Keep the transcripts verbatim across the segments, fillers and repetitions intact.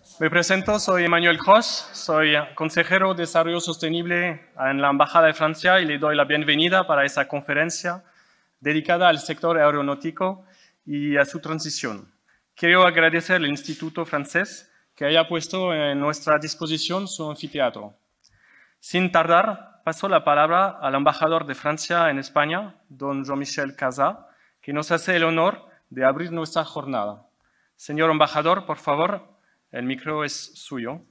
Me presento, soy Emmanuel Cross, soy consejero de Desarrollo Sostenible en la Embajada de Francia y le doy la bienvenida para esta conferencia dedicada al sector aeronáutico y a su transición. Quiero agradecer al Instituto francés que haya puesto en nuestra disposición su anfiteatro. Sin tardar, paso la palabra al embajador de Francia en España, don Jean-Michel Casas, que nos hace el honor de abrir nuestra jornada. Señor embajador, por favor, el micro es suyo.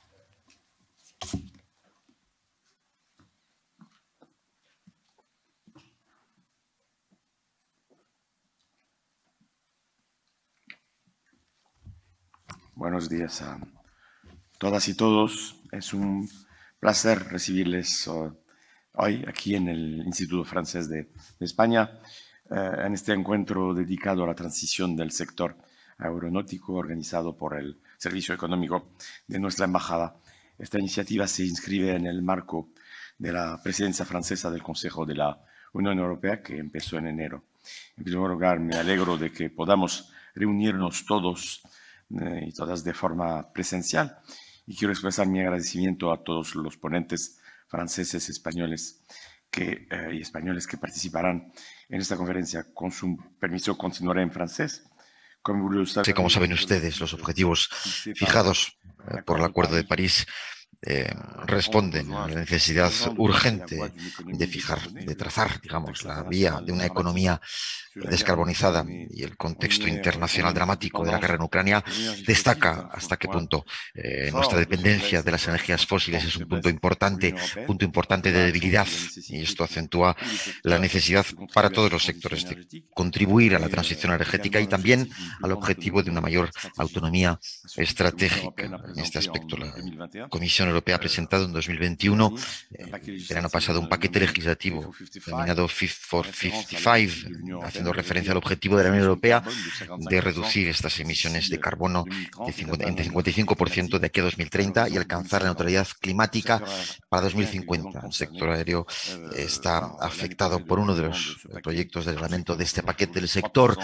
Buenos días a todas y todos. Es un placer recibirles uh, hoy aquí en el Instituto Francés de, de España, uh, en este encuentro dedicado a la transición del sector aeronáutico organizado por el Servicio Económico de nuestra Embajada. Esta iniciativa se inscribe en el marco de la presidencia francesa del Consejo de la Unión Europea, que empezó en enero. En primer lugar, me alegro de que podamos reunirnos todos eh, y todas de forma presencial, y quiero expresar mi agradecimiento a todos los ponentes franceses, españoles que, eh, y españoles que participarán en esta conferencia. Con su permiso, continuaré en francés. Sí, como saben ustedes, los objetivos fijados eh, por el Acuerdo de París eh, responden a la necesidad urgente de fijar, de trazar, digamos, la vía de una economía descarbonizada, y el contexto internacional dramático de la guerra en Ucrania destaca hasta qué punto eh, nuestra dependencia de las energías fósiles es un punto importante, punto importante de debilidad, y esto acentúa la necesidad para todos los sectores de contribuir a la transición energética y también al objetivo de una mayor autonomía estratégica. En este aspecto, la Comisión Europea ha presentado en dos mil veintiuno, eh, el verano pasado, un paquete legislativo denominado Fit for cincuenta y cinco, haciendo referencia al objetivo de la Unión Europea de reducir estas emisiones de carbono de cincuenta, en cincuenta y cinco por ciento de aquí a dos mil treinta y alcanzar la neutralidad climática para dos mil cincuenta. El sector aéreo está afectado por uno de los proyectos de reglamento de este paquete. El sector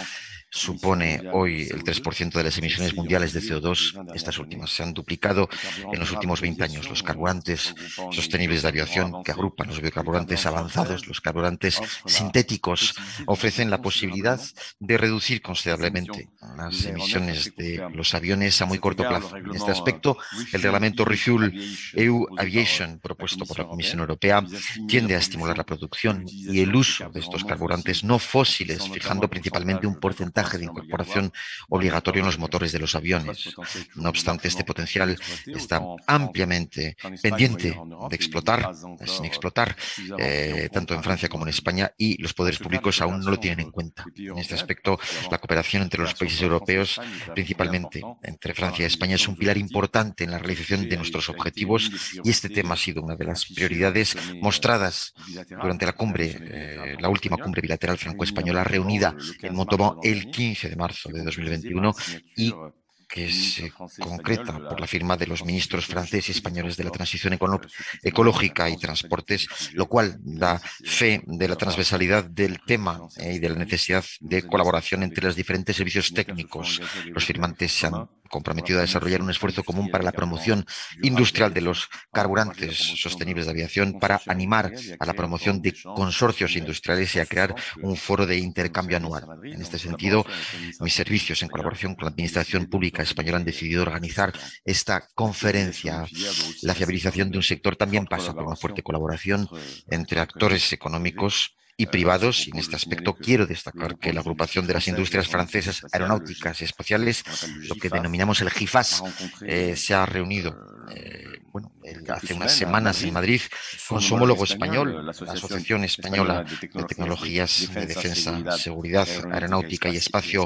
supone hoy el tres por ciento de las emisiones mundiales de C O dos. Estas últimas se han duplicado en los últimos veinte años. Los carburantes sostenibles de aviación, que agrupan los biocarburantes avanzados, los carburantes sintéticos, ofrecen la posibilidad de reducir considerablemente las emisiones de los aviones a muy corto plazo. En este aspecto, el reglamento Refuel E U Aviation, propuesto por la Comisión Europea, tiende a estimular la producción y el uso de estos carburantes no fósiles, fijando principalmente un porcentaje de incorporación obligatorio en los motores de los aviones. No obstante, este potencial está ampliamente pendiente de explotar, sin explotar, eh, tanto en Francia como en España, y los poderes públicos aún no lo tienen en cuenta. En este aspecto, la cooperación entre los países europeos, principalmente entre Francia y España, es un pilar importante en la realización de nuestros objetivos, y este tema ha sido una de las prioridades mostradas durante la cumbre, eh, la última cumbre bilateral franco-española reunida en Montauban el quince de marzo de dos mil veintiuno y que se concreta por la firma de los ministros franceses y españoles de la transición ecológica y transportes, lo cual da fe de la transversalidad del tema eh, y de la necesidad de colaboración entre los diferentes servicios técnicos. Los firmantes se han comprometido a desarrollar un esfuerzo común para la promoción industrial de los carburantes sostenibles de aviación, para animar a la promoción de consorcios industriales y a crear un foro de intercambio anual. En este sentido, mis servicios, en colaboración con la Administración Pública Española, han decidido organizar esta conferencia. La fiabilización de un sector también pasa por una fuerte colaboración entre actores económicos y privados, y en este aspecto quiero destacar que la agrupación de las industrias francesas aeronáuticas y espaciales, lo que denominamos el GIFAS, eh, se ha reunido eh, bueno, hace unas semanas en Madrid con su homólogo español, la Asociación Española de Tecnologías de Defensa, Seguridad Aeronáutica y Espacio,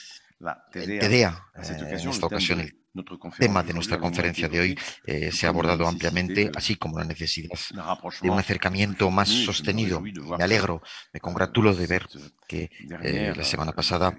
T D A. Eh, en esta ocasión, el tema de nuestra conferencia de hoy eh, se ha abordado ampliamente, así como la necesidad de un acercamiento más sostenido. Me alegro, me congratulo de ver que eh, la semana pasada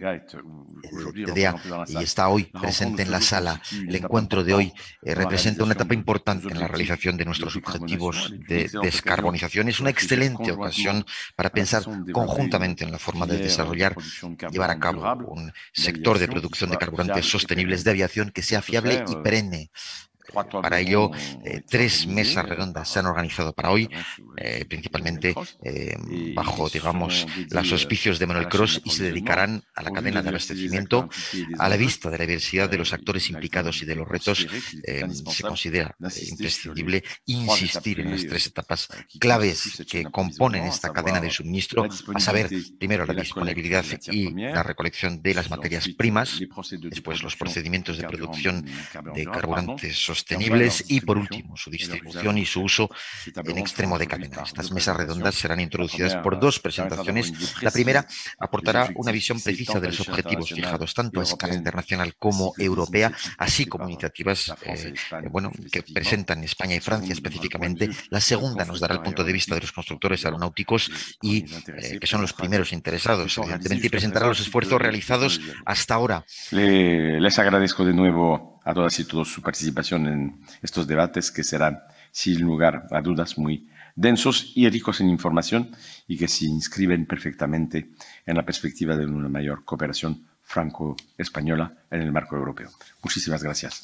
el T D A, y está hoy presente en la sala, el encuentro de hoy eh, representa una etapa importante en la realización de nuestros objetivos de descarbonización. Es una excelente ocasión para pensar conjuntamente en la forma de desarrollar, llevar a cabo un sector de producción de carburantes sostenibles de aviación que sea sólida, fiable y perenne. Para ello, eh, tres mesas redondas se han organizado para hoy, eh, principalmente eh, bajo, digamos, los auspicios de Manuel Cros, y se dedicarán a la cadena de abastecimiento. A la vista de la diversidad de los actores implicados y de los retos, eh, se considera eh, imprescindible insistir en las tres etapas claves que componen esta cadena de suministro, a saber, primero, la disponibilidad y la recolección de las materias primas, después los procedimientos de producción de carburantes sostenibles y, por último, su distribución y su uso en extremo de cadena. Estas mesas redondas serán introducidas por dos presentaciones. La primera aportará una visión precisa de los objetivos fijados tanto a escala internacional como europea, así como iniciativas eh, bueno, que presentan España y Francia específicamente. La segunda nos dará el punto de vista de los constructores aeronáuticos y eh, que son los primeros interesados, evidentemente, y presentará los esfuerzos realizados hasta ahora. Le, les agradezco de nuevo a todas y todos su participación en estos debates, que serán, sin lugar a dudas, muy densos y ricos en información, y que se inscriben perfectamente en la perspectiva de una mayor cooperación franco-española en el marco europeo. Muchísimas gracias.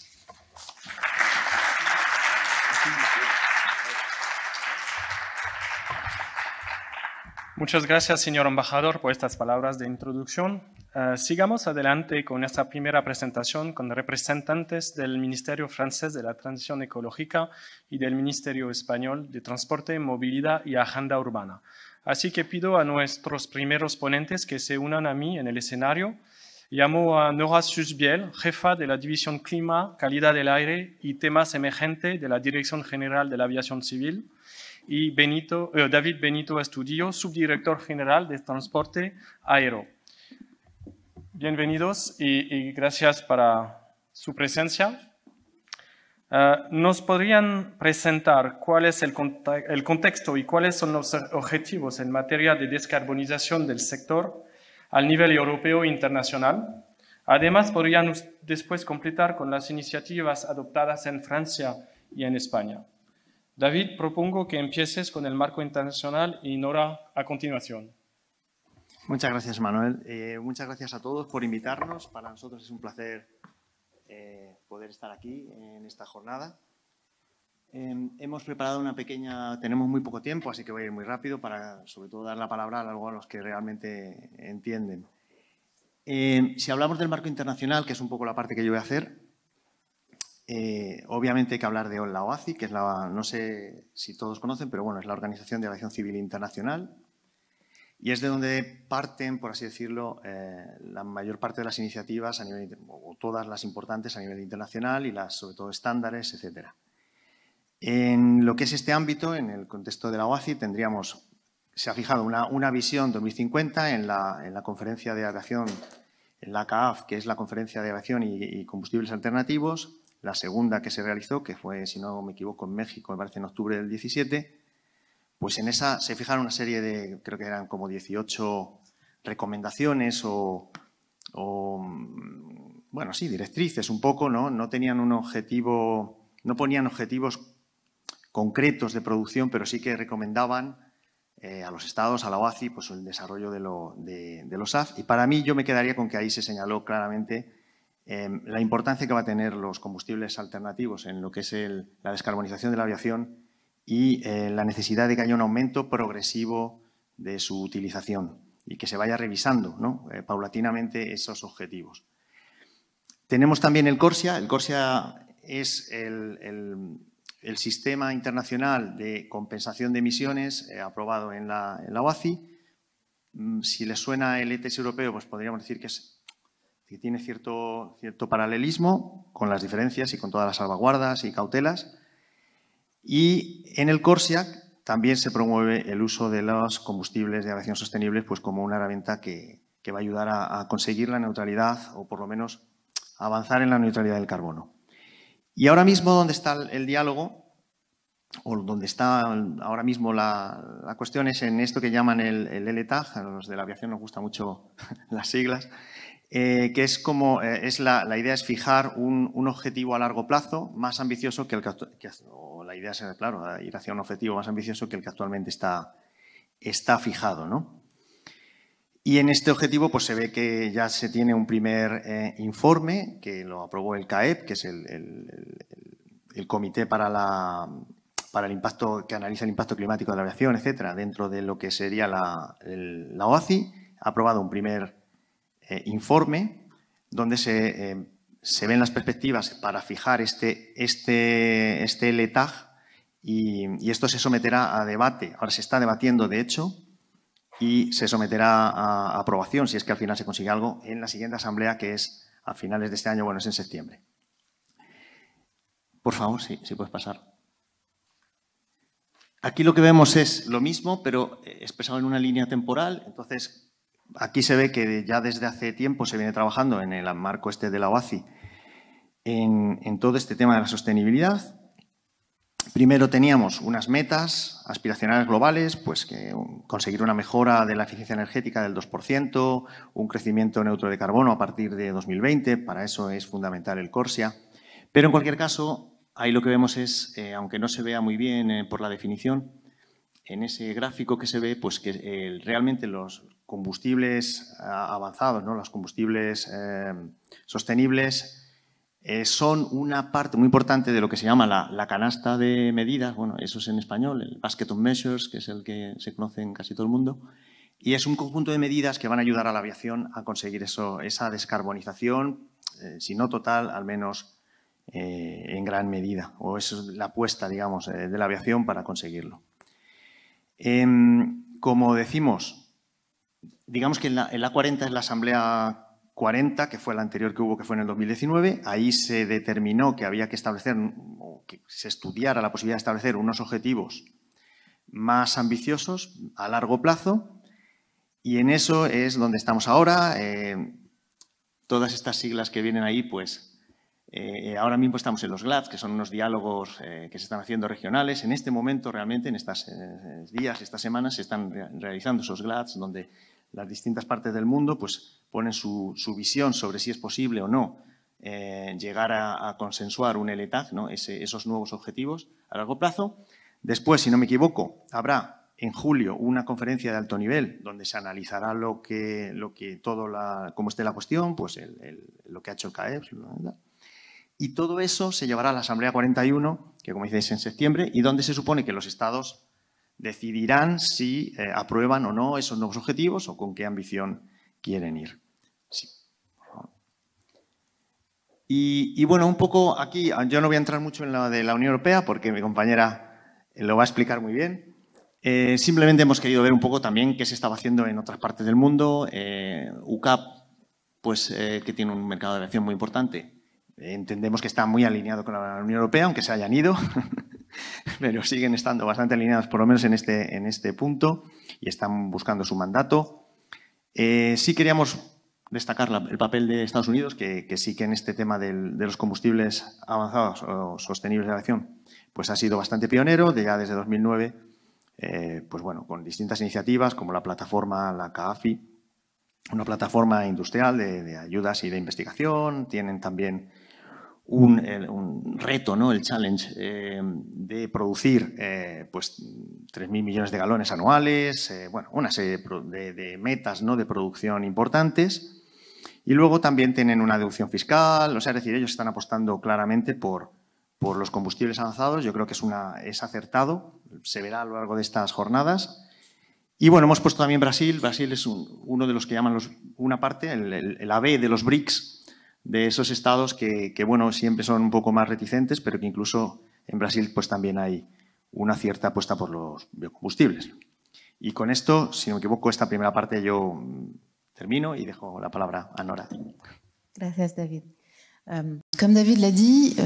Muchas gracias, señor embajador, por estas palabras de introducción. Uh, sigamos adelante con esta primera presentación con representantes del Ministerio francés de la Transición Ecológica y del Ministerio español de Transporte, Movilidad y Agenda Urbana. Así que pido a nuestros primeros ponentes que se unan a mí en el escenario. Llamo a Nora Susbiel, jefa de la División Clima, Calidad del Aire y Temas Emergentes de la Dirección General de la Aviación Civil, y Benito, eh, David Benito Estudillo, subdirector general de Transporte Aero. Bienvenidos y, y gracias para su presencia. Uh, ¿Nos podrían presentar cuál es el, conte el contexto y cuáles son los objetivos en materia de descarbonización del sector al nivel europeo e internacional? Además, podrían después completar con las iniciativas adoptadas en Francia y en España. David, propongo que empieces con el marco internacional y Nora a continuación. Muchas gracias, Manuel. Eh, muchas gracias a todos por invitarnos. Para nosotros es un placer eh, poder estar aquí en esta jornada. Eh, hemos preparado una pequeña... Tenemos muy poco tiempo, así que voy a ir muy rápido para, sobre todo, dar la palabra a algo a los que realmente entienden. Eh, si hablamos del marco internacional, que es un poco la parte que yo voy a hacer, Eh, obviamente hay que hablar de la O A C I, que es la, no sé si todos conocen, pero bueno, es la Organización de Aviación Civil Internacional, y es de donde parten, por así decirlo, eh, la mayor parte de las iniciativas, a nivel, o todas las importantes a nivel internacional, y las, sobre todo, estándares, etcétera. En lo que es este ámbito, en el contexto de la O A C I, tendríamos, se ha fijado una, una visión dos mil cincuenta en la, en la conferencia de aviación, en la C A A F, que es la Conferencia de Aviación y, y Combustibles Alternativos. La segunda que se realizó, que fue, si no me equivoco, en México, me parece en octubre del diecisiete, pues en esa se fijaron una serie de, creo que eran como dieciocho recomendaciones o, o bueno, sí, directrices un poco, ¿no? No tenían un objetivo, no ponían objetivos concretos de producción, pero sí que recomendaban eh, a los estados, a la O A C I, pues el desarrollo de, lo, de, de los A F. Y para mí yo me quedaría con que ahí se señaló claramente Eh, la importancia que va a tener los combustibles alternativos en lo que es el, la descarbonización de la aviación y eh, la necesidad de que haya un aumento progresivo de su utilización y que se vaya revisando, ¿no? eh, paulatinamente esos objetivos. Tenemos también el CORSIA. El CORSIA es el, el, el sistema internacional de compensación de emisiones eh, aprobado en la, en la O A C I. Si les suena el E T S europeo, pues podríamos decir que es que tiene cierto, cierto paralelismo con las diferencias y con todas las salvaguardas y cautelas. Y en el CORSIA también se promueve el uso de los combustibles de aviación sostenibles pues como una herramienta que, que va a ayudar a, a conseguir la neutralidad o por lo menos avanzar en la neutralidad del carbono. Y ahora mismo, donde está el, el diálogo, o donde está ahora mismo la, la cuestión, es en esto que llaman el, el L T A G, a los de la aviación nos gustan mucho las siglas, Eh, que es como, eh, es la, la idea es fijar un, un objetivo a largo plazo más ambicioso que el que, que o la idea es, claro, ir hacia un objetivo más ambicioso que el que actualmente está, está fijado, ¿no? Y en este objetivo pues, se ve que ya se tiene un primer eh, informe que lo aprobó el C A E P, que es el, el, el, el Comité para, la, para el impacto, que analiza el impacto climático de la aviación, etcétera, dentro de lo que sería la, el, la O A C I. Ha aprobado un primer eh, informe donde se, eh, se ven las perspectivas para fijar este, este, este L T A G y, y esto se someterá a debate. Ahora se está debatiendo, de hecho, y se someterá a aprobación, si es que al final se consigue algo, en la siguiente asamblea, que es a finales de este año, bueno, es en septiembre. Por favor, sí, sí puedes pasar. Aquí lo que vemos es lo mismo, pero expresado en una línea temporal. Entonces, aquí se ve que ya desde hace tiempo se viene trabajando en el marco este de la O A C I en, en todo este tema de la sostenibilidad. Primero teníamos unas metas aspiracionales globales, pues que conseguir una mejora de la eficiencia energética del dos por ciento, un crecimiento neutro de carbono a partir de dos mil veinte, para eso es fundamental el CORSIA. Pero en cualquier caso, ahí lo que vemos es, eh, aunque no se vea muy bien eh, por la definición, en ese gráfico que se ve, pues que eh, realmente los combustibles avanzados, ¿no? Los combustibles eh, sostenibles, Eh, son una parte muy importante de lo que se llama la, la canasta de medidas. Bueno, eso es en español, el Basket of Measures, que es el que se conoce en casi todo el mundo. Y es un conjunto de medidas que van a ayudar a la aviación a conseguir eso, esa descarbonización, eh, si no total, al menos eh, en gran medida. O es la apuesta, digamos, eh, de la aviación para conseguirlo. Eh, como decimos, digamos que en la, en la cuarenta es la asamblea cuarenta, que fue la anterior que hubo, que fue en el dos mil diecinueve. Ahí se determinó que había que establecer, o que se estudiara la posibilidad de establecer unos objetivos más ambiciosos a largo plazo, y en eso es donde estamos ahora. Eh, todas estas siglas que vienen ahí, pues eh, ahora mismo estamos en los GLADS, que son unos diálogos eh, que se están haciendo regionales. En este momento, realmente, en estos eh, días, estas semanas, se están re realizando esos GLADS, donde las distintas partes del mundo pues, ponen su, su visión sobre si es posible o no eh, llegar a, a consensuar un L T A G, ¿no? Ese, esos nuevos objetivos a largo plazo. Después, si no me equivoco, habrá en julio una conferencia de alto nivel donde se analizará lo que, lo que todo la, cómo esté la cuestión, pues el, el, lo que ha hecho el C A E P. Y todo eso se llevará a la Asamblea cuarenta y uno, que como dices en septiembre, y donde se supone que los estados decidirán si eh, aprueban o no esos nuevos objetivos o con qué ambición quieren ir. Sí. Y, y bueno, un poco aquí, yo no voy a entrar mucho en la de la Unión Europea porque mi compañera lo va a explicar muy bien. Eh, simplemente hemos querido ver un poco también qué se estaba haciendo en otras partes del mundo. Eh, U C A P, pues, eh, que tiene un mercado de aviación muy importante. Eh, entendemos que está muy alineado con la Unión Europea, aunque se hayan ido. Pero siguen estando bastante alineados, por lo menos en este, en este punto, y están buscando su mandato. Eh, sí queríamos destacar la, el papel de Estados Unidos, que, que sí que en este tema del, de los combustibles avanzados o sostenibles de aviación, pues ha sido bastante pionero, de ya desde dos mil nueve, eh, pues bueno, con distintas iniciativas como la plataforma, la C A A F I, una plataforma industrial de, de ayudas y de investigación. Tienen también Un, el, un reto, ¿no? El challenge eh, de producir eh, pues tres mil millones de galones anuales, eh, bueno, una serie de, de metas, ¿no? De producción importantes. Y luego también tienen una deducción fiscal, o sea, es decir, ellos están apostando claramente por, por los combustibles avanzados. Yo creo que es, una, es acertado, se verá a lo largo de estas jornadas. Y bueno, hemos puesto también Brasil. Brasil es un, uno de los que llaman los, una parte, el, el, el A B de los BRICS, de esos estados que, que, bueno, siempre son un poco más reticentes, pero que incluso en Brasil pues también hay una cierta apuesta por los biocombustibles. Y con esto, si no me equivoco, esta primera parte yo termino y dejo la palabra a Nora. Gracias, David. Um, como David lo ha dicho,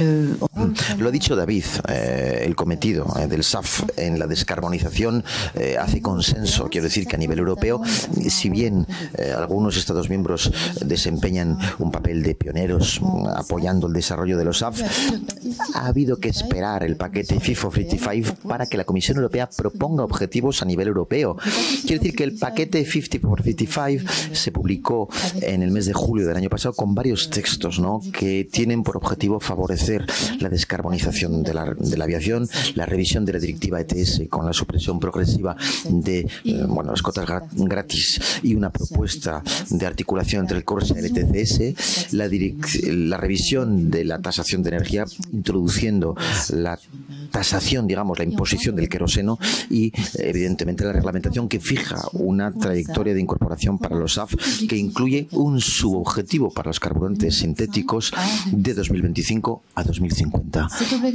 uh, lo ha dicho David, eh, el cometido eh, del S A F en la descarbonización eh, hace consenso. Quiero decir que a nivel europeo, si bien eh, algunos Estados miembros desempeñan un papel de pioneros apoyando el desarrollo de los S A F, ha habido que esperar el paquete Fit for cincuenta y cinco para que la Comisión Europea proponga objetivos a nivel europeo. Quiero decir que el paquete Fit for cincuenta y cinco se publicó en el mes de julio del año pasado con varios textos, ¿no?, que tienen por objetivo favorecer la descarbonización de la, de la aviación, la revisión de la directiva E T S con la supresión progresiva de eh, bueno, las cotas gratis y una propuesta de articulación entre el Corsia y el E T C S, la, la revisión de la tasación de energía, introduciendo la tasación, digamos, la imposición del queroseno y, evidentemente, la reglamentación que fija una trayectoria de incorporación para los S A F que incluye un subobjetivo para los carburantes sintéticos de dos mil veinticinco a dos mil cincuenta.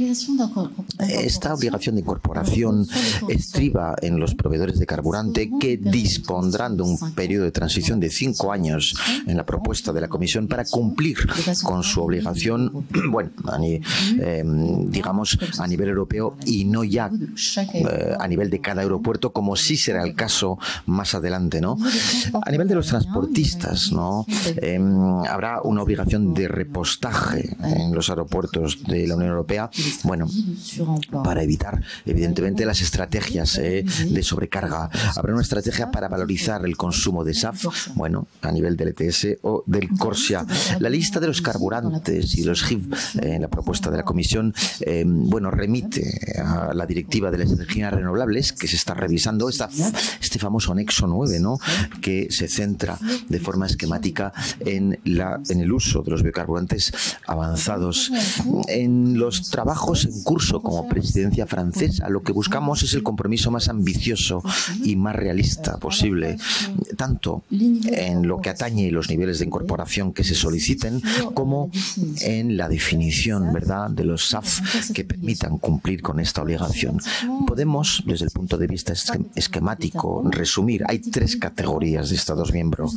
Esta obligación de incorporación estriba en los proveedores de carburante que dispondrán de un periodo de transición de cinco años en la propuesta de la Comisión para cumplir con su obligación, bueno, a ni, eh, digamos, a nivel europeo y no ya eh, a nivel de cada aeropuerto, como sí será el caso más adelante, ¿no? A nivel de los transportistas, ¿no? Eh, habrá una obligación de repostaje en los aeropuertos de la Unión Europea, bueno, para evitar, evidentemente, las estrategias eh, de sobrecarga. Habrá una estrategia para valorizar el consumo de S A F, bueno, a nivel del E T S o del Corsia. La lista de los carburantes y los G I V en eh, la propuesta de la Comisión, eh, bueno, remite a la directiva de las energías renovables que se está revisando, esta, este famoso anexo nueve, ¿no?, que se centra de forma esquemática en, la, en el uso de los biocarburantes avanzados. En los trabajos en curso como presidencia francesa, lo que buscamos es el compromiso más ambicioso y más realista posible, tanto en lo que atañe los niveles de incorporación que se soliciten, como en la definición, ¿verdad?, de los S A F que permitan cumplir con esta obligación. Podemos, desde el punto de vista esquemático, resumir. Hay tres categorías de Estados miembros.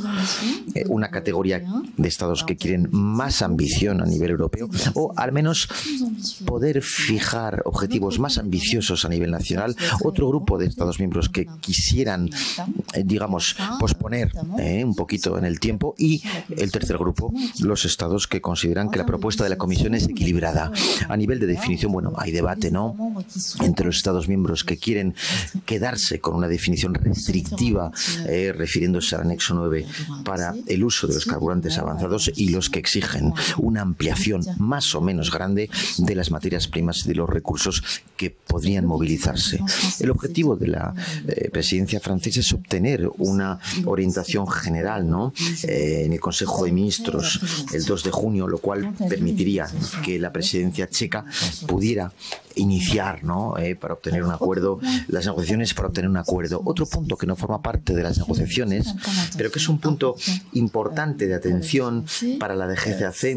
Una categoría de Estados que quieren más ambición a nivel europeo, o al menos poder fijar objetivos más ambiciosos a nivel nacional. Otro grupo de Estados miembros que quisieran, digamos, posponer eh, un poquito en el tiempo. Y el tercer grupo, los Estados que consideran que la propuesta de la Comisión es equilibrada. A nivel de definición, bueno, hay debate, ¿no?, entre los Estados miembros que quieren quedarse con una definición restrictiva, eh, refiriéndose al anexo nueve para el uso de los carburantes avanzados, y los que exigen una ampliación más o menos grande de las materias primas y de los recursos que podrían movilizarse. El objetivo de la eh, presidencia francesa es obtener una orientación general, ¿no?, eh, en el Consejo de Ministros el dos de junio, lo cual permitiría que la presidencia checa pudiera iniciar, ¿no?, eh, para obtener un acuerdo, las negociaciones para obtener un acuerdo. Otro punto que no forma parte de las negociaciones, pero que es un punto importante de atención para la D G C A C,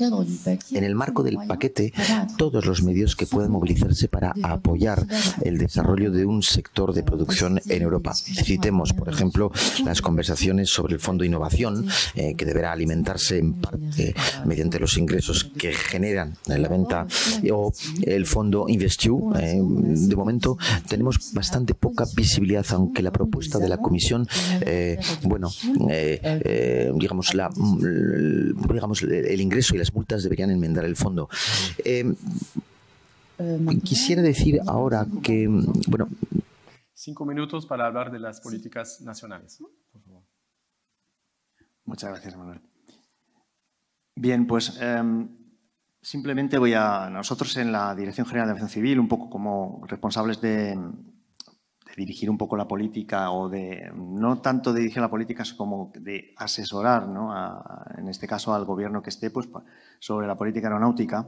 en el marco del paquete, todos los medios que puedan movilizarse para apoyar el desarrollo de un sector de producción en Europa. Citemos, por ejemplo, las conversaciones sobre el Fondo de Innovación, eh, que deberá alimentarse en parte mediante los ingresos que generan en la venta, o el Fondo InvestEU. Eh, de momento tenemos bastante poca visibilidad, aunque la propuesta de la Comisión, eh, bueno, eh, eh, digamos, la, digamos, el ingreso y las multas deberían enmendar el fondo. Eh, quisiera decir ahora que, bueno... Cinco minutos para hablar de las políticas nacionales, por favor. Muchas gracias, Manuel. Bien, pues eh, simplemente voy a... Nosotros en la Dirección General de Aviación Civil, un poco como responsables de, de dirigir un poco la política, o de no tanto de dirigir la política como de asesorar, ¿no?, a, en este caso al gobierno que esté, pues, sobre la política aeronáutica,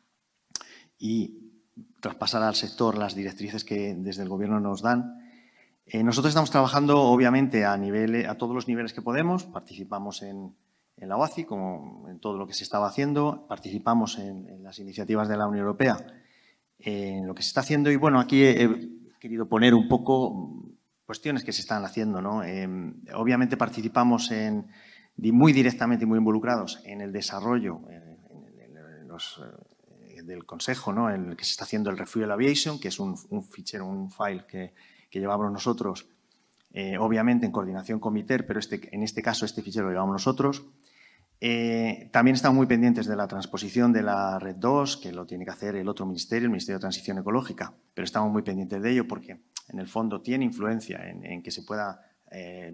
y traspasar al sector las directrices que desde el gobierno nos dan. Eh, nosotros estamos trabajando, obviamente, a, nivel, a todos los niveles que podemos. Participamos en, en la O A C I, como en todo lo que se estaba haciendo. Participamos en, en las iniciativas de la Unión Europea, eh, en lo que se está haciendo. Y, bueno, aquí he, he querido poner un poco cuestiones que se están haciendo, ¿no? Eh, obviamente participamos en, muy directamente y muy involucrados en el desarrollo en, en, en los, eh, del Consejo, ¿no?, en el que se está haciendo el Refuel Aviation, que es un, un fichero, un file que que llevamos nosotros, eh, obviamente en coordinación con MITER, pero este, en este caso este fichero lo llevamos nosotros. Eh, también estamos muy pendientes de la transposición de la Red dos, que lo tiene que hacer el otro ministerio, el Ministerio de Transición Ecológica, pero estamos muy pendientes de ello porque en el fondo tiene influencia en, en que se pueda eh,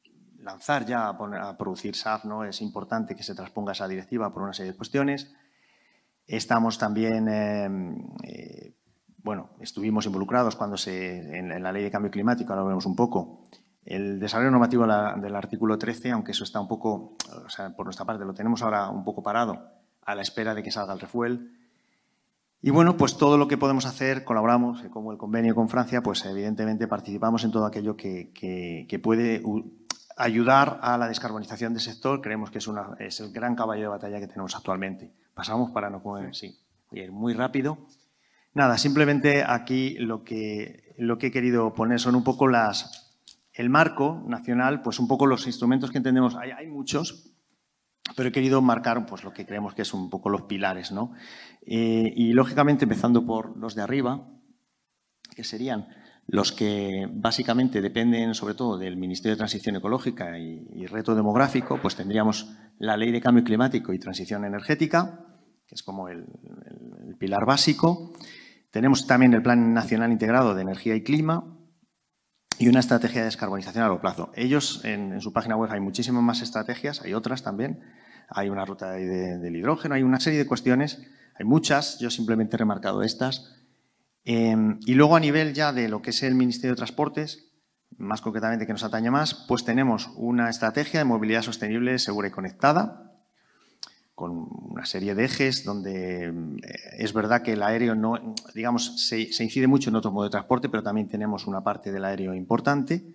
lanzar ya a, poner, a producir S A F, ¿no? Es importante que se transponga esa directiva por una serie de cuestiones. Estamos también, eh, eh, bueno, estuvimos involucrados cuando se, en, en la Ley de Cambio Climático, ahora lo vemos un poco, el desarrollo normativo la, del artículo trece, aunque eso está un poco, o sea, por nuestra parte lo tenemos ahora un poco parado a la espera de que salga el refuel. Y bueno, pues todo lo que podemos hacer, colaboramos, como el convenio con Francia, pues evidentemente participamos en todo aquello que, que, que puede ayudar a la descarbonización del sector. Creemos que es, una, es el gran caballo de batalla que tenemos actualmente. Pasamos para no comer, sí, voy a ir muy rápido. Nada, simplemente aquí lo que, lo que he querido poner son un poco las, el marco nacional, pues un poco los instrumentos que entendemos. Hay, hay muchos, pero he querido marcar pues, lo que creemos que es un poco los pilares, ¿no? Eh, y, lógicamente, empezando por los de arriba, que serían los que básicamente dependen sobre todo del Ministerio de Transición Ecológica y, y Reto Demográfico, pues tendríamos la Ley de Cambio Climático y Transición Energética, que es como el, el, el pilar básico. Tenemos también el Plan Nacional Integrado de Energía y Clima y una estrategia de descarbonización a largo plazo. Ellos, en, en su página web hay muchísimas más estrategias, hay otras también. Hay una ruta de, de, del hidrógeno, hay una serie de cuestiones, hay muchas, yo simplemente he remarcado estas. Eh, y luego a nivel ya de lo que es el Ministerio de Transportes, más concretamente que nos atañe más, pues tenemos una estrategia de movilidad sostenible, segura y conectada, con una serie de ejes donde eh, es verdad que el aéreo no, digamos, se, se incide mucho en otros modos de transporte, pero también tenemos una parte del aéreo importante.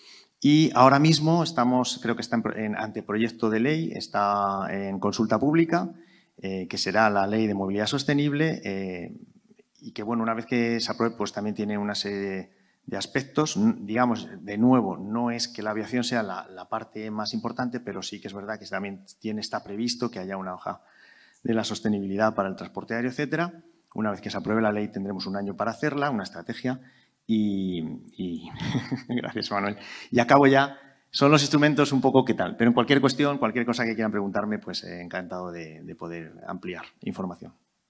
Y ahora mismo estamos, creo que está en, en anteproyecto de ley, está en consulta pública, eh, que será la Ley de Movilidad Sostenible eh, y que, bueno, una vez que se apruebe, pues también tiene una serie de aspectos. Digamos, de nuevo, no es que la aviación sea la, la parte más importante, pero sí que es verdad que también tiene, está previsto que haya una hoja de la sostenibilidad para el transporte aéreo, etcétera. Una vez que se apruebe la ley tendremos un año para hacerla, una estrategia. Y, y gracias, Manuel. Y acabo ya. Son los instrumentos un poco qué tal. Pero en cualquier cuestión, cualquier cosa que quieran preguntarme, pues eh, encantado de, de poder ampliar información.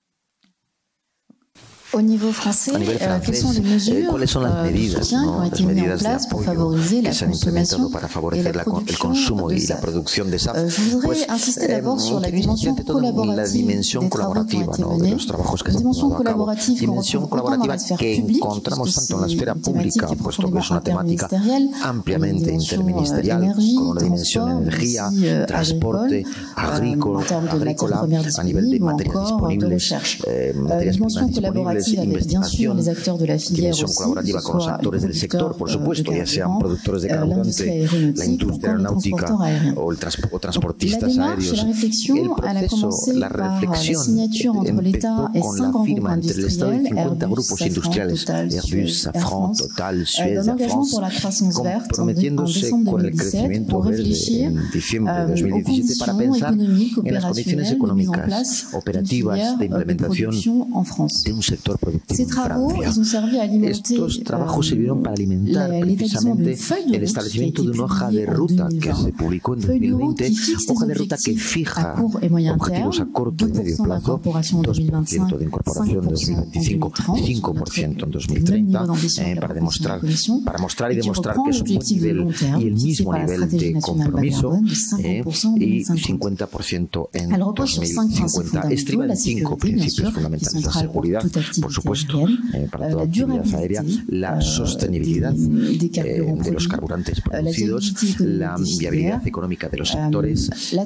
Au niveau français, a nivel francés, quelles sont les mesures, ¿cuáles son las medidas, euh, ¿no? las medidas de apoyo que se han implementado para favorecer la, el consumo y la producción de S A F? Pues eh, ante todo la dimensión colaborativa, ¿no? de los trabajos que se han llevado a cabo. Dimensión colaborativa que encontramos tanto en la esfera pública, puesto que es una temática ampliamente interministerial, con una dimensión energía, transporte, agrícola, agrícola a nivel de materias disponibles, eh, materias primas disponibles, investigación, dimensión colaborativa con los actores del sector, por supuesto, ya sean productores de carburante, la industria aeronáutica o, el trans o transportistas aéreos. El proceso, la reflexión empezó con la firma entre el Estado y cincuenta grupos industriales, Airbus, Safran, Total, Suez, Air France, comprometiéndose con el crecimiento verde en diciembre de dos mil diecisiete para pensar en las condiciones económicas, operativas de implementación de un sector productivo en Francia. Estos trabajos sirvieron para alimentar precisamente el establecimiento de una hoja de ruta que se publicó en dos mil veinte, hoja de ruta que fija objetivos a corto y medio plazo, dos por ciento de incorporación en dos mil veinticinco, cinco por ciento en dos mil treinta, eh, para demostrar, para mostrar y demostrar que es un buen nivel y el mismo nivel de compromiso, eh, y cincuenta por ciento en dos mil cincuenta. Estriba en cinco principios fundamentales: la seguridad, por supuesto, eh, para toda actividad aérea, la sostenibilidad eh, de los carburantes producidos, la viabilidad económica de los sectores, eh,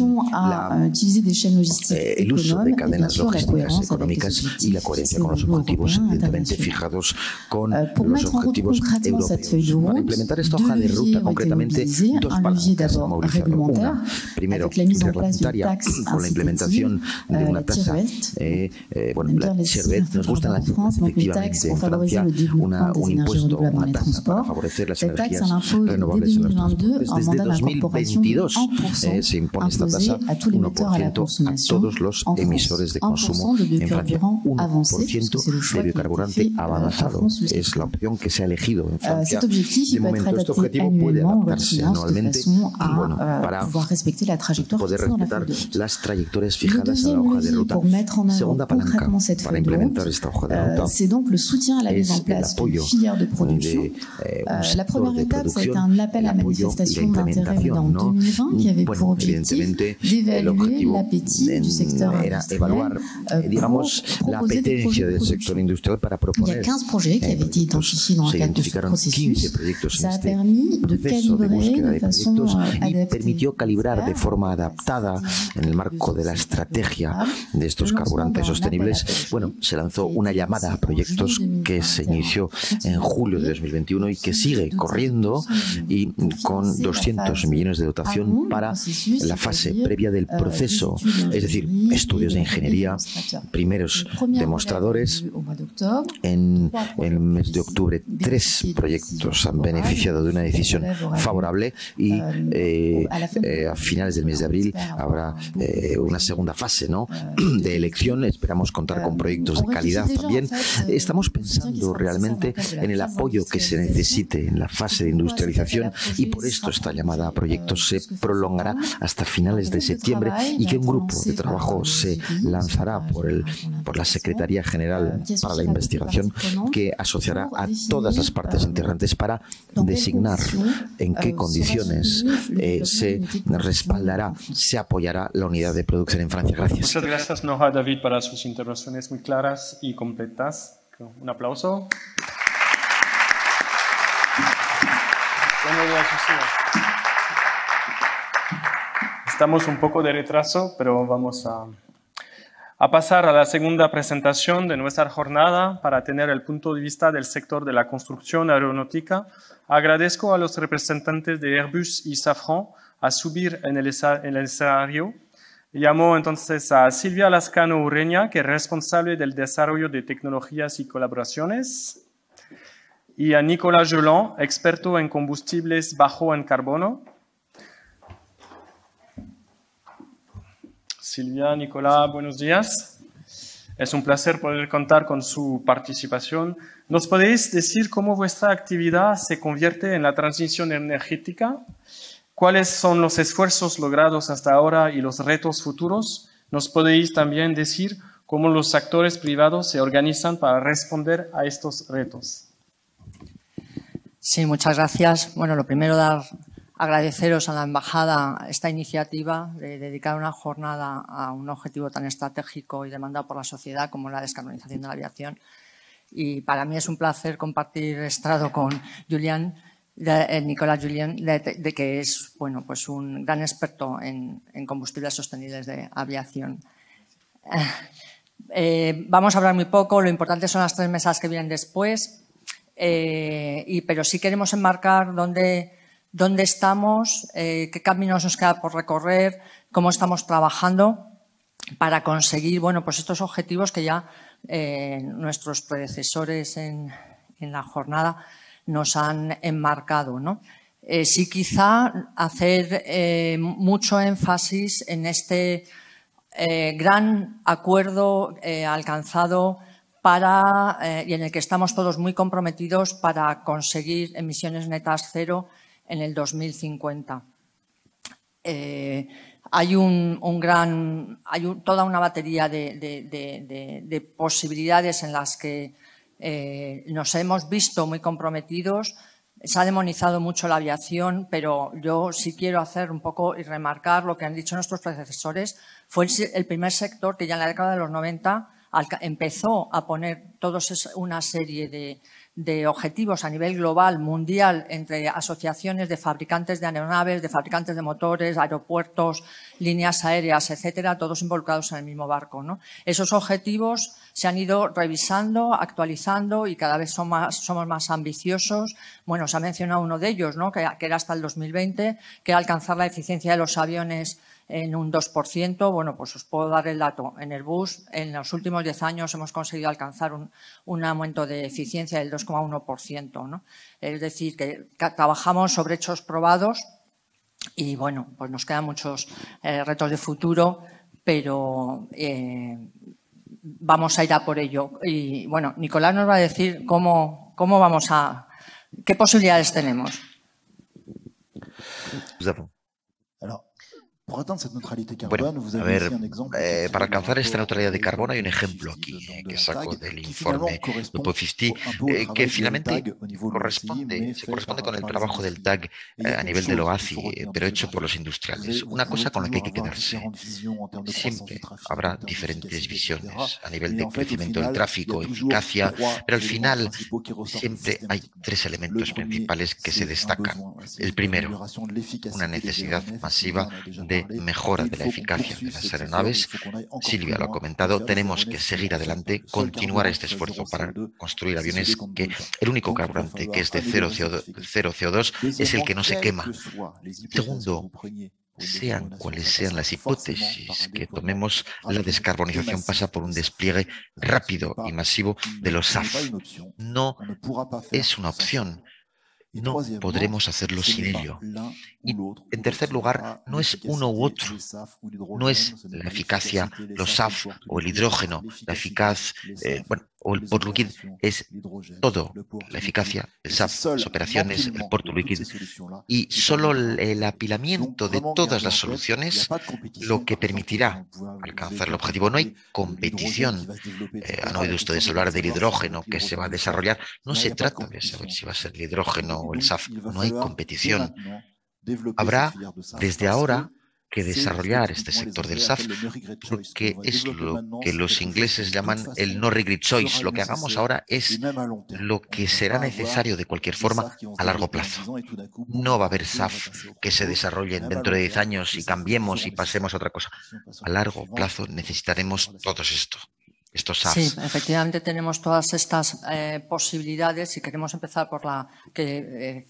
la, eh, el uso de cadenas logísticas económicas y la coherencia con los objetivos, evidentemente, fijados con los objetivos europeos. Para implementar esta hoja de ruta, concretamente, dos palancas a movilizarlo. Una, primero, reglamentaria, con la implementación de una tasa, eh, eh, bueno, la Cherbet, nos gustan las cifras, efectivamente, en Francia, una, un impuesto, una tasa para favorecer las energías renovables en los transportes. Desde dos mil veintidós eh, se impone esta tasa uno por ciento a todos los emisores de consumo en Francia. uno por ciento de biocarburante avanzado es la opción que se ha elegido en Francia. De momento, este objetivo puede adaptarse anualmente bueno, para poder respetar las trayectorias fijadas en la hoja de ruta. Segunda palanca para implementar esta hoja de ruta c'est donc le soutien à la mise en es el place d'une apoyo filière de production. de eh, un Euh, la sector première de étape, ça a été producción, un appel el à apoyo y la manifestation d'intérêt implementación, en ¿no? deux mille vingt qui avait pour Bueno, objectif evidentemente el d'évaluer objetivo l'appétit du secteur era industriel evaluar, euh, eh, digamos, pour la proposer des projets apetencia de del production. sector industrial para Il y a proponer quinze projets qui eh, avaient été identifiés dans le se cadre de ce identificaron quinze processus. proyectos en Ça a este permis de proceso de calibrer búsqueda de de façon proyectos euh, y adaptée. permitió calibrar de forma adaptada en el marco de la estrategia de estos carburantes sostenibles. Bueno, se lanzó una llamada a proyectos que se inició en julio de dos mil veintiuno y que sigue corriendo y con doscientos millones de dotación para la fase previa del proceso, es decir, estudios de ingeniería, primeros demostradores. En el mes de octubre, tres proyectos han beneficiado de una decisión favorable y eh, eh, a finales del mes de abril habrá eh, una segunda fase, ¿no?, de elección. Esperamos contar con proyectos de calidad también. Estamos pensando realmente en el apoyo que se necesite en la fase de industrialización y por esto esta llamada a proyectos se prolongará hasta finales de septiembre y que un grupo de trabajo se lanzará por, el, por la Secretaría General para la Investigación que asociará a todas las partes integrantes para designar en qué condiciones eh, se respaldará, se apoyará la unidad de producción en Francia. Gracias. Muchas gracias, Nora, David, para sus intervenciones muy claras y completas. Un aplauso. Estamos un poco de retraso, pero vamos a, a pasar a la segunda presentación de nuestra jornada para tener el punto de vista del sector de la construcción aeronáutica. Agradezco a los representantes de Airbus y Safran a subir en el, en el escenario. Llamo entonces a Silvia Lascano Ureña, que es responsable del desarrollo de tecnologías y colaboraciones, y a Nicolas Joulin, experto en combustibles bajo en carbono. Silvia, Nicolas, buenos días. Es un placer poder contar con su participación. ¿Nos podéis decir cómo vuestra actividad se convierte en la transición energética? ¿Cuáles son los esfuerzos logrados hasta ahora y los retos futuros? ¿Nos podéis también decir cómo los actores privados se organizan para responder a estos retos? Sí, muchas gracias. Bueno, lo primero, dar, agradeceros a la Embajada esta iniciativa de dedicar una jornada a un objetivo tan estratégico y demandado por la sociedad como la descarbonización de la aviación. Y para mí es un placer compartir estrado con Julián, de, eh, Nicolas Julien, de, de que es bueno, pues un gran experto en, en combustibles sostenibles de aviación. Eh, eh, vamos a hablar muy poco, lo importante son las tres mesas que vienen después. Eh, y, pero sí queremos enmarcar dónde, dónde estamos, eh, qué caminos nos queda por recorrer, cómo estamos trabajando para conseguir bueno, pues estos objetivos que ya eh, nuestros predecesores en, en la jornada nos han enmarcado, ¿no? Eh, sí quizá hacer eh, mucho énfasis en este eh, gran acuerdo eh, alcanzado Para, eh, y en el que estamos todos muy comprometidos para conseguir emisiones netas cero en el dos mil cincuenta. Eh, hay un, un gran, hay un, toda una batería de, de, de, de, de posibilidades en las que eh, nos hemos visto muy comprometidos. Se ha demonizado mucho la aviación, pero yo sí quiero hacer un poco y remarcar lo que han dicho nuestros predecesores. Fue el primer sector que ya en la década de los noventa empezó a poner toda una serie de, de objetivos a nivel global, mundial, entre asociaciones de fabricantes de aeronaves, de fabricantes de motores, aeropuertos, líneas aéreas, etcétera, todos involucrados en el mismo barco, ¿no? Esos objetivos se han ido revisando, actualizando y cada vez son más, somos más ambiciosos. Bueno, se ha mencionado uno de ellos, ¿no?, que, que era hasta el dos mil veinte, que era alcanzar la eficiencia de los aviones en un dos por ciento. Bueno, pues os puedo dar el dato. En Airbus, en los últimos diez años hemos conseguido alcanzar un, un aumento de eficiencia del dos coma uno por ciento, ¿no? Es decir, que, que trabajamos sobre hechos probados y, bueno, pues nos quedan muchos eh, retos de futuro, pero eh, vamos a ir a por ello. Y, bueno, Nicolás nos va a decir cómo, cómo vamos a... qué posibilidades tenemos. Alors, Bueno, a ver, eh, para alcanzar esta neutralidad de carbono hay un ejemplo aquí eh, que saco del informe Grupo cincuenta, eh, que finalmente corresponde, se corresponde con el trabajo del T A G eh, a nivel de la O A C I, eh, pero hecho por los industriales. Una cosa con la que hay que quedarse. Siempre habrá diferentes visiones a nivel de crecimiento del tráfico, eficacia, pero al final siempre hay tres elementos principales que se destacan. El primero, una necesidad masiva de mejora de la eficacia de las aeronaves. Silvia lo ha comentado, tenemos que seguir adelante, continuar este esfuerzo para construir aviones que el único carburante que es de cero C O dos es el que no se quema. Segundo, sean cuales sean las hipótesis que tomemos, la descarbonización pasa por un despliegue rápido y masivo de los S A F. No es una opción. No podremos hacerlo sin ello. Y, en tercer lugar, no es uno u otro. No es la eficacia, los S A F o el hidrógeno, la eficaz, eh, bueno, o el port liquid, es todo. La eficacia, el S A F, las operaciones, el port liquid. Y solo el, el apilamiento de todas las soluciones lo que permitirá alcanzar el objetivo. No hay competición. Eh, han oído ustedes hablar del hidrógeno que se va a desarrollar. No se trata de saber si va a ser el hidrógeno o el S A F. No hay competición. Habrá desde ahora que desarrollar este sector del S A F, porque es lo que los ingleses llaman el no regret choice. Lo que hagamos ahora es lo que será necesario de cualquier forma a largo plazo. No va a haber S A F que se desarrollen dentro de diez años y cambiemos y pasemos a otra cosa. A largo plazo necesitaremos todo esto. Estos S A Fs. Sí, efectivamente tenemos todas estas eh, posibilidades y queremos empezar por la que eh,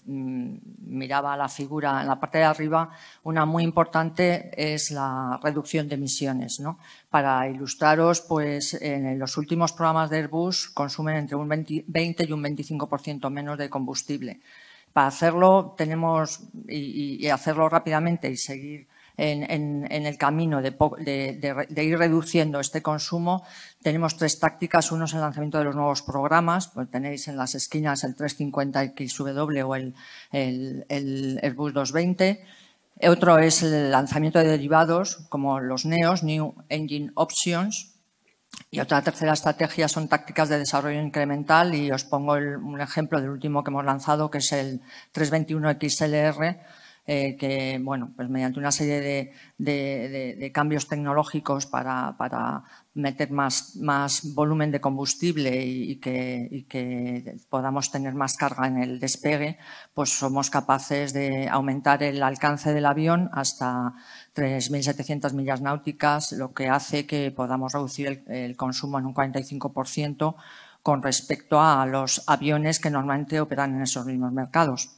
miraba la figura en la parte de arriba. Una muy importante es la reducción de emisiones, ¿no? Para ilustraros, pues en los últimos programas de Airbus consumen entre un veinte y un veinticinco por ciento menos de combustible. Para hacerlo tenemos y, y hacerlo rápidamente y seguir En, en, en el camino de, de, de, de ir reduciendo este consumo, tenemos tres tácticas. Uno es el lanzamiento de los nuevos programas, pues tenéis en las esquinas el trescientos cincuenta equis doble u o el, el, el Airbus doscientos veinte. Otro es el lanzamiento de derivados, como los NEOs, New Engine Options. Y otra tercera estrategia son tácticas de desarrollo incremental, y os pongo el, un ejemplo del último que hemos lanzado, que es el trescientos veintiuno equis ele erre, Eh, que, bueno, pues mediante una serie de, de, de, de cambios tecnológicos para, para meter más, más volumen de combustible y, y, que, y que podamos tener más carga en el despegue, pues somos capaces de aumentar el alcance del avión hasta tres mil setecientas millas náuticas, lo que hace que podamos reducir el, el consumo en un cuarenta y cinco por ciento con respecto a los aviones que normalmente operan en esos mismos mercados.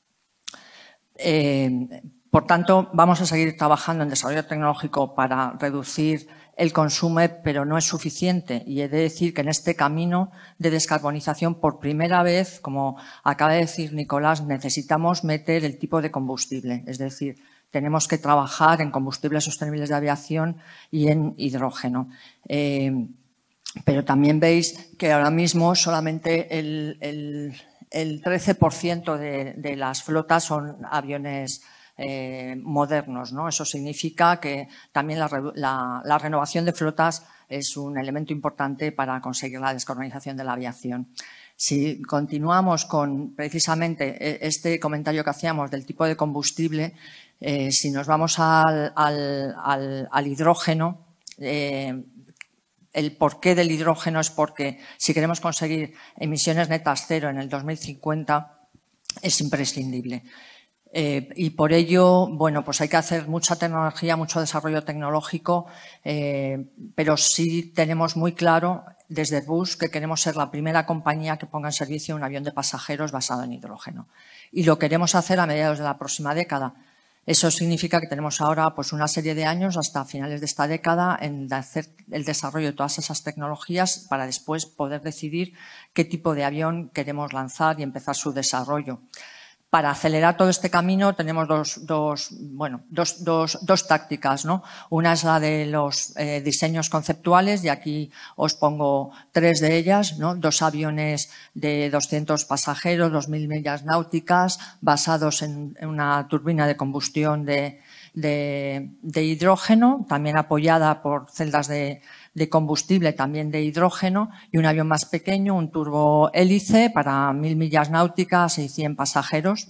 Eh, por tanto, vamos a seguir trabajando en desarrollo tecnológico para reducir el consumo, pero no es suficiente. Y he de decir que en este camino de descarbonización, por primera vez, como acaba de decir Nicolás, necesitamos meter el tipo de combustible. Es decir, tenemos que trabajar en combustibles sostenibles de aviación y en hidrógeno. Eh, pero también veis que ahora mismo solamente el... el El trece por ciento de, de las flotas son aviones eh, modernos, ¿no? Eso significa que también la, la, la renovación de flotas es un elemento importante para conseguir la descarbonización de la aviación. Si continuamos con precisamente este comentario que hacíamos del tipo de combustible, eh, si nos vamos al, al, al, al hidrógeno, eh, el porqué del hidrógeno es porque si queremos conseguir emisiones netas cero en el dos mil cincuenta es imprescindible. Eh, y por ello, bueno, pues hay que hacer mucha tecnología, mucho desarrollo tecnológico, eh, pero sí tenemos muy claro desde Airbus que queremos ser la primera compañía que ponga en servicio un avión de pasajeros basado en hidrógeno. Y lo queremos hacer a mediados de la próxima década. Eso significa que tenemos ahora pues, una serie de años hasta finales de esta década en hacer el desarrollo de todas esas tecnologías para después poder decidir qué tipo de avión queremos lanzar y empezar su desarrollo. Para acelerar todo este camino tenemos dos, dos, bueno, dos, dos, dos tácticas, ¿no? Una es la de los eh, diseños conceptuales, y aquí os pongo tres de ellas, ¿no? Dos aviones de doscientos pasajeros, dos mil millas náuticas, basados en, en una turbina de combustión de, de, de hidrógeno, también apoyada por celdas de, de combustible, también de hidrógeno, y un avión más pequeño, un turbohélice para mil millas náuticas y cien pasajeros.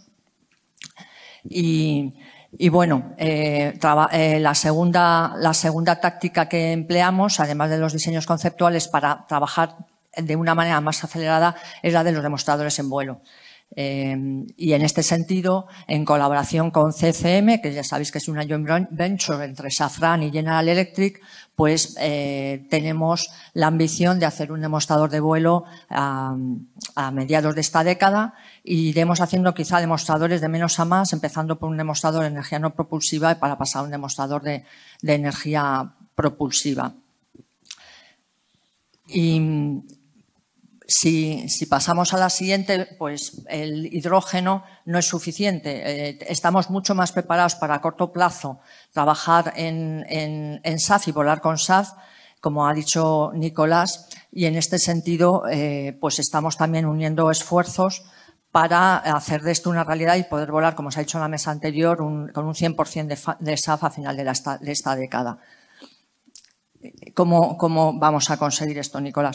Y, y bueno, eh, eh, la, segunda, la segunda táctica que empleamos, además de los diseños conceptuales para trabajar de una manera más acelerada, es la de los demostradores en vuelo. Eh, y en este sentido, en colaboración con C C M, que ya sabéis que es una joint venture entre Safran y General Electric, pues eh, tenemos la ambición de hacer un demostrador de vuelo a, a mediados de esta década, y iremos haciendo quizá demostradores de menos a más, empezando por un demostrador de energía no propulsiva para pasar a un demostrador de, de energía propulsiva. Y Si, si pasamos a la siguiente, pues el hidrógeno no es suficiente. Eh, estamos mucho más preparados para a corto plazo trabajar en, en, en S A F y volar con S A F, como ha dicho Nicolás, y en este sentido eh, pues estamos también uniendo esfuerzos para hacer de esto una realidad y poder volar, como se ha dicho en la mesa anterior, un, con un cien por cien de, de S A F a final de, la, de esta década. ¿Cómo, ¿Cómo vamos a conseguir esto, Nicolás?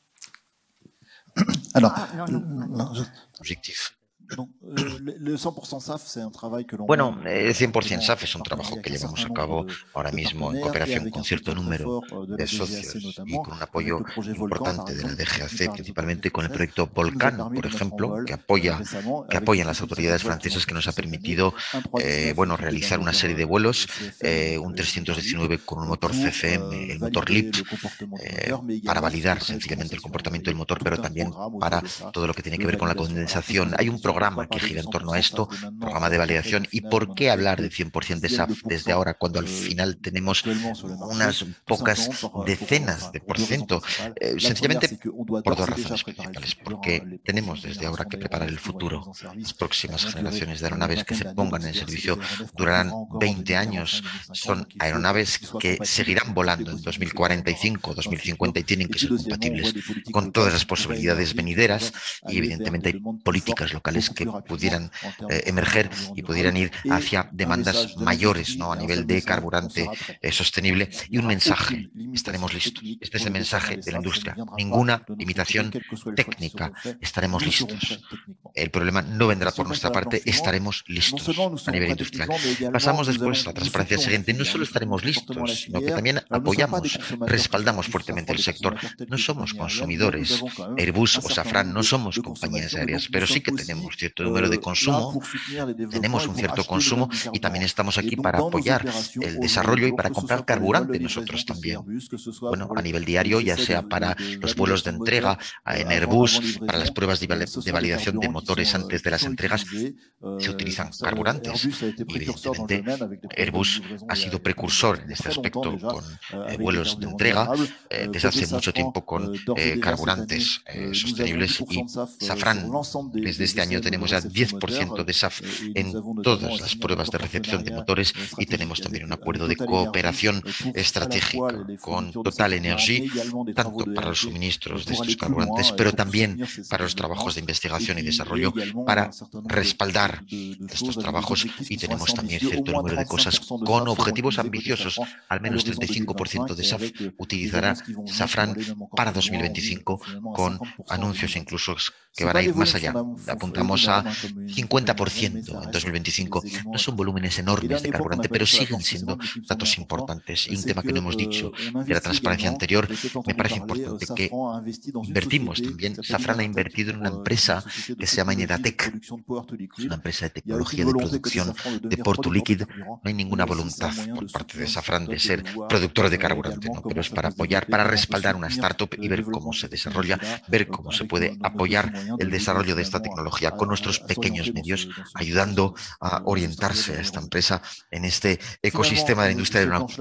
Alors, ah, non, non, non. Objectif. Non, le cent pour cent S A F, c'est un travail que l'on Bueno, el cien por cien S A F es un trabajo que llevamos a cabo ahora mismo en cooperación con cierto número de socios y con un apoyo importante de la D G A C, principalmente con el proyecto Volcan, por ejemplo, que apoya que apoyan las autoridades francesas, que nos ha permitido eh, bueno, realizar una serie de vuelos, eh, un trescientos diecinueve con un motor C F M, el motor L I P, eh, para validar sencillamente el comportamiento del motor, pero también para todo lo que tiene que ver con la condensación. Hay un programa que gira en torno a esto, programa de validación. ¿Y por qué hablar de cien por cien de S A F desde ahora, cuando al final tenemos unas pocas decenas de por ciento? Eh, sencillamente por dos razones principales. Porque tenemos desde ahora que preparar el futuro. Las próximas generaciones de aeronaves que se pongan en servicio durarán veinte años. Son aeronaves que seguirán volando en dos mil cuarenta y cinco, dos mil cincuenta, y tienen que ser compatibles con todas las posibilidades venideras, y evidentemente hay políticas locales que pudieran eh, emerger y pudieran ir hacia demandas mayores, ¿no?, a nivel de carburante eh, sostenible. Y un mensaje: estaremos listos. Este es el mensaje de la industria. Ninguna limitación técnica. Estaremos listos. El problema no vendrá por nuestra parte. Estaremos listos a nivel industrial. Pasamos después a la transparencia siguiente. No solo estaremos listos, sino que también apoyamos, respaldamos fuertemente el sector. No somos consumidores. Airbus o Safran no somos compañías aéreas, pero sí que tenemos cierto número de consumo, tenemos un cierto consumo, y también estamos aquí para apoyar el desarrollo y para comprar carburante nosotros también. Bueno, a nivel diario, ya sea para los vuelos de entrega en Airbus, para las pruebas de validación de motores antes de las entregas, se utilizan carburantes. Y evidentemente Airbus ha sido precursor en este aspecto con eh, vuelos de entrega eh, desde hace mucho tiempo con eh, carburantes eh, sostenibles, y Safran desde este año tenemos ya diez por ciento de S A F en todas las pruebas de recepción de motores, y tenemos también un acuerdo de cooperación estratégica con Total Energy, tanto para los suministros de estos carburantes, pero también para los trabajos de investigación y desarrollo, para respaldar estos trabajos. Y tenemos también cierto número de cosas con objetivos ambiciosos. Al menos treinta y cinco por ciento de S A F utilizará Safran para dos mil veinticinco, con anuncios incluso que van a ir más allá. Apuntamos a cincuenta por ciento en dos mil veinticinco. No son volúmenes enormes de carburante, pero siguen siendo datos importantes. Y un tema que no hemos dicho de la transparencia anterior, me parece importante que invertimos también. Safran ha invertido en una empresa que se llama Inedatec, es una empresa de tecnología de producción de Portuliquid. No hay ninguna voluntad por parte de Safran de ser productor de carburante, ¿no? Pero es para apoyar, para respaldar una startup y ver cómo se desarrolla, ver cómo se puede apoyar el desarrollo de esta tecnología con nuestros pequeños medios, ayudando a orientarse a esta empresa en este ecosistema de la industria aeronáutica.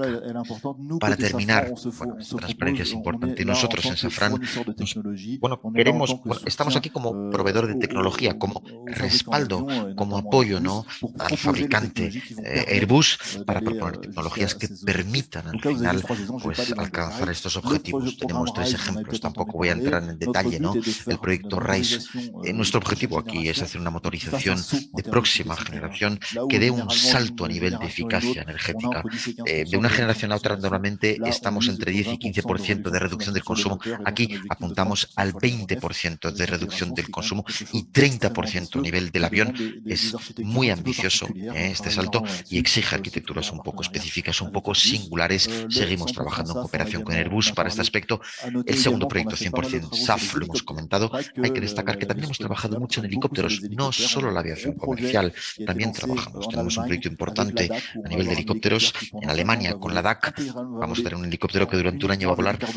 Para terminar, bueno, esta transparencia es importante. Nosotros en Safran, nos, bueno, queremos, bueno, estamos aquí como proveedor de tecnología, como respaldo, como apoyo, ¿no?, al fabricante eh, Airbus, para proponer tecnologías que permitan al final pues alcanzar estos objetivos. Tenemos tres ejemplos, tampoco voy a entrar en detalle, ¿no? El proyecto RAISE. Eh, nuestro objetivo aquí es es hacer una motorización de próxima generación que dé un salto a nivel de eficacia energética. Eh, de una generación a otra normalmente estamos entre diez y quince por ciento de reducción del consumo. Aquí apuntamos al veinte por ciento de reducción del consumo y treinta por ciento a nivel del avión. Es muy ambicioso eh, este salto y exige arquitecturas un poco específicas, un poco singulares. Seguimos trabajando en cooperación con Airbus para este aspecto. El segundo proyecto cien por cien S A F, lo hemos comentado. Hay que destacar que también hemos trabajado mucho en helicópteros, no solo la aviación comercial, también trabajamos. Tenemos un proyecto importante a nivel de helicópteros en Alemania con la D A C. Vamos a tener un helicóptero que durante un año va a volar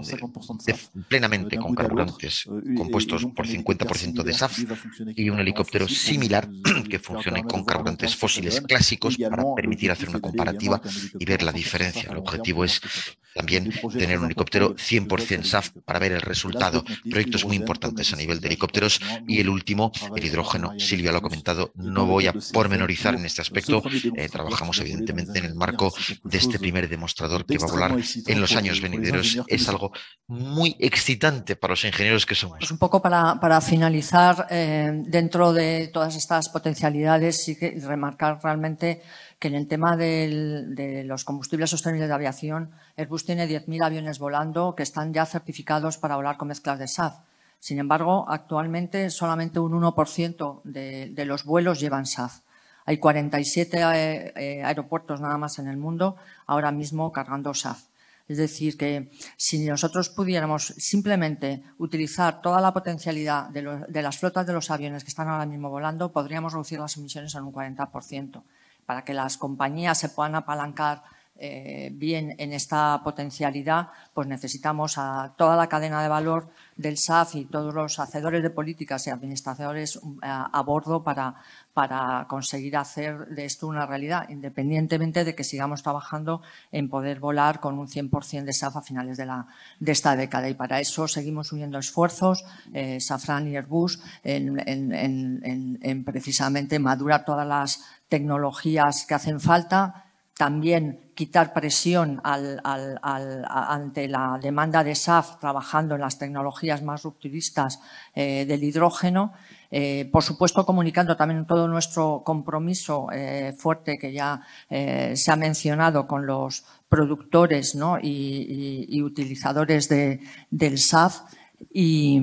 de, de, plenamente con carburantes compuestos por cincuenta por ciento de S A F y un helicóptero similar que funcione con carburantes fósiles clásicos para permitir hacer una comparativa y ver la diferencia. El objetivo es también tener un helicóptero cien por cien S A F para ver el resultado. Proyectos muy importantes a nivel de helicópteros. Y el último, el hidrógeno. Silvia lo ha comentado, no voy a pormenorizar en este aspecto. Eh, trabajamos evidentemente en el marco de este primer demostrador que va a volar en los años venideros. Es algo muy excitante para los ingenieros que somos. Pues un poco para, para finalizar, eh, dentro de todas estas potencialidades, sí que remarcar realmente que en el tema del, de los combustibles sostenibles de aviación, Airbus tiene diez mil aviones volando que están ya certificados para volar con mezclas de S A F. Sin embargo, actualmente solamente un uno por ciento de, de los vuelos llevan S A F. Hay cuarenta y siete eh, eh, aeropuertos nada más en el mundo ahora mismo cargando S A F. Es decir, que si nosotros pudiéramos simplemente utilizar toda la potencialidad de, lo, de las flotas de los aviones que están ahora mismo volando, podríamos reducir las emisiones en un cuarenta por ciento. Para que las compañías se puedan apalancar eh, bien en esta potencialidad, pues necesitamos a toda la cadena de valor del S A F y todos los hacedores de políticas y administradores a, a bordo para, para conseguir hacer de esto una realidad, independientemente de que sigamos trabajando en poder volar con un cien por cien de S A F a finales de, la, de esta década. Y para eso seguimos uniendo esfuerzos, eh, Safran y Airbus, en, en, en, en, en precisamente madurar todas las tecnologías que hacen falta, también quitar presión al, al, al, ante la demanda de S A F, trabajando en las tecnologías más rupturistas eh, del hidrógeno. Eh, por supuesto, comunicando también todo nuestro compromiso eh, fuerte que ya eh, se ha mencionado con los productores, ¿no? y, y, y utilizadores de, del S A F. Y,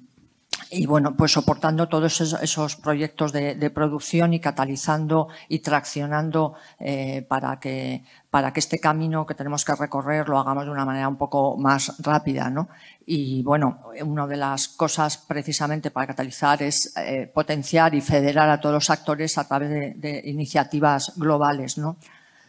Y bueno, pues soportando todos esos, esos proyectos de, de producción y catalizando y traccionando eh, para que para que este camino que tenemos que recorrer lo hagamos de una manera un poco más rápida, ¿no? Y bueno, una de las cosas precisamente para catalizar es eh, potenciar y federar a todos los actores a través de, de iniciativas globales, ¿no?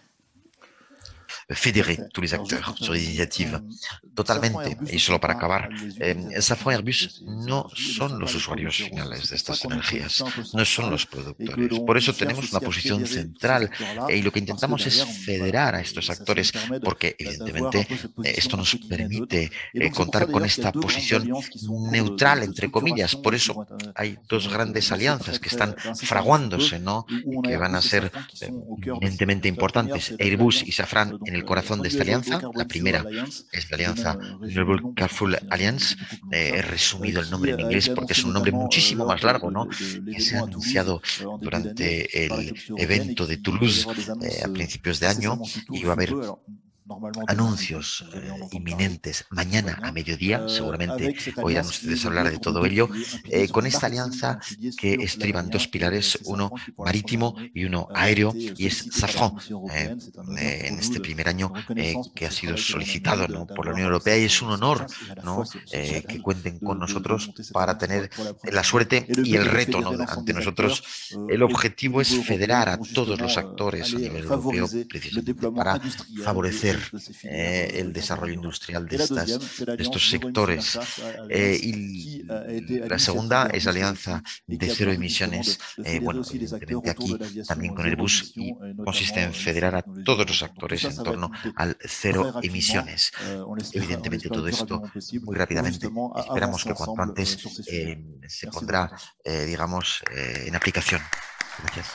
Fédérer tous les acteurs sur les initiatives totalmente. Y solo para acabar, eh, Safran y Airbus no son los usuarios finales de estas energías, no son los productores. Por eso tenemos una posición central y lo que intentamos es federar a estos actores porque evidentemente esto nos permite eh, contar con esta posición neutral, entre comillas. Por eso hay dos grandes alianzas que están fraguándose, ¿no? Y que van a ser eh, eminentemente importantes. Airbus y Safran en el corazón de esta alianza. La primera es la alianza Noble Carrefour Alliance. Eh, he resumido el nombre en inglés porque es un nombre muchísimo más largo, ¿no? Que se ha anunciado durante el evento de Toulouse eh, a principios de año y va a haber anuncios eh, inminentes mañana a mediodía, seguramente oirán ustedes hablar de todo ello, eh, con esta alianza que estriban dos pilares, uno marítimo y uno aéreo, y es Safran, eh, eh, en este primer año eh, que ha sido solicitado, ¿no? por la Unión Europea, y es un honor, ¿no? eh, que cuenten con nosotros para tener la suerte y el reto, ¿no? ante nosotros. El objetivo es federar a todos los actores a nivel europeo precisamente para favorecer Eh, el desarrollo industrial de, estas, de estos sectores. Eh, y la segunda es la alianza de cero emisiones. Eh, bueno, evidentemente aquí también con Airbus, y consiste en federar a todos los actores en torno al cero emisiones. Evidentemente todo esto muy rápidamente. Esperamos que cuanto antes eh, se pondrá, eh, digamos, eh, en aplicación. Gracias.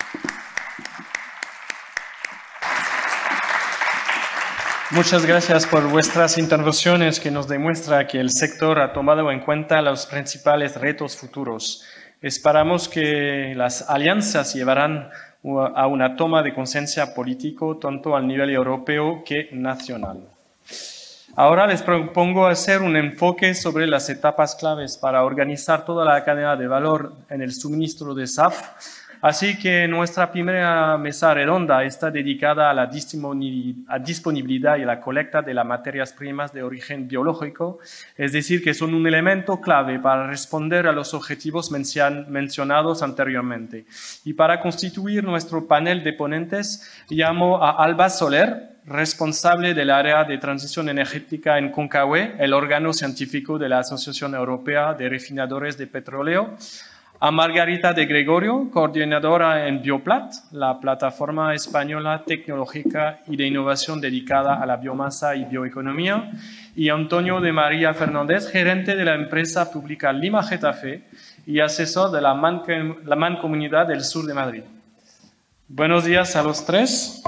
Muchas gracias por vuestras intervenciones que nos demuestra que el sector ha tomado en cuenta los principales retos futuros. Esperamos que las alianzas llevarán a una toma de conciencia político tanto al nivel europeo que nacional. Ahora les propongo hacer un enfoque sobre las etapas claves para organizar toda la cadena de valor en el suministro de S A F. Así que nuestra primera mesa redonda está dedicada a la disponibilidad y la colecta de las materias primas de origen biológico, es decir, que son un elemento clave para responder a los objetivos mencionados anteriormente. Y para constituir nuestro panel de ponentes, llamo a Alba Soler, responsable del área de transición energética en CONCAWE, el órgano científico de la Asociación Europea de Refinadores de Petróleo, a Margarita de Gregorio, coordinadora en Bioplat, la plataforma española tecnológica y de innovación dedicada a la biomasa y bioeconomía, y Antonio de María Fernández, gerente de la empresa pública Lima Getafe y asesor de la, Man la Mancomunidad del Sur de Madrid. Buenos días a los tres.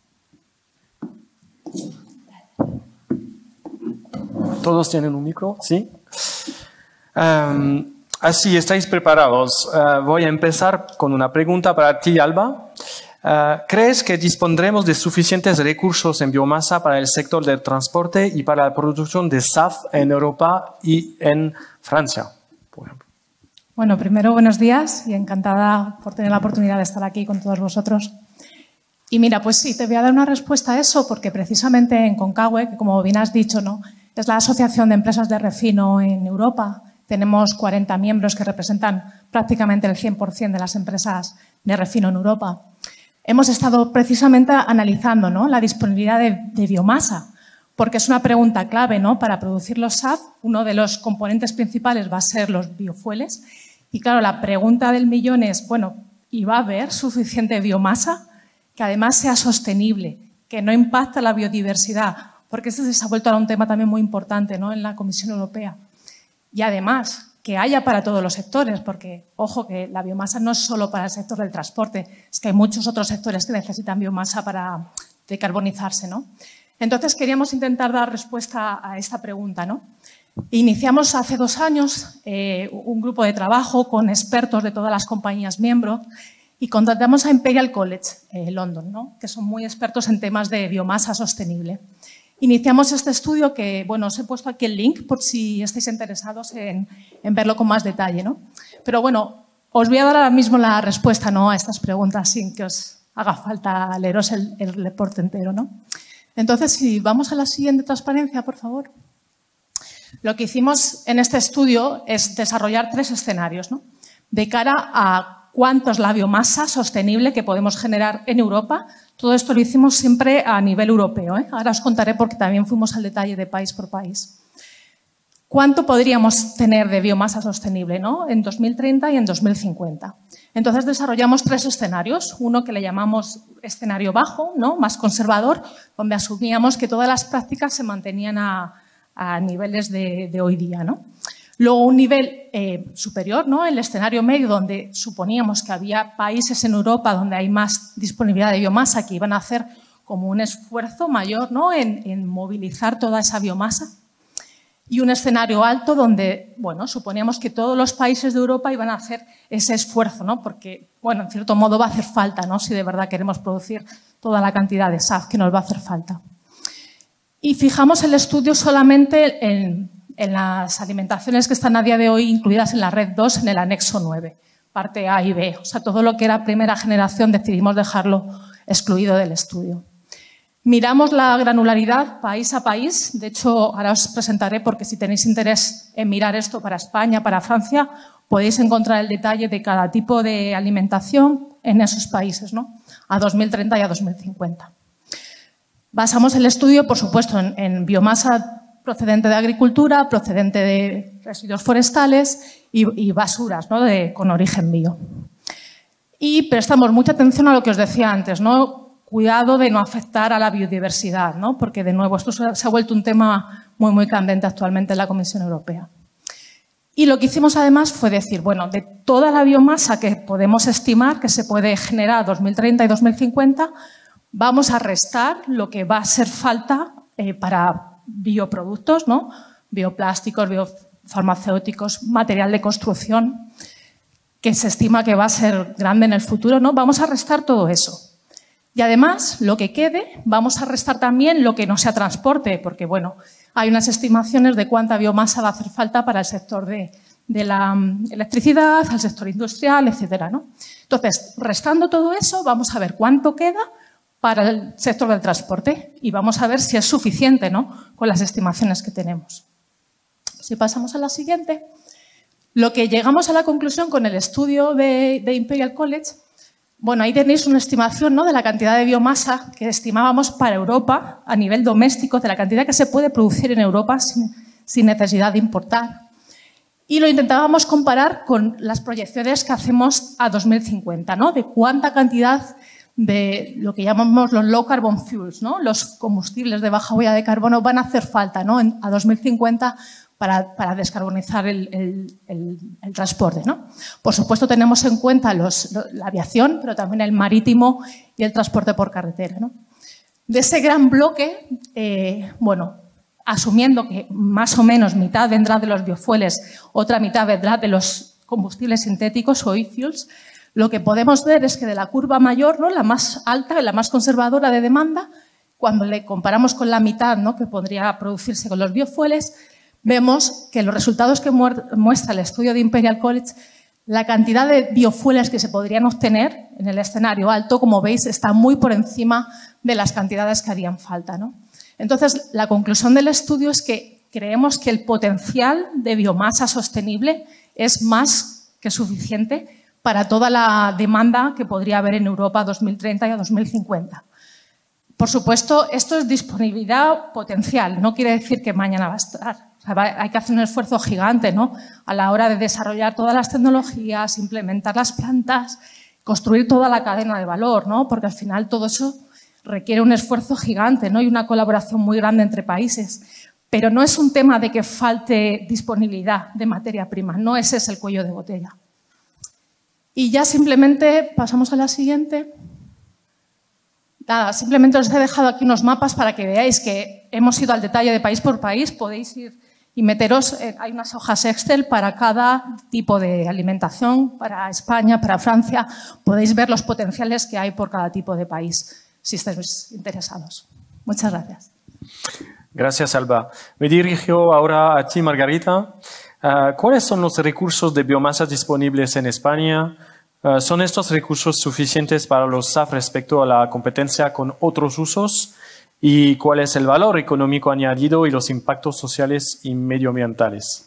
¿Todos tienen un micro? ¿Sí? Um, así, ¿estáis preparados? Uh, voy a empezar con una pregunta para ti, Alba. Uh, ¿Crees que dispondremos de suficientes recursos en biomasa para el sector del transporte y para la producción de S A F en Europa y en Francia, por ejemplo? Bueno, primero, buenos días y encantada por tener la oportunidad de estar aquí con todos vosotros. Y mira, pues sí, te voy a dar una respuesta a eso porque precisamente en CONCAWE, que como bien has dicho, ¿no?, es la Asociación de Empresas de Refino en Europa. Tenemos cuarenta miembros que representan prácticamente el cien por cien de las empresas de refino en Europa. Hemos estado precisamente analizando, ¿no?, la disponibilidad de, de biomasa, porque es una pregunta clave, ¿no?, para producir los S A F. Uno de los componentes principales va a ser los biofueles. Y claro, la pregunta del millón es, bueno, ¿y va a haber suficiente biomasa que además sea sostenible, que no impacte la biodiversidad? Porque este se ha vuelto ahora un tema también muy importante, ¿no?, en la Comisión Europea. Y además, que haya para todos los sectores, porque, ojo, que la biomasa no es solo para el sector del transporte, es que hay muchos otros sectores que necesitan biomasa para decarbonizarse, ¿no? Entonces, queríamos intentar dar respuesta a esta pregunta, ¿no? Iniciamos hace dos años eh, un grupo de trabajo con expertos de todas las compañías miembros y contratamos a Imperial College, eh, London, ¿no?, que son muy expertos en temas de biomasa sostenible. Iniciamos este estudio que, bueno, os he puesto aquí el link por si estáis interesados en, en verlo con más detalle, ¿no? Pero bueno, os voy a dar ahora mismo la respuesta, ¿no?, a estas preguntas sin que os haga falta leeros el, el reporte entero, ¿no? Entonces, si vamos a la siguiente transparencia, por favor. Lo que hicimos en este estudio es desarrollar tres escenarios, ¿no?, de cara a cuánto es la biomasa sostenible que podemos generar en Europa. Todo esto lo hicimos siempre a nivel europeo, ¿eh? Ahora os contaré porque también fuimos al detalle de país por país. ¿Cuánto podríamos tener de biomasa sostenible, ¿no?, en dos mil treinta y en dos mil cincuenta? Entonces desarrollamos tres escenarios. Uno que le llamamos escenario bajo, ¿no?, más conservador, donde asumíamos que todas las prácticas se mantenían a, a niveles de, de hoy día, ¿no? Luego un nivel eh, superior, ¿no?, el escenario medio, donde suponíamos que había países en Europa donde hay más disponibilidad de biomasa que iban a hacer como un esfuerzo mayor, ¿no?, en, en movilizar toda esa biomasa. Y un escenario alto donde, bueno, suponíamos que todos los países de Europa iban a hacer ese esfuerzo, ¿no?, porque, bueno, en cierto modo va a hacer falta, ¿no?, si de verdad queremos producir toda la cantidad de S A F que nos va a hacer falta. Y fijamos el estudio solamente en, en las alimentaciones que están a día de hoy incluidas en la red dos, en el anexo nueve, parte A y B. O sea, todo lo que era primera generación decidimos dejarlo excluido del estudio. Miramos la granularidad país a país. De hecho, ahora os presentaré, porque si tenéis interés en mirar esto para España, para Francia, podéis encontrar el detalle de cada tipo de alimentación en esos países, ¿no?, a dos mil treinta y a dos mil cincuenta. Basamos el estudio, por supuesto, en, en biomasa procedente de agricultura, procedente de residuos forestales y, y basuras, ¿no?, de, con origen bio. Y prestamos mucha atención a lo que os decía antes, ¿no?, cuidado de no afectar a la biodiversidad, ¿no?, porque, de nuevo, esto se ha vuelto un tema muy, muy candente actualmente en la Comisión Europea. Y lo que hicimos, además, fue decir, bueno, de toda la biomasa que podemos estimar que se puede generar a dos mil treinta y dos mil cincuenta, vamos a restar lo que va a hacer falta eh, para bioproductos, ¿no?, bioplásticos, biofarmacéuticos, material de construcción. que se estima que va a ser grande en el futuro, ¿no? Vamos a restar todo eso. Y además, lo que quede, vamos a restar también lo que no sea transporte, porque, bueno, hay unas estimaciones de cuánta biomasa va a hacer falta para el sector de, de la electricidad, al sector industrial, etcétera, ¿no? Entonces, restando todo eso, vamos a ver cuánto queda para el sector del transporte y vamos a ver si es suficiente, ¿no?, con las estimaciones que tenemos. Si pasamos a la siguiente, lo que llegamos a la conclusión con el estudio de, de Imperial College. Bueno, ahí tenéis una estimación, ¿no?, de la cantidad de biomasa que estimábamos para Europa a nivel doméstico, de la cantidad que se puede producir en Europa sin, sin necesidad de importar. Y lo intentábamos comparar con las proyecciones que hacemos a dos mil cincuenta, ¿no?, de cuánta cantidad de lo que llamamos los low carbon fuels, ¿no?, los combustibles de baja huella de carbono van a hacer falta, ¿no?, en, a dos mil cincuenta para, para descarbonizar el, el, el, el transporte, ¿no? Por supuesto, tenemos en cuenta los, la aviación, pero también el marítimo y el transporte por carretera, ¿no? De ese gran bloque, eh, bueno, asumiendo que más o menos mitad vendrá de los biofueles, otra mitad vendrá de los combustibles sintéticos o e-fuels, lo que podemos ver es que de la curva mayor, ¿no?, la más alta, la más conservadora de demanda, cuando le comparamos con la mitad, ¿no?, que podría producirse con los biofueles, vemos que los resultados que muestra el estudio de Imperial College, la cantidad de biofueles que se podrían obtener en el escenario alto, como veis, está muy por encima de las cantidades que harían falta, ¿no? Entonces, la conclusión del estudio es que creemos que el potencial de biomasa sostenible es más que suficiente para toda la demanda que podría haber en Europa a dos mil treinta y a dos mil cincuenta. Por supuesto, esto es disponibilidad potencial, no quiere decir que mañana va a estar. O sea, va, hay que hacer un esfuerzo gigante, ¿no?, a la hora de desarrollar todas las tecnologías, implementar las plantas, construir toda la cadena de valor, ¿no?, porque al final todo eso requiere un esfuerzo gigante, ¿no?, y una colaboración muy grande entre países. Pero no es un tema de que falte disponibilidad de materia prima, no ese es el cuello de botella. Y ya simplemente pasamos a la siguiente. Nada, simplemente os he dejado aquí unos mapas para que veáis que hemos ido al detalle de país por país. Podéis ir y meteros, eh, hay unas hojas Excel para cada tipo de alimentación, para España, para Francia. Podéis ver los potenciales que hay por cada tipo de país, si estáis interesados. Muchas gracias. Gracias, Alba. Me dirijo ahora a ti, Margarita. Uh, ¿Cuáles son los recursos de biomasa disponibles en España? Uh, ¿Son estos recursos suficientes para los S A F respecto a la competencia con otros usos? ¿Y cuál es el valor económico añadido y los impactos sociales y medioambientales?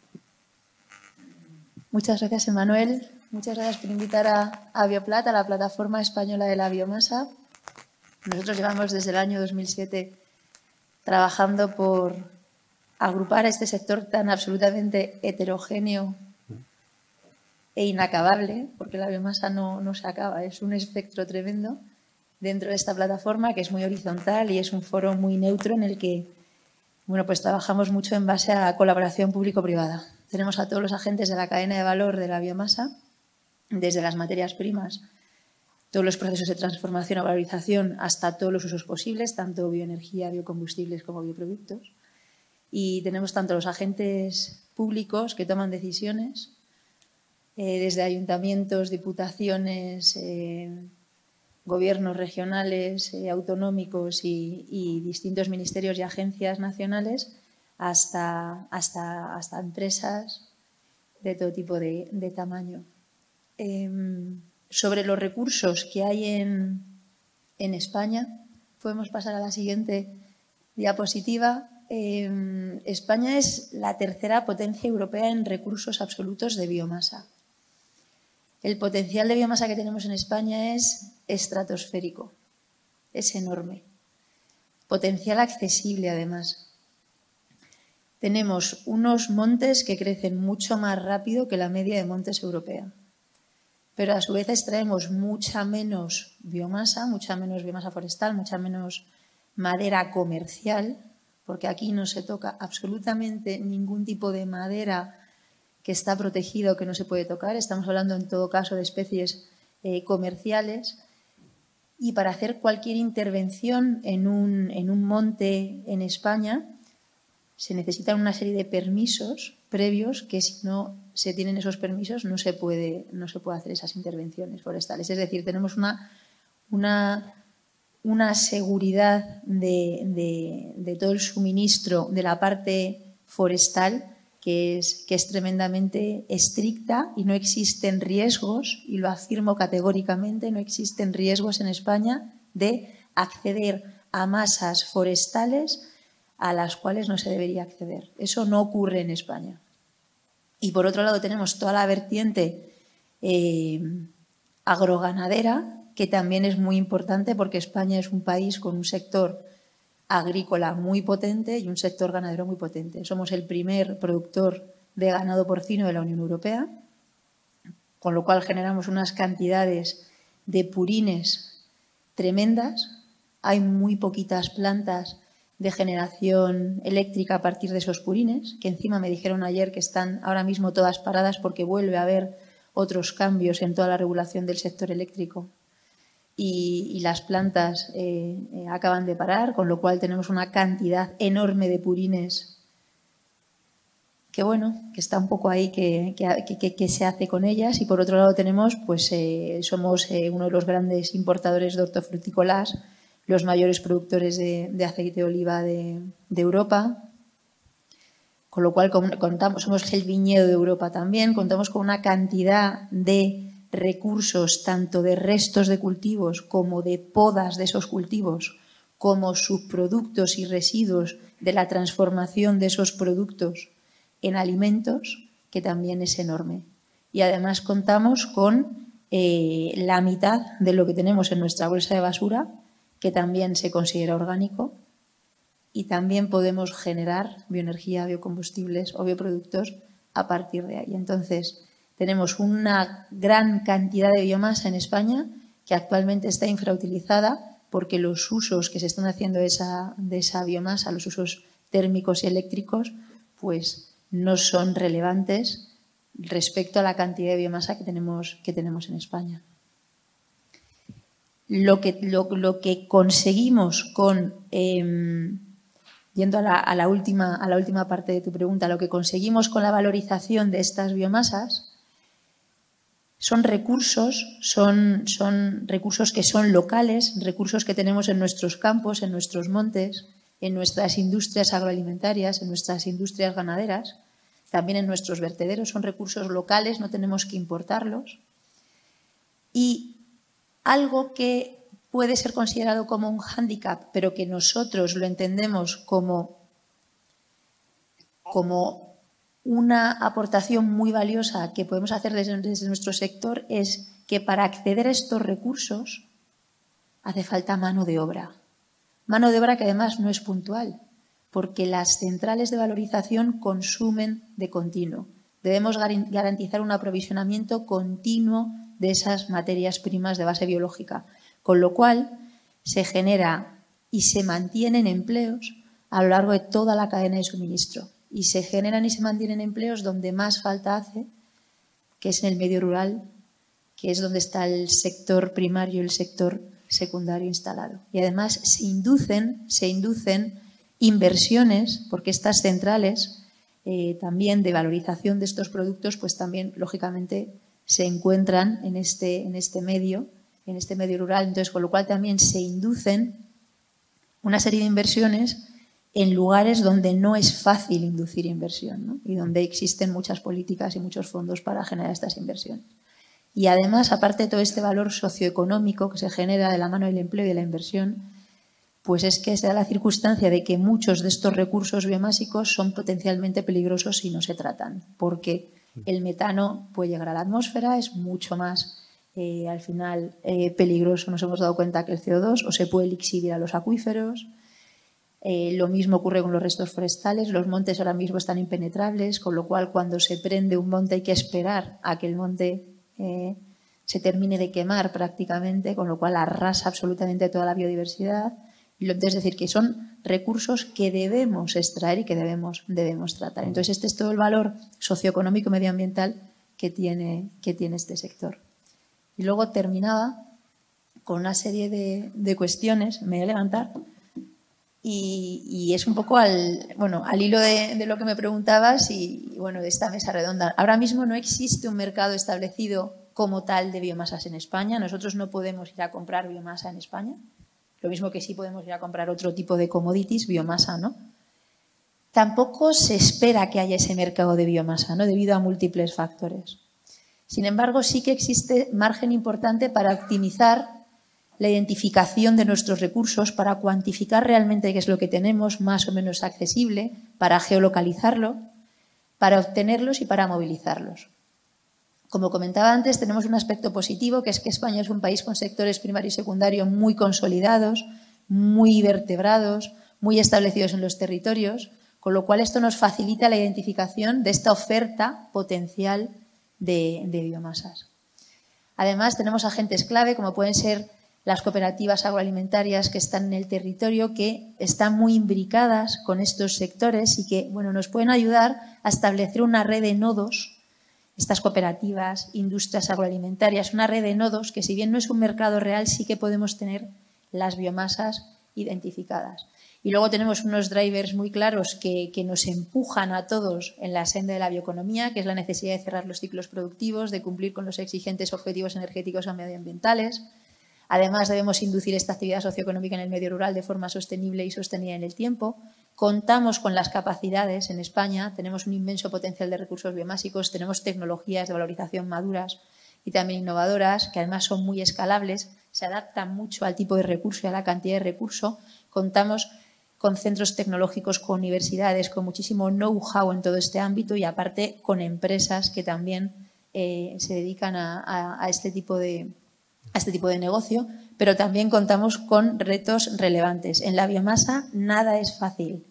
Muchas gracias, Emanuel. Muchas gracias por invitar a, a Bioplat, a la plataforma española de la biomasa. Nosotros llevamos desde el año dos mil siete trabajando por agrupar a este sector tan absolutamente heterogéneo e inacabable, porque la biomasa no, no se acaba, es un espectro tremendo dentro de esta plataforma que es muy horizontal y es un foro muy neutro en el que, bueno, pues trabajamos mucho en base a colaboración público-privada. Tenemos a todos los agentes de la cadena de valor de la biomasa, desde las materias primas, todos los procesos de transformación o valorización, hasta todos los usos posibles, tanto bioenergía, biocombustibles como bioproductos. Y tenemos tanto los agentes públicos que toman decisiones, eh, desde ayuntamientos, diputaciones, eh, gobiernos regionales, eh, autonómicos y, y distintos ministerios y agencias nacionales, hasta, hasta, hasta empresas de todo tipo de, de tamaño. Eh, sobre los recursos que hay en, en España, podemos pasar a la siguiente diapositiva. Eh, España es la tercera potencia europea en recursos absolutos de biomasa. El potencial de biomasa que tenemos en España es estratosférico, es enorme. Potencial accesible, además. Tenemos unos montes que crecen mucho más rápido que la media de montes europea, pero a su vez extraemos mucha menos biomasa, mucha menos biomasa forestal, mucha menos madera comercial, porque aquí no se toca absolutamente ningún tipo de madera que está protegido, que no se puede tocar. Estamos hablando en todo caso de especies eh, comerciales. Y para hacer cualquier intervención en un, en un monte en España, se necesitan una serie de permisos previos que si no se tienen esos permisos no se puede, no se puede hacer esas intervenciones forestales. Es decir, tenemos una, una, una seguridad de, de, de todo el suministro de la parte forestal que es, que es tremendamente estricta y no existen riesgos, y lo afirmo categóricamente, no existen riesgos en España de acceder a masas forestales a las cuales no se debería acceder. Eso no ocurre en España. Y por otro lado tenemos toda la vertiente eh, agroganadera, que también es muy importante porque España es un país con un sector agrícola muy potente y un sector ganadero muy potente. Somos el primer productor de ganado porcino de la Unión Europea, con lo cual generamos unas cantidades de purines tremendas. Hay muy poquitas plantas de generación eléctrica a partir de esos purines, que encima me dijeron ayer que están ahora mismo todas paradas porque vuelve a haber otros cambios en toda la regulación del sector eléctrico. Y, y las plantas eh, eh, acaban de parar, con lo cual tenemos una cantidad enorme de purines que, bueno, que está un poco ahí, que, que, que, que se hace con ellas. Y por otro lado tenemos, pues eh, somos eh, uno de los grandes importadores de hortofrutícolas, los mayores productores de, de aceite de oliva de, de Europa, con lo cual contamos, somos el viñedo de Europa también, contamos con una cantidad de recursos tanto de restos de cultivos como de podas de esos cultivos, como subproductos y residuos de la transformación de esos productos en alimentos, que también es enorme. Y además contamos con eh, la mitad de lo que tenemos en nuestra bolsa de basura, que también se considera orgánico, y también podemos generar bioenergía, biocombustibles o bioproductos a partir de ahí. Entonces, tenemos una gran cantidad de biomasa en España que actualmente está infrautilizada porque los usos que se están haciendo de esa, de esa biomasa, los usos térmicos y eléctricos, pues no son relevantes respecto a la cantidad de biomasa que tenemos, que tenemos en España. Lo que, lo, lo que conseguimos con, eh, yendo a la, a, la última, a la última parte de tu pregunta, lo que conseguimos con la valorización de estas biomasas son recursos, son, son recursos que son locales, recursos que tenemos en nuestros campos, en nuestros montes, en nuestras industrias agroalimentarias, en nuestras industrias ganaderas, también en nuestros vertederos. Son recursos locales, no tenemos que importarlos. Y algo que puede ser considerado como un hándicap, pero que nosotros lo entendemos como, como una aportación muy valiosa que podemos hacer desde, desde nuestro sector, es que para acceder a estos recursos hace falta mano de obra. Mano de obra que además no es puntual, porque las centrales de valorización consumen de continuo. Debemos garantizar un aprovisionamiento continuo de esas materias primas de base biológica, con lo cual se genera y se mantienen empleos a lo largo de toda la cadena de suministro. Y se generan y se mantienen empleos donde más falta hace, que es en el medio rural, que es donde está el sector primario y el sector secundario instalado. Y además se inducen, se inducen inversiones, porque estas centrales eh, también de valorización de estos productos, pues también, lógicamente, se encuentran en este, en este medio, en este medio rural. Entonces, con lo cual también se inducen una serie de inversiones en lugares donde no es fácil inducir inversión, ¿no? Y donde existen muchas políticas y muchos fondos para generar estas inversiones. Y además, aparte de todo este valor socioeconómico que se genera de la mano del empleo y de la inversión, pues es que se da la circunstancia de que muchos de estos recursos biomásicos son potencialmente peligrosos si no se tratan, porque el metano puede llegar a la atmósfera, es mucho más, eh, al final, eh, peligroso, nos hemos dado cuenta, que el C O dos, o se puede lixiviar a los acuíferos. Eh, lo mismo ocurre con los restos forestales. Los montes ahora mismo están impenetrables, con lo cual cuando se prende un monte hay que esperar a que el monte eh, se termine de quemar prácticamente, con lo cual arrasa absolutamente toda la biodiversidad. Es decir, que son recursos que debemos extraer y que debemos, debemos tratar. Entonces, este es todo el valor socioeconómico y medioambiental que tiene, que tiene este sector. Y luego terminaba con una serie de, de cuestiones. ¿Me voy a levantar? Y, y es un poco al, bueno, al hilo de, de lo que me preguntabas y, y bueno, de esta mesa redonda. Ahora mismo no existe un mercado establecido como tal de biomasas en España. Nosotros no podemos ir a comprar biomasa en España. Lo mismo que sí podemos ir a comprar otro tipo de commodities, biomasa, ¿no? Tampoco se espera que haya ese mercado de biomasa, ¿no? Debido a múltiples factores. Sin embargo, sí que existe margen importante para optimizar la identificación de nuestros recursos, para cuantificar realmente qué es lo que tenemos más o menos accesible, para geolocalizarlo, para obtenerlos y para movilizarlos. Como comentaba antes, tenemos un aspecto positivo, que es que España es un país con sectores primario y secundario muy consolidados, muy vertebrados, muy establecidos en los territorios, con lo cual esto nos facilita la identificación de esta oferta potencial de, de biomasas. Además, tenemos agentes clave, como pueden ser las cooperativas agroalimentarias que están en el territorio, que están muy imbricadas con estos sectores y que bueno, nos pueden ayudar a establecer una red de nodos, estas cooperativas, industrias agroalimentarias, una red de nodos que, si bien no es un mercado real, sí que podemos tener las biomasas identificadas. Y luego tenemos unos drivers muy claros que, que nos empujan a todos en la senda de la bioeconomía, que es la necesidad de cerrar los ciclos productivos, de cumplir con los exigentes objetivos energéticos y medioambientales. Además, debemos inducir esta actividad socioeconómica en el medio rural de forma sostenible y sostenida en el tiempo. Contamos con las capacidades en España, tenemos un inmenso potencial de recursos biomásicos, tenemos tecnologías de valorización maduras y también innovadoras, que además son muy escalables, se adaptan mucho al tipo de recurso y a la cantidad de recurso. Contamos con centros tecnológicos, con universidades, con muchísimo know-how en todo este ámbito y aparte con empresas que también eh, se dedican a, a, a este tipo de a este tipo de negocio, pero también contamos con retos relevantes. En la biomasa nada es fácil.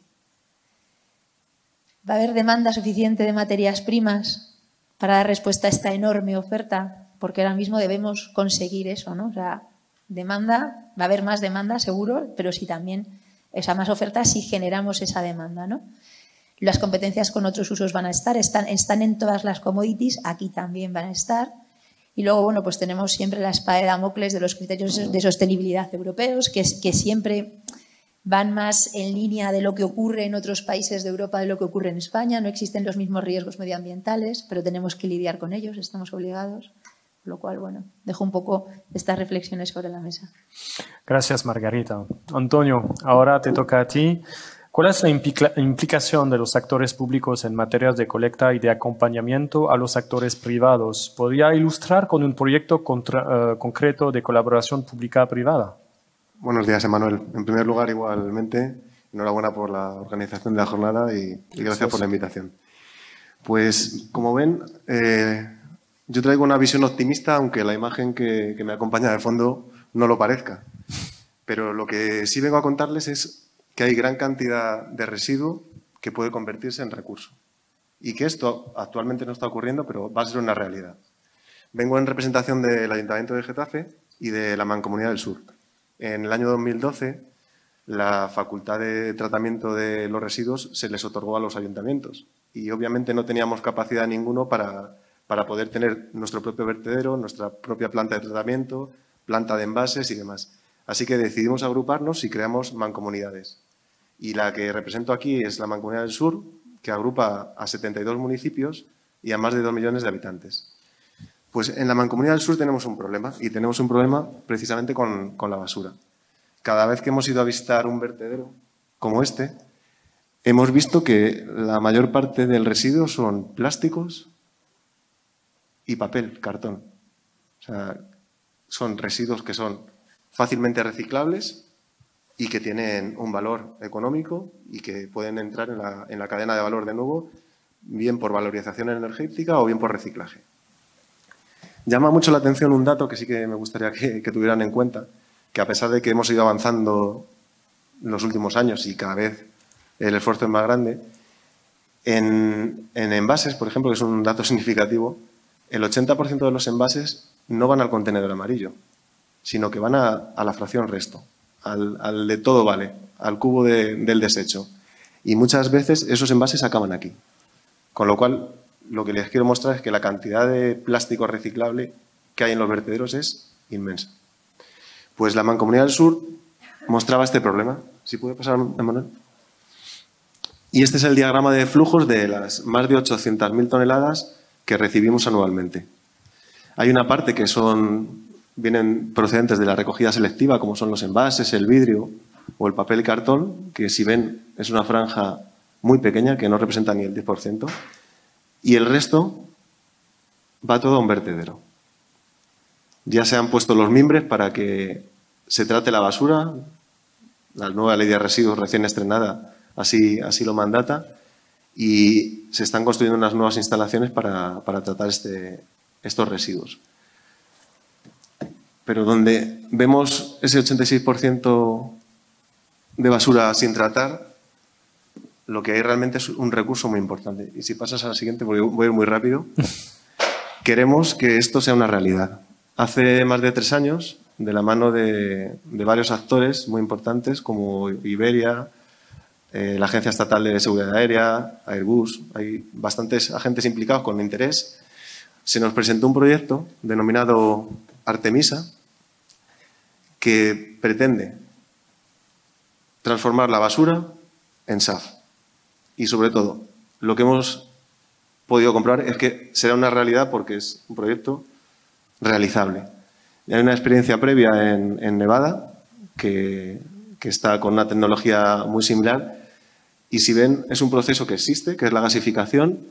¿Va a haber demanda suficiente de materias primas para dar respuesta a esta enorme oferta? Porque ahora mismo debemos conseguir eso, ¿no? O sea, demanda, va a haber más demanda seguro, pero si también, esa más oferta si generamos esa demanda, ¿no? Las competencias con otros usos van a estar, están, están en todas las commodities, aquí también van a estar. Y luego, bueno, pues tenemos siempre la espada de Damocles de los criterios de sostenibilidad europeos, que, que siempre van más en línea de lo que ocurre en otros países de Europa de lo que ocurre en España. No existen los mismos riesgos medioambientales, pero tenemos que lidiar con ellos, estamos obligados. Por lo cual, bueno, dejo un poco estas reflexiones sobre la mesa. Gracias, Margarita. Antonio, ahora te toca a ti. ¿Cuál es la implica implicación de los actores públicos en materias de colecta y de acompañamiento a los actores privados? ¿Podría ilustrar con un proyecto contra, uh, concreto de colaboración pública-privada? Buenos días, Emanuel. En primer lugar, igualmente, enhorabuena por la organización de la jornada y, y gracias sí, por la invitación. Pues, como ven, eh, yo traigo una visión optimista, aunque la imagen que, que me acompaña de fondo no lo parezca. Pero lo que sí vengo a contarles es que hay gran cantidad de residuo que puede convertirse en recurso. Y que esto actualmente no está ocurriendo, pero va a ser una realidad. Vengo en representación del Ayuntamiento de Getafe y de la Mancomunidad del Sur. En el año dos mil doce, la facultad de tratamiento de los residuos se les otorgó a los ayuntamientos. Y obviamente no teníamos capacidad ninguno para, para poder tener nuestro propio vertedero, nuestra propia planta de tratamiento, planta de envases y demás. Así que decidimos agruparnos y creamos mancomunidades. Y la que represento aquí es la Mancomunidad del Sur, que agrupa a setenta y dos municipios y a más de dos millones de habitantes. Pues en la Mancomunidad del Sur tenemos un problema, y tenemos un problema precisamente con, con la basura. Cada vez que hemos ido a visitar un vertedero como este, hemos visto que la mayor parte del residuo son plásticos y papel, cartón. O sea, son residuos que son fácilmente reciclables y que tienen un valor económico y que pueden entrar en la, en la cadena de valor de nuevo, bien por valorización energética o bien por reciclaje. Llama mucho la atención un dato que sí que me gustaría que, que tuvieran en cuenta, que a pesar de que hemos ido avanzando en los últimos años y cada vez el esfuerzo es más grande, en, en envases, por ejemplo, que es un dato significativo, el ochenta por ciento de los envases no van al contenedor amarillo, sino que van a, a la fracción resto, al, al de todo vale, al cubo de, del desecho. Y muchas veces esos envases acaban aquí. Con lo cual, lo que les quiero mostrar es que la cantidad de plástico reciclable que hay en los vertederos es inmensa. Pues la Mancomunidad del Sur mostraba este problema. ¿Sí puede pasar, Manuel? Y este es el diagrama de flujos de las más de ochocientas mil toneladas que recibimos anualmente. Hay una parte que son, vienen procedentes de la recogida selectiva, como son los envases, el vidrio o el papel y cartón, que si ven es una franja muy pequeña que no representa ni el diez por ciento. Y el resto va todo a un vertedero. Ya se han puesto los mimbres para que se trate la basura. La nueva ley de residuos recién estrenada así, así lo mandata. Y se están construyendo unas nuevas instalaciones para, para tratar este, estos residuos. Pero donde vemos ese ochenta y seis por ciento de basura sin tratar, lo que hay realmente es un recurso muy importante. Y si pasas a la siguiente, porque voy a ir muy rápido, queremos que esto sea una realidad. Hace más de tres años, de la mano de, de varios actores muy importantes, como Iberia, eh, la Agencia Estatal de Seguridad Aérea, Airbus, hay bastantes agentes implicados con interés, se nos presentó un proyecto denominado Artemisa, que pretende transformar la basura en S A F. Y sobre todo, lo que hemos podido comprobar es que será una realidad porque es un proyecto realizable. Hay una experiencia previa en, en Nevada que, que está con una tecnología muy similar y si ven es un proceso que existe, que es la gasificación.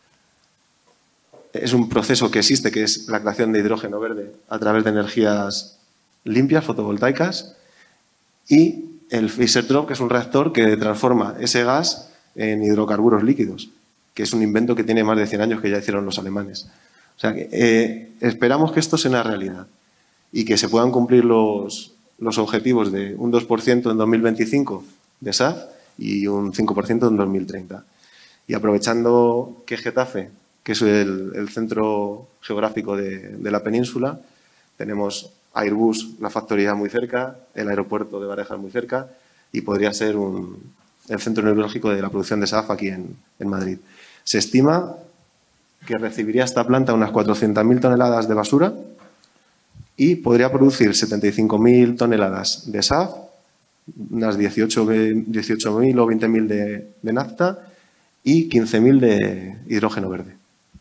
Es un proceso que existe, que es la creación de hidrógeno verde a través de energías limpias, fotovoltaicas, y el Fischer-Tropsch, que es un reactor que transforma ese gas en hidrocarburos líquidos, que es un invento que tiene más de cien años que ya hicieron los alemanes. O sea, que, eh, esperamos que esto sea una realidad y que se puedan cumplir los, los objetivos de un dos por ciento en dos mil veinticinco de S A F y un cinco por ciento en dos mil treinta. Y aprovechando que Getafe, que es el, el centro geográfico de, de la península, tenemos Airbus, la factoría muy cerca, el aeropuerto de Barajas muy cerca y podría ser un, el centro neurológico de la producción de S A F aquí en, en Madrid. Se estima que recibiría esta planta unas cuatrocientas mil toneladas de basura y podría producir setenta y cinco mil toneladas de S A F, unas dieciocho mil o veinte mil de, de nafta y quince mil de hidrógeno verde.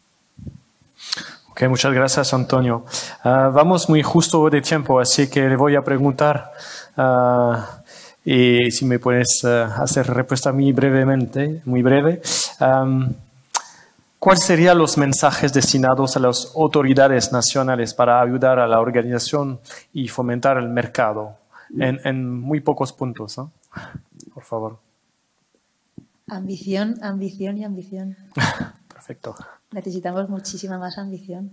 Ok, muchas gracias, Antonio. Uh, vamos muy justo de tiempo, así que le voy a preguntar uh, y si me puedes uh, hacer respuesta muy brevemente, muy breve. Um, ¿Cuáles serían los mensajes destinados a las autoridades nacionales para ayudar a la organización y fomentar el mercado? En, en muy pocos puntos, ¿no? Por favor. Ambición, ambición y ambición. Perfecto. Necesitamos muchísima más ambición.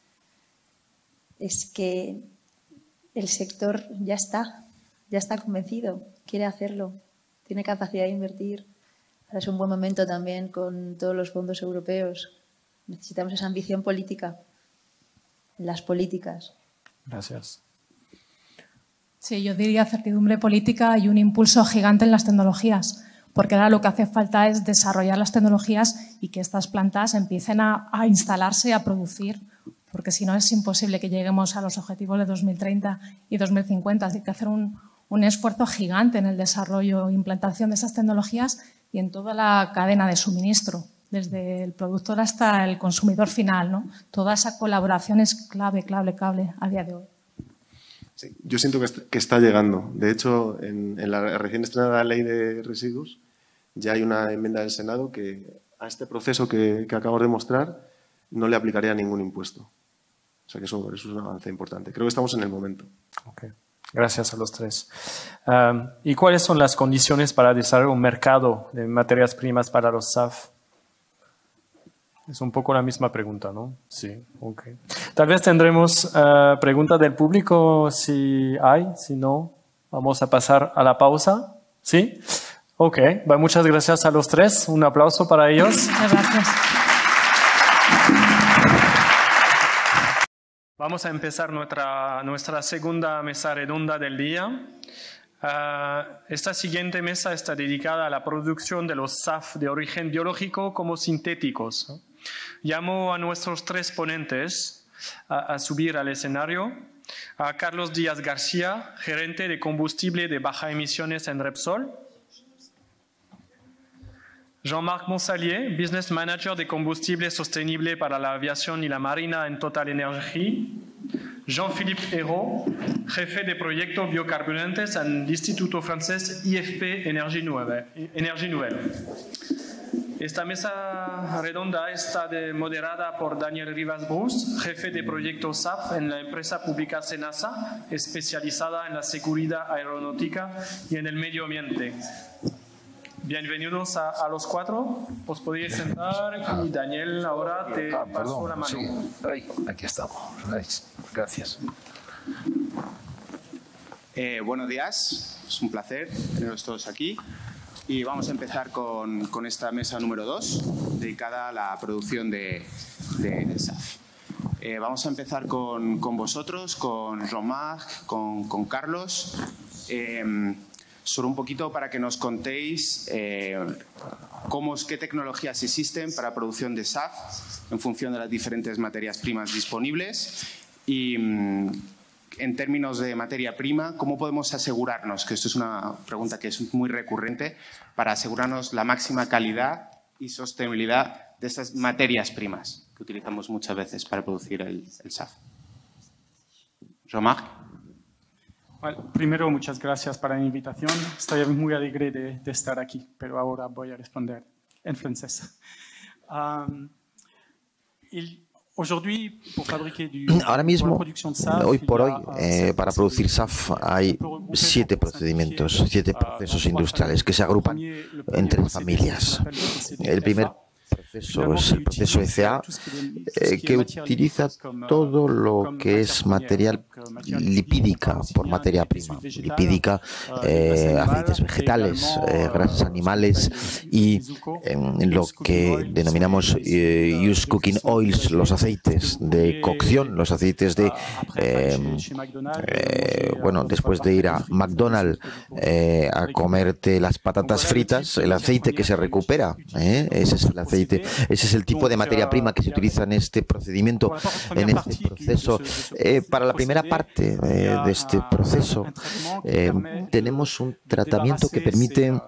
Es que el sector ya está, ya está convencido, quiere hacerlo, tiene capacidad de invertir. Ahora es un buen momento también con todos los fondos europeos. Necesitamos esa ambición política, las políticas. Gracias. Sí, yo diría certidumbre política y un impulso gigante en las tecnologías, porque ahora lo que hace falta es desarrollar las tecnologías y que estas plantas empiecen a, a instalarse y a producir, porque si no es imposible que lleguemos a los objetivos de dos mil treinta y dos mil cincuenta. Hay que hacer un, un esfuerzo gigante en el desarrollo e implantación de esas tecnologías y en toda la cadena de suministro, desde el productor hasta el consumidor final, ¿no? Toda esa colaboración es clave, clave, clave a día de hoy. Sí, yo siento que está, que está llegando. De hecho, en, en la recién estrenada ley de residuos ya hay una enmienda del Senado que a este proceso que, que acabo de mostrar no le aplicaría ningún impuesto. O sea que eso, eso es un avance importante. Creo que estamos en el momento. Okay. Gracias a los tres. Um, ¿Y cuáles son las condiciones para desarrollar un mercado de materias primas para los S A F? Es un poco la misma pregunta, ¿no? Sí, ok. Tal vez tendremos uh, preguntas del público si hay, si no, vamos a pasar a la pausa. ¿Sí? Ok, bueno, muchas gracias a los tres. Un aplauso para ellos. Muchas gracias. Vamos a empezar nuestra, nuestra segunda mesa redonda del día. Uh, esta siguiente mesa está dedicada a la producción de los S A F de origen biológico como sintéticos, ¿no? Llamo a nuestros tres ponentes a, a subir al escenario. A Carlos Díaz García, gerente de combustible de baja emisiones en Repsol. Jean-Marc Monsalier, Business Manager de combustible sostenible para la aviación y la marina en Total Energy. Jean-Philippe Hérault, jefe de proyecto biocarburantes en el Instituto Francés I F P Energie Nouvelle. Esta mesa redonda está de, moderada por Daniel Rivas Bruce, jefe de proyecto S A F en la empresa pública Senasa, especializada en la seguridad aeronáutica y en el medio ambiente. Bienvenidos a, a los cuatro. Os podéis sentar y Daniel, ahora te ah, paso perdón, la mano. Sí. Ay, aquí estamos. Gracias. Eh, buenos días. Es un placer tenerlos todos aquí. Y vamos a empezar con, con esta mesa número dos, dedicada a la producción de, de, de S A F. Eh, vamos a empezar con, con vosotros, con Jean-Marc, con, con Carlos. Eh, Solo un poquito para que nos contéis eh, cómo, qué tecnologías existen para producción de S A F en función de las diferentes materias primas disponibles y en términos de materia prima, cómo podemos asegurarnos, que esto es una pregunta que es muy recurrente, para asegurarnos la máxima calidad y sostenibilidad de estas materias primas que utilizamos muchas veces para producir el, el S A F. Jean-Marc. Bueno, primero, muchas gracias por la invitación. Estoy muy alegre de, de estar aquí, pero ahora voy a responder en francés. Um, il, Ahora mismo, hoy por hoy, eh, para producir S A F hay siete procedimientos, siete procesos industriales que se agrupan en tres familias. El primer proceso es el proceso E C A, eh, que utiliza todo lo que es material lipídica por materia prima. Lipídica, eh, aceites vegetales, eh, grasas animales y eh, lo que denominamos eh, used cooking oils, los aceites de cocción, los aceites de, eh, eh, bueno, después de ir a McDonald's eh, a comerte las patatas fritas, el aceite que se recupera, eh, ese es el aceite Ese es el tipo de materia prima que se utiliza en este procedimiento, en este proceso. Eh, para la primera parte eh, de este proceso eh, tenemos un tratamiento que permite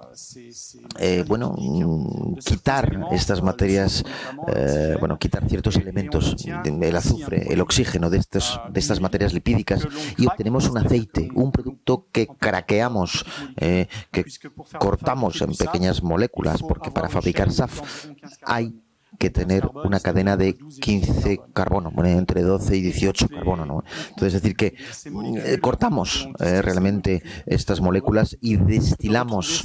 eh, bueno, quitar estas materias, eh, bueno, quitar ciertos elementos, el azufre, el oxígeno de, estos, de estas materias lipídicas y obtenemos un aceite, un producto que craqueamos, eh, que cortamos en pequeñas moléculas, porque para fabricar S A F hay que tener una cadena de quince carbono, bueno, entre doce y dieciocho carbono, ¿no? Entonces, es decir, que eh, cortamos eh, realmente estas moléculas y destilamos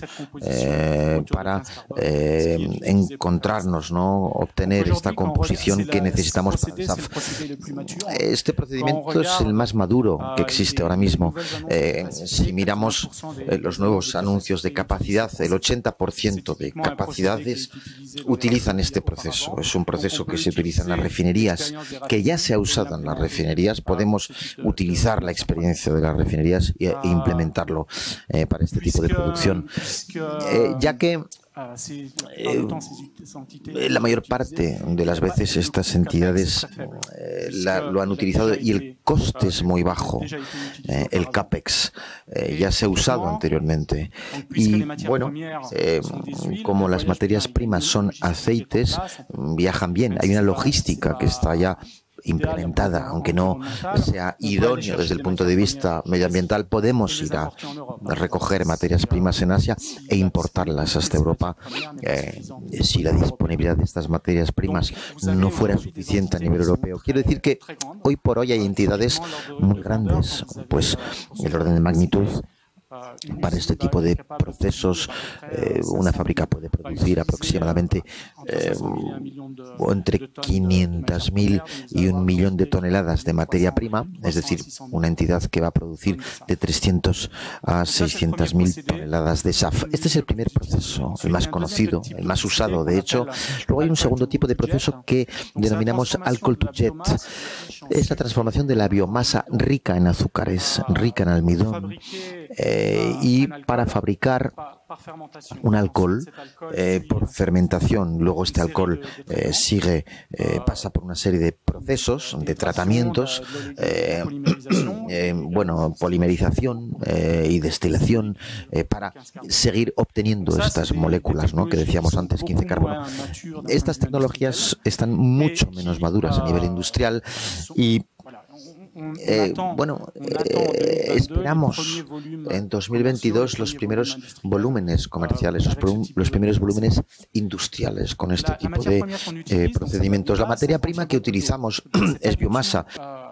eh, para eh, encontrarnos, ¿no? Obtener esta composición que necesitamos para el S A F. Este procedimiento es el más maduro que existe ahora mismo. Eh, si miramos eh, los nuevos anuncios de capacidad, el ochenta por ciento de capacidades utilizan este proceso. Es un proceso que se utiliza en las refinerías, que ya se ha usado en las refinerías. Podemos utilizar la experiencia de las refinerías e implementarlo eh, para este tipo de producción. Eh, ya que Eh, la mayor parte de las veces estas entidades eh, la, lo han utilizado y el coste es muy bajo. Eh, el CAPEX eh, ya se ha usado anteriormente. Y bueno, eh, como las materias primas son aceites, viajan bien. Hay una logística que está ya implementada, aunque no sea idóneo desde el punto de vista medioambiental, podemos ir a recoger materias primas en Asia e importarlas hasta Europa eh, si la disponibilidad de estas materias primas no fuera suficiente a nivel europeo. Quiero decir que hoy por hoy hay entidades muy grandes, pues el orden de magnitud para este tipo de procesos. Eh, una fábrica puede producir aproximadamente eh, entre quinientas mil y un millón de toneladas de materia prima, es decir, una entidad que va a producir de trescientas a seiscientas mil toneladas de S A F. Este es el primer proceso, el más conocido, el más usado, de hecho. Luego hay un segundo tipo de proceso que denominamos alcohol to jet. Es la transformación de la biomasa rica en azúcares, rica en almidón, eh, y para fabricar un alcohol eh, por fermentación. Luego este alcohol eh, sigue, eh, pasa por una serie de procesos procesos, de tratamientos, eh, eh, bueno, polimerización eh, y destilación eh, para seguir obteniendo estas moléculas, ¿no?, que decíamos antes, quince carbono. Estas tecnologías están mucho menos maduras a nivel industrial y Eh, bueno, eh, esperamos en dos mil veintidós los primeros volúmenes comerciales, los, los primeros volúmenes industriales con este tipo de eh, procedimientos. La materia prima que utilizamos es biomasa,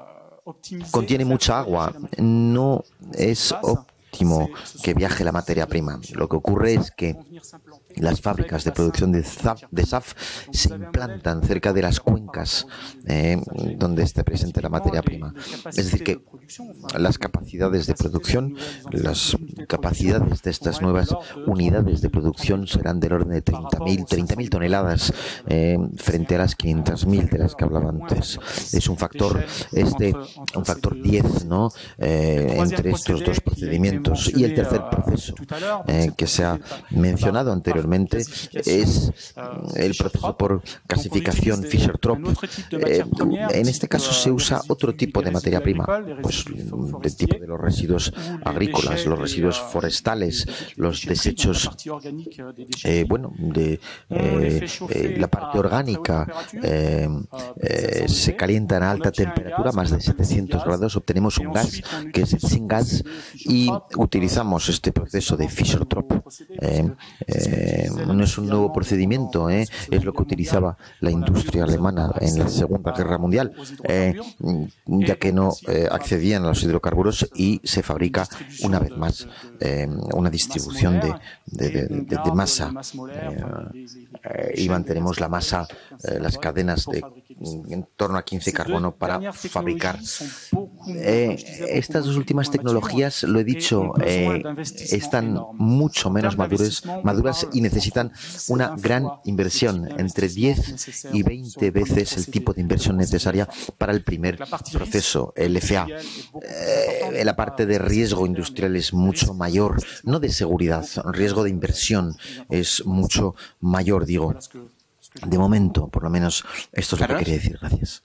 contiene mucha agua, no es óptimo que viaje la materia prima. Lo que ocurre es que las fábricas de producción de S A F, de S A F se implantan cerca de las cuencas eh, donde esté presente la materia prima. Es decir, que las capacidades de producción, las capacidades de estas nuevas unidades de producción serán del orden de treinta mil toneladas eh, frente a las quinientas mil de las que hablaba antes. Es un factor, este, un factor diez, ¿no?, eh, entre estos dos procedimientos. Y el tercer proceso eh, que se ha mencionado anteriormente es el proceso por gasificación Fischer-Tropsch. Eh, en este caso se usa otro tipo de materia prima, pues del tipo de los residuos agrícolas, los residuos forestales, los desechos, eh, bueno, de eh, eh, la parte orgánica, eh, eh, se calientan a alta temperatura, más de setecientos grados, obtenemos un gas que es sin gas y utilizamos este proceso de Fischer-Tropsch. Eh, eh, no es un nuevo procedimiento, ¿eh? Es lo que utilizaba la industria alemana en la Segunda Guerra Mundial, eh, ya que no eh, accedían a los hidrocarburos y se fabrica una vez más eh, una distribución de, de, de, de, de masa eh, eh, y mantenemos la masa, eh, las cadenas de en torno a quince carbono para fabricar. Eh, estas dos últimas tecnologías, lo he dicho, eh, están mucho menos maduras, maduras y necesitan una gran inversión, entre diez y veinte veces el tipo de inversión necesaria para el primer proceso, el F A. Eh, la parte de riesgo industrial es mucho mayor, no de seguridad, riesgo de inversión es mucho mayor, digo. De momento, por lo menos, esto es lo que quería decir. Gracias.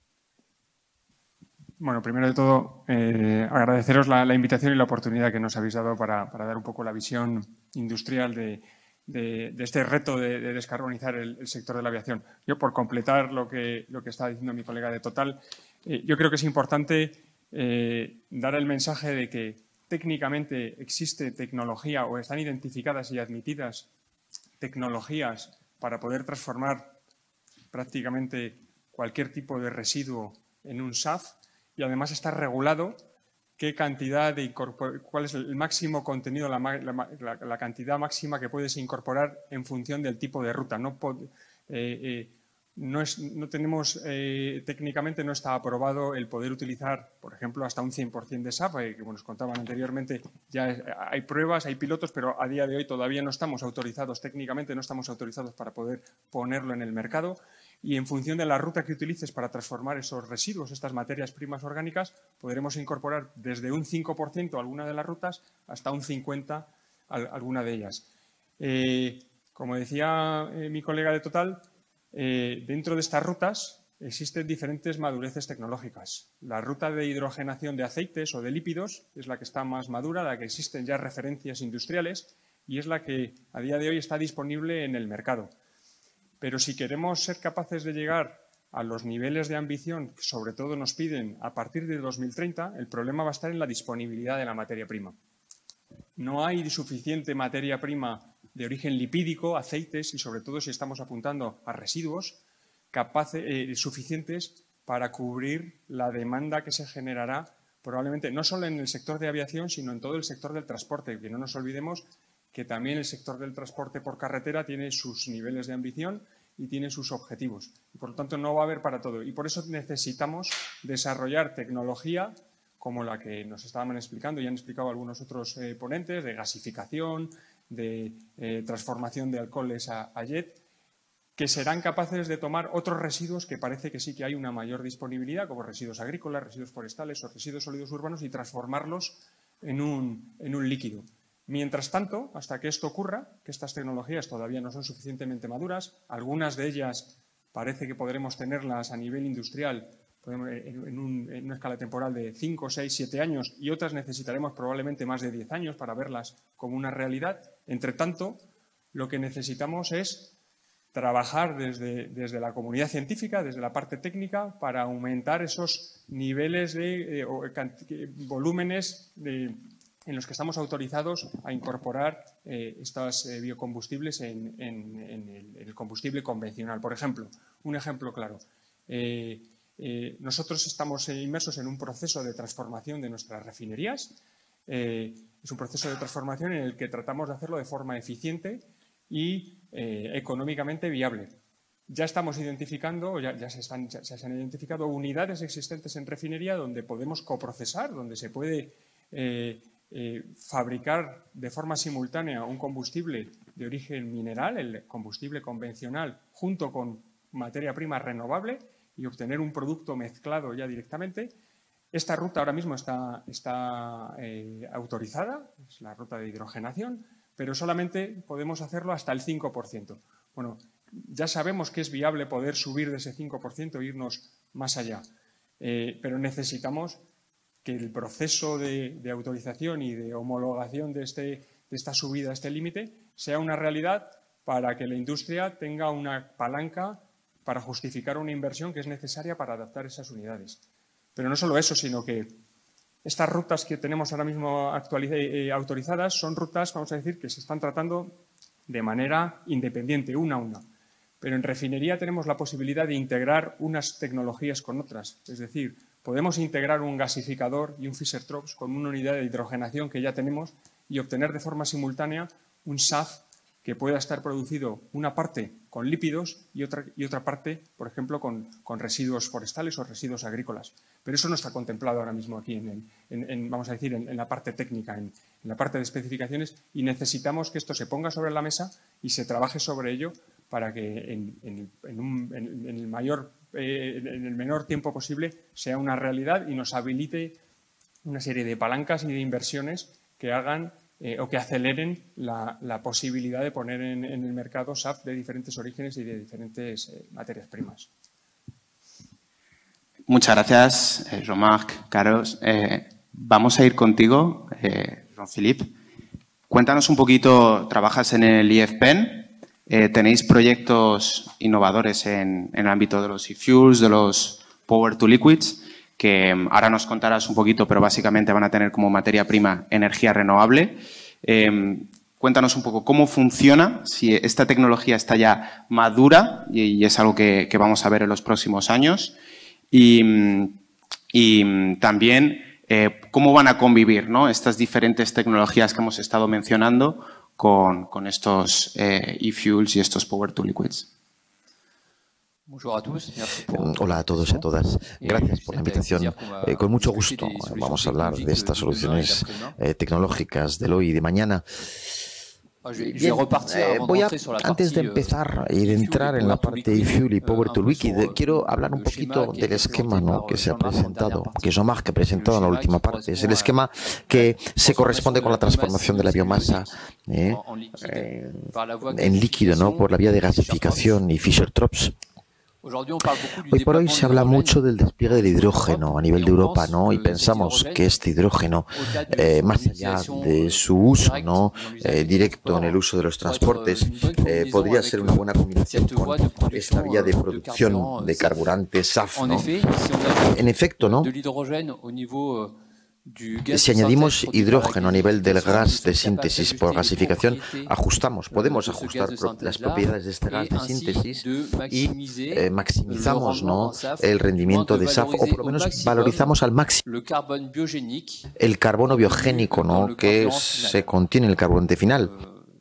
Bueno, primero de todo, eh, agradeceros la, la invitación y la oportunidad que nos habéis dado para, para dar un poco la visión industrial de, de, de este reto de, de descarbonizar el, el sector de la aviación. Yo, por completar lo que, lo que está diciendo mi colega de Total, eh, yo creo que es importante eh, dar el mensaje de que técnicamente existe tecnología o están identificadas y admitidas tecnologías para poder transformar prácticamente cualquier tipo de residuo en un S A F y además está regulado qué cantidad de cuál es el máximo contenido, la, la, la cantidad máxima que puedes incorporar en función del tipo de ruta. No, eh, eh, no, es, no tenemos, eh, técnicamente no está aprobado el poder utilizar, por ejemplo, hasta un cien por cien de S A F, eh, que como nos contaban anteriormente, ya es, hay pruebas, hay pilotos, pero a día de hoy todavía no estamos autorizados, técnicamente no estamos autorizados para poder ponerlo en el mercado. Y en función de la ruta que utilices para transformar esos residuos, estas materias primas orgánicas, podremos incorporar desde un cinco por ciento a alguna de las rutas hasta un cincuenta por ciento a alguna de ellas. Eh, como decía eh, mi colega de Total, eh, dentro de estas rutas existen diferentes madureces tecnológicas. La ruta de hidrogenación de aceites o de lípidos es la que está más madura, la que existen ya referencias industriales y es la que a día de hoy está disponible en el mercado. Pero si queremos ser capaces de llegar a los niveles de ambición que sobre todo nos piden a partir de dos mil treinta, el problema va a estar en la disponibilidad de la materia prima. No hay suficiente materia prima de origen lipídico, aceites y sobre todo si estamos apuntando a residuos capaces, eh, suficientes para cubrir la demanda que se generará probablemente no solo en el sector de aviación sino en todo el sector del transporte, que no nos olvidemos que también el sector del transporte por carretera tiene sus niveles de ambición y tiene sus objetivos. Y por lo tanto, no va a haber para todo. Y por eso necesitamos desarrollar tecnología como la que nos estaban explicando y han explicado algunos otros eh, ponentes, de gasificación, de eh, transformación de alcoholes a, a jet, que serán capaces de tomar otros residuos que parece que sí que hay una mayor disponibilidad, como residuos agrícolas, residuos forestales o residuos sólidos urbanos, y transformarlos en un, en un líquido. Mientras tanto, hasta que esto ocurra, que estas tecnologías todavía no son suficientemente maduras, algunas de ellas parece que podremos tenerlas a nivel industrial en, un, en una escala temporal de cinco, seis, siete años y otras necesitaremos probablemente más de diez años para verlas como una realidad. Entre tanto, lo que necesitamos es trabajar desde, desde la comunidad científica, desde la parte técnica, para aumentar esos niveles de, de volúmenes de, en los que estamos autorizados a incorporar eh, estos eh, biocombustibles en, en, en, el, en el combustible convencional. Por ejemplo, un ejemplo claro. Eh, eh, nosotros estamos inmersos en un proceso de transformación de nuestras refinerías. Eh, es un proceso de transformación en el que tratamos de hacerlo de forma eficiente y eh, económicamente viable. Ya estamos identificando, ya, ya, se están, ya, ya se han identificado unidades existentes en refinería donde podemos coprocesar, donde se puede eh, eh, fabricar de forma simultánea un combustible de origen mineral, el combustible convencional, junto con materia prima renovable y obtener un producto mezclado ya directamente. Esta ruta ahora mismo está, está eh, autorizada, es la ruta de hidrogenación, pero solamente podemos hacerlo hasta el cinco por ciento. Bueno, ya sabemos que es viable poder subir de ese cinco por ciento e irnos más allá, eh, pero necesitamos que el proceso de, de autorización y de homologación de, este, de esta subida a este límite sea una realidad para que la industria tenga una palanca para justificar una inversión que es necesaria para adaptar esas unidades. Pero no solo eso, sino que estas rutas que tenemos ahora mismo eh, autorizadas son rutas, vamos a decir, que se están tratando de manera independiente, una a una. Pero en refinería tenemos la posibilidad de integrar unas tecnologías con otras. Es decir, podemos integrar un gasificador y un Fischer-Tropsch con una unidad de hidrogenación que ya tenemos y obtener de forma simultánea un S A F que pueda estar producido una parte con lípidos y otra, y otra parte, por ejemplo, con, con residuos forestales o residuos agrícolas. Pero eso no está contemplado ahora mismo aquí, en, en, en, vamos a decir, en, en la parte técnica, en, en la parte de especificaciones, y necesitamos que esto se ponga sobre la mesa y se trabaje sobre ello para que en, en, en, un, en, en, el, mayor, eh, en el menor tiempo posible sea una realidad y nos habilite una serie de palancas y de inversiones que hagan Eh, o que aceleren la, la posibilidad de poner en, en el mercado S A F de diferentes orígenes y de diferentes eh, materias primas. Muchas gracias, eh, Jean-Marc, Carlos. Eh, vamos a ir contigo, eh, Jean-Philippe. Cuéntanos un poquito, trabajas en el I F P E N, eh, tenéis proyectos innovadores en, en el ámbito de los e-fuels, de los power to liquids, que ahora nos contarás un poquito, pero básicamente van a tener como materia prima energía renovable. Eh, cuéntanos un poco cómo funciona, si esta tecnología está ya madura y, y es algo que, que vamos a ver en los próximos años. Y, y también eh, cómo van a convivir, ¿no?, estas diferentes tecnologías que hemos estado mencionando con, con estos eh, e-fuels y estos power to liquids. Hola a todos y a todas. Gracias por la invitación. Eh, con mucho gusto vamos a hablar de estas soluciones eh, tecnológicas del hoy y de mañana. Bien, eh, voy a, antes de empezar y de entrar en la parte e-fuel y power to liquid, quiero hablar un poquito del esquema, ¿no?, que se ha presentado, que Jean-Marc ha presentado en la última parte. Es el esquema que se corresponde con la transformación de la biomasa eh, eh, en líquido, ¿no?, por la vía de gasificación y Fischer-Tropsch. Hoy por hoy se habla mucho del despliegue del hidrógeno a nivel de Europa, ¿no? Y pensamos que este hidrógeno, eh, más allá de su uso, ¿no?, eh, directo en el uso de los transportes, eh, podría ser una buena combinación con esta vía de producción de carburantes S A F, ¿no? En efecto, ¿no?, si añadimos hidrógeno a nivel del gas de síntesis por gasificación, ajustamos, podemos ajustar las propiedades de este gas de síntesis y eh, maximizamos, ¿no?, el rendimiento de S A F, o por lo menos valorizamos al máximo el carbono biogénico, ¿no?, que se contiene en el carburante final.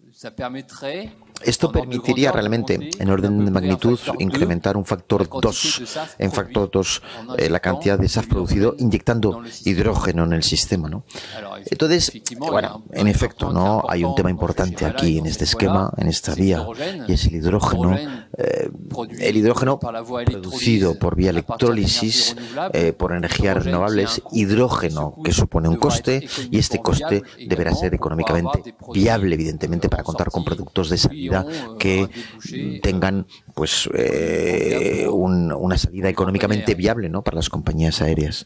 Esto permitiría realmente, en orden de magnitud, incrementar un factor dos, en factor dos, eh, la cantidad de S A F producido inyectando hidrógeno en el sistema, ¿no? Entonces, bueno, en efecto, ¿no?, hay un tema importante aquí en este esquema, en esta vía, y es el hidrógeno. Eh, el hidrógeno producido por vía electrólisis, eh, por energías renovables, hidrógeno que supone un coste, y este coste deberá ser económicamente viable, evidentemente, para contar con productos de esa medida que tengan pues eh, un, una salida económicamente viable, ¿no?, para las compañías aéreas.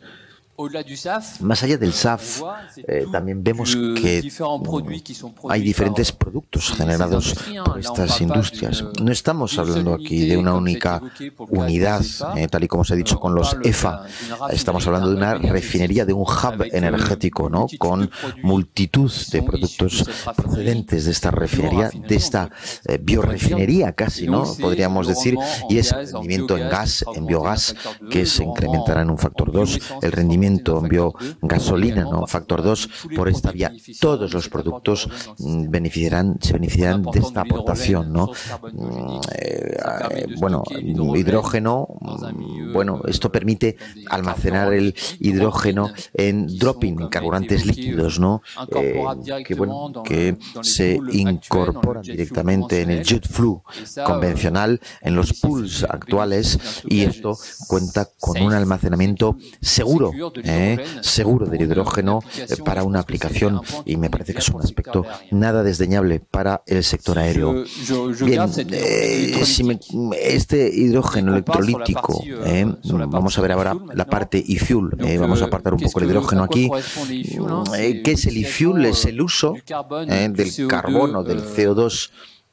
Más allá del S A F, eh, también vemos que hay diferentes productos generados por estas industrias. No estamos hablando aquí de una única unidad, eh, tal y como se ha dicho con los E F A. Estamos hablando de una refinería, de un hub energético, ¿no?, con multitud de productos procedentes de esta refinería, de esta eh, biorefinería casi, ¿no?, podríamos decir, y ese rendimiento en gas, en biogás, que se incrementará en un factor dos, el rendimiento en biogasolina, ¿no?, factor dos, por esta vía. Todos los productos beneficiarán, se beneficiarán de esta aportación, ¿no? Eh, eh, bueno, hidrógeno, bueno, esto permite almacenar el hidrógeno en dropping, en carburantes líquidos, ¿no? Eh, que, bueno, que se incorporan directamente en el jet fuel convencional, en los pools actuales, y esto cuenta con un almacenamiento seguro, Eh, seguro del hidrógeno eh, para una aplicación, y me parece que es un aspecto nada desdeñable para el sector aéreo. Bien, eh, si me, este hidrógeno electrolítico, eh, vamos a ver ahora la parte e-fuel, eh, vamos a apartar un poco el hidrógeno aquí. Eh, ¿Qué es el e-fuel? Es el uso eh, del carbono, del C O dos,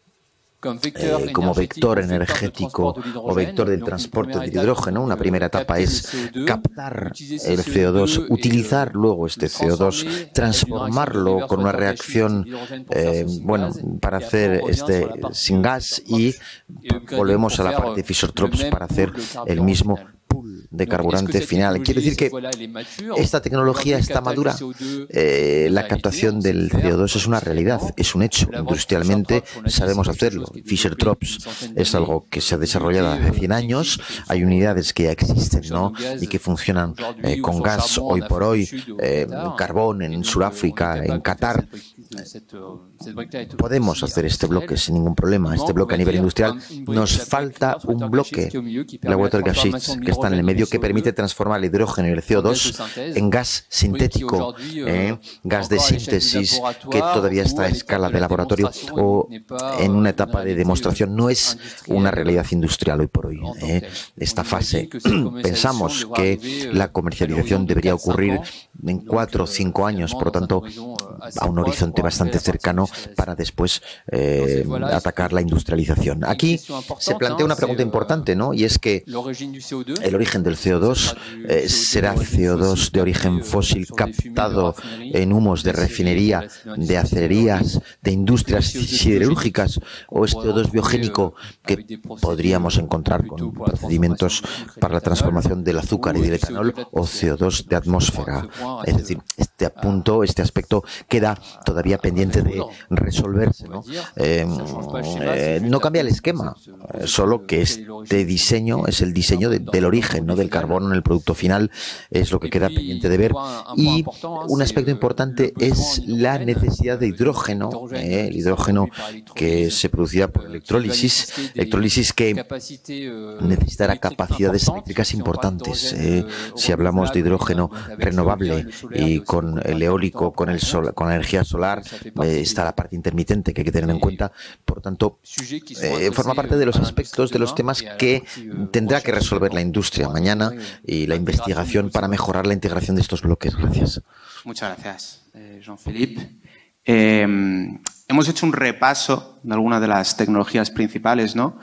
Eh, como vector energético o vector del transporte del hidrógeno. Una primera etapa es captar el C O dos, utilizar luego este C O dos, transformarlo con una reacción eh, bueno, para hacer este sin gas, y volvemos a la parte de Fischer-Tropsch para hacer el mismo pool de carburante final. Quiere decir que esta tecnología está madura. Eh, la captación del C O dos es una realidad, es un hecho. Industrialmente sabemos hacerlo. Fischer-Tropsch es algo que se ha desarrollado hace cien años. Hay unidades que ya existen, ¿no?, y que funcionan eh, con gas hoy por hoy, eh, carbón en Sudáfrica, en Qatar. Podemos hacer este bloque sin ningún problema, este bloque a nivel industrial. Nos falta un bloque, la Water Gas Sheets, que está en el medio, que permite transformar el hidrógeno y el C O dos en gas sintético, eh, gas de síntesis, que todavía está a escala de laboratorio o en una etapa de demostración. No es una realidad industrial hoy por hoy, eh, esta fase. Pensamos que la comercialización debería ocurrir en cuatro o cinco años, por lo tanto, a un horizonte bastante cercano para después eh, atacar la industrialización. Aquí se plantea una pregunta importante, ¿no?, y es que el origen del C O dos eh, será C O dos de origen fósil captado en humos de refinería, de acerías, de industrias siderúrgicas, o es C O dos biogénico que podríamos encontrar con procedimientos para la transformación del azúcar y del etanol, o C O dos de atmósfera. Es decir, este punto, este aspecto queda todavía pendiente de resolverse, ¿no? Eh, eh, no cambia el esquema, eh, solo que este diseño es el diseño de, del origen, ¿no?, del carbono en el producto final, es lo que queda pendiente de ver. Y un aspecto importante es la necesidad de hidrógeno, eh, el hidrógeno que se producirá por electrólisis, electrólisis que necesitará capacidades eléctricas importantes. Eh, si hablamos de hidrógeno renovable y con el eólico, con el sol, con la energía solar, eh, está la parte intermitente que hay que tener en cuenta. Por lo tanto, eh, forma parte de los aspectos, de los temas que tendrá que resolver la industria mañana, y la investigación para mejorar la integración de estos bloques. Gracias. Muchas gracias, eh, Jean-Philippe. Eh, hemos hecho un repaso de algunas de las tecnologías principales, ¿no?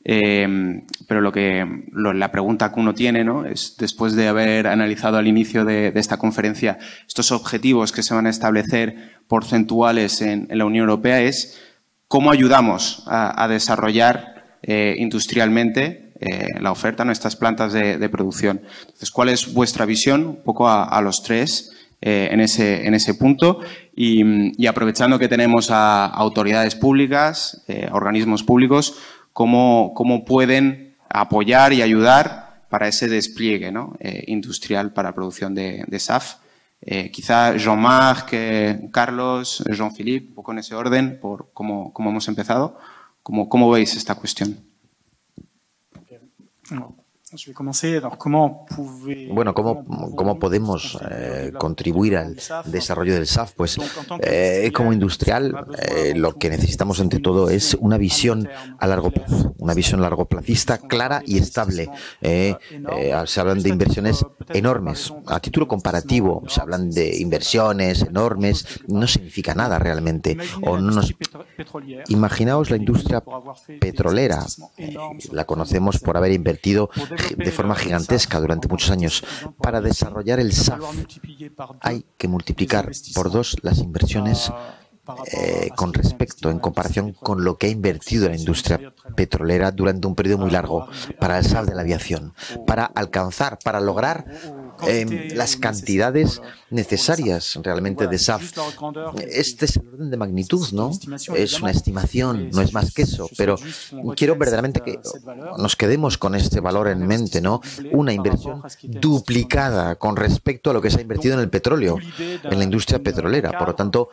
Eh, pero lo que lo, la pregunta que uno tiene, ¿no?, es, después de haber analizado al inicio de, de esta conferencia estos objetivos que se van a establecer porcentuales en, en la Unión Europea, es cómo ayudamos a, a desarrollar eh, industrialmente eh, la oferta, nuestras plantas de, de producción. Entonces, ¿cuál es vuestra visión un poco a, a los tres eh, en, ese, en ese punto? Y, y aprovechando que tenemos a, a autoridades públicas, eh, organismos públicos, Cómo, cómo pueden apoyar y ayudar para ese despliegue, ¿no?, eh, industrial para producción de, de S A F. Eh, quizá Jean-Marc, eh, Carlos, Jean-Philippe, un poco en ese orden, por cómo, cómo hemos empezado. ¿Cómo, cómo veis esta cuestión? Bueno, ¿cómo, cómo podemos eh, contribuir al desarrollo del S A F? Pues eh, como industrial eh, lo que necesitamos ante todo es una visión a largo plazo, una visión largoplacista clara y estable. Eh, eh, se hablan de inversiones enormes. A título comparativo, se hablan de inversiones enormes, no significa nada realmente. O no nos... Imaginaos la industria petrolera, eh, la conocemos por haber invertido de forma gigantesca durante muchos años. Para desarrollar el S A F hay que multiplicar por dos las inversiones eh, con respecto, en comparación con lo que ha invertido la industria petrolera durante un periodo muy largo para el S A F de la aviación, para alcanzar, para lograr eh, las cantidades necesarias realmente de S A F. Este es el orden de magnitud, ¿no? Es una estimación, no es más que eso, pero quiero verdaderamente que nos quedemos con este valor en mente, ¿no? Una inversión duplicada con respecto a lo que se ha invertido en el petróleo, en la industria petrolera. Por lo tanto,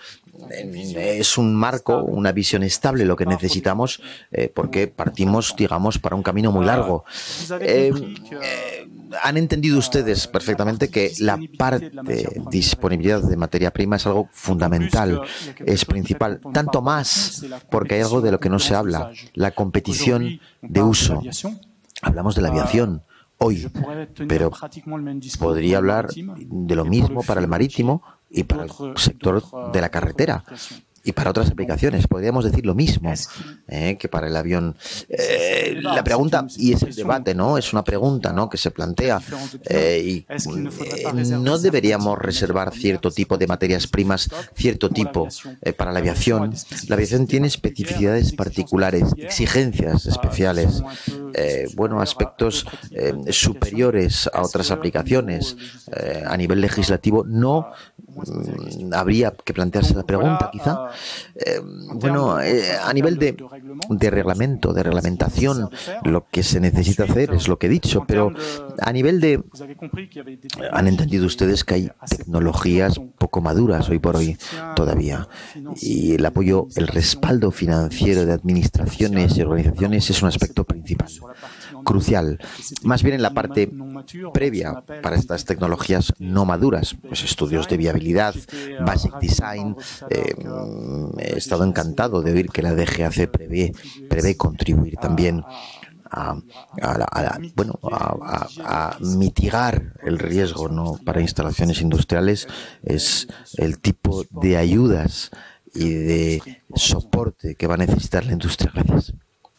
es un marco, una visión estable lo que necesitamos, eh, porque partimos, digamos, para un camino muy largo. Eh, eh, han entendido ustedes perfectamente que la parte de disponibilidad de materia prima es algo fundamental, es principal, tanto más porque hay algo de lo que no se habla, la competición de uso. Hablamos de la aviación hoy, pero podría hablar de lo mismo para el marítimo y para el sector de la carretera. Y para otras aplicaciones, podríamos decir lo mismo eh, que para el avión. Eh, la pregunta, y es el debate, ¿no? Es una pregunta, ¿no?, que se plantea. Eh, y eh, ¿no deberíamos reservar cierto tipo de materias primas, cierto tipo eh, para la aviación? La aviación tiene especificidades particulares, exigencias especiales, eh, bueno, aspectos eh, superiores a otras aplicaciones. Eh, a nivel legislativo, no mm, habría que plantearse la pregunta, quizá. Eh, bueno, eh, a nivel de, de reglamento, de reglamentación, lo que se necesita hacer es lo que he dicho, pero a nivel de... Han entendido ustedes que hay tecnologías poco maduras hoy por hoy todavía, y el apoyo, el respaldo financiero de administraciones y organizaciones es un aspecto principal, crucial, más bien en la parte previa para estas tecnologías no maduras, pues estudios de viabilidad, basic design. eh, He estado encantado de oír que la D G A C prevé, prevé contribuir también a, a, a, bueno, a, a, a mitigar el riesgo, ¿no?, para instalaciones industriales. Es el tipo de ayudas y de soporte que va a necesitar la industria. Gracias.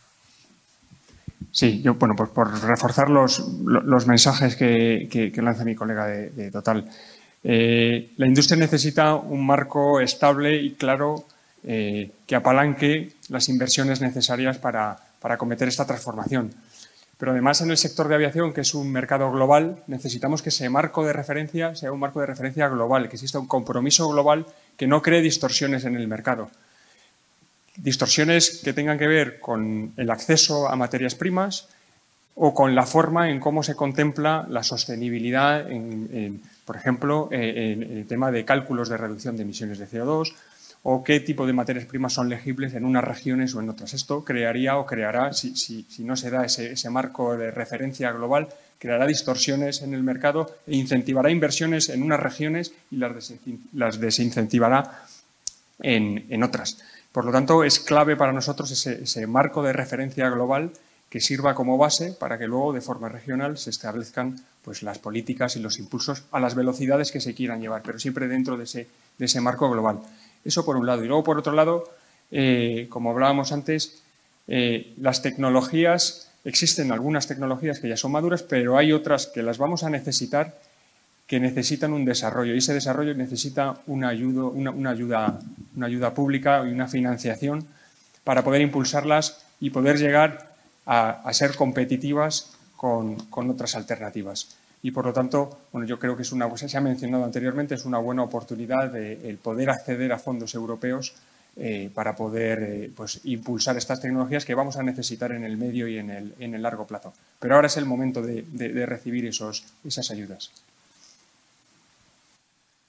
Sí, yo, bueno, pues por reforzar los, los mensajes que, que, que lanza mi colega de, de Total. Eh, la industria necesita un marco estable y claro eh, que apalanque las inversiones necesarias para, para acometer esta transformación. Pero además en el sector de aviación, que es un mercado global, necesitamos que ese marco de referencia sea un marco de referencia global, que exista un compromiso global que no cree distorsiones en el mercado. Distorsiones que tengan que ver con el acceso a materias primas o con la forma en cómo se contempla la sostenibilidad, en, en, por ejemplo, en, en el tema de cálculos de reducción de emisiones de C O dos o qué tipo de materias primas son legibles en unas regiones o en otras. Esto crearía o creará, si, si, si no se da ese, ese marco de referencia global, creará distorsiones en el mercado e incentivará inversiones en unas regiones y las, des, las desincentivará en, en otras. Por lo tanto, es clave para nosotros ese, ese marco de referencia global que sirva como base para que luego de forma regional se establezcan pues, las políticas y los impulsos a las velocidades que se quieran llevar, pero siempre dentro de ese, de ese marco global. Eso por un lado. Y luego, por otro lado, eh, como hablábamos antes, eh, las tecnologías, existen algunas tecnologías que ya son maduras, pero hay otras que las vamos a necesitar, que necesitan un desarrollo. Y ese desarrollo necesita una ayuda, una, una ayuda, una ayuda pública y una financiación para poder impulsarlas y poder llegar a, a ser competitivas con, con otras alternativas. Y por lo tanto, bueno, yo creo que es una, se ha mencionado anteriormente, es una buena oportunidad de el poder acceder a fondos europeos eh, para poder eh, pues, impulsar estas tecnologías que vamos a necesitar en el medio y en el, en el largo plazo. Pero ahora es el momento de, de, de recibir esos, esas ayudas.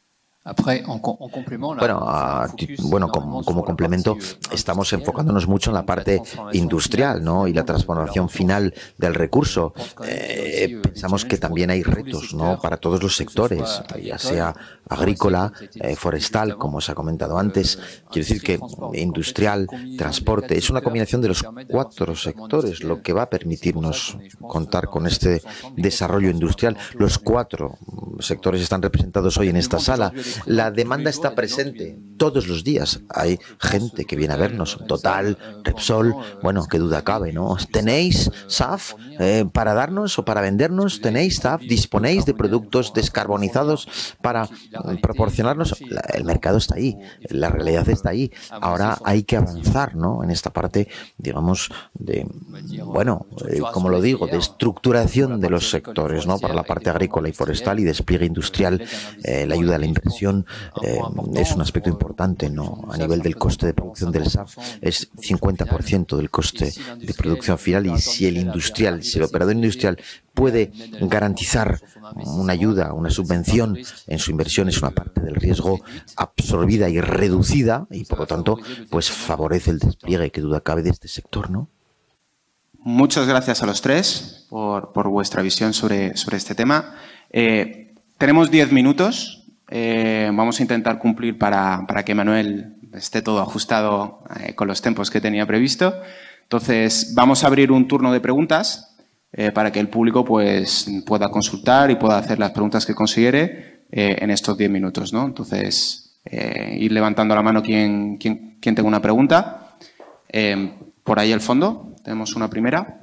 Bueno, a, bueno como, como complemento, estamos enfocándonos mucho en la parte industrial, ¿no? Y la transformación final del recurso. Eh, pensamos que también hay retos, ¿no? Para todos los sectores, ya sea agrícola, eh, forestal, como os ha comentado antes. Quiero decir que industrial, transporte, es una combinación de los cuatro sectores lo que va a permitirnos contar con este desarrollo industrial. Los cuatro sectores están representados hoy en esta sala. La demanda está presente todos los días. Hay gente que viene a vernos. Total, Repsol, bueno, qué duda cabe, ¿no? ¿Tenéis S A F eh, para darnos o para vendernos? ¿Tenéis S A F? ¿Disponéis de productos descarbonizados para proporcionarnos? El mercado está ahí, la realidad está ahí. Ahora hay que avanzar, ¿no? En esta parte, digamos, de, bueno, eh, como lo digo, de estructuración de los sectores, ¿no? Para la parte agrícola y forestal y despliegue industrial, eh, la ayuda a la inversión eh, es un aspecto importante, ¿no? A nivel del coste de producción del S A F es cincuenta por ciento del coste de producción final, y si el industrial, si el operador industrial puede garantizar una ayuda, una subvención en su inversión, es una parte del riesgo absorbida y reducida, y por lo tanto pues favorece el despliegue, que duda cabe, de este sector, ¿no? Muchas gracias a los tres por, por vuestra visión sobre, sobre este tema. Eh, tenemos diez minutos. Eh, vamos a intentar cumplir para, para que Manuel esté todo ajustado eh, con los tiempos que tenía previsto. Entonces, vamos a abrir un turno de preguntas eh, para que el público pues, pueda consultar y pueda hacer las preguntas que considere eh, en estos diez minutos, ¿no? Entonces, eh, ir levantando la mano quien, quien, quien tenga una pregunta. Eh, por ahí al fondo tenemos una primera.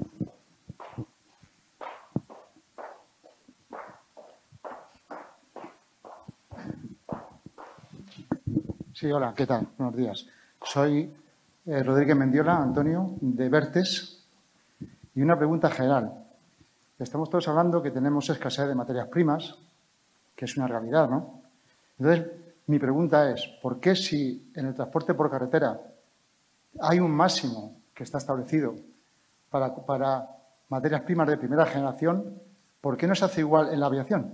Sí, hola, ¿qué tal? Buenos días. Soy eh, Rodríguez Mendiola, Antonio, de Vertes, y una pregunta general. Estamos todos hablando que tenemos escasez de materias primas, que es una realidad, ¿no? Entonces, mi pregunta es, ¿por qué si en el transporte por carretera hay un máximo que está establecido para, para materias primas de primera generación, ¿por qué no se hace igual en la aviación?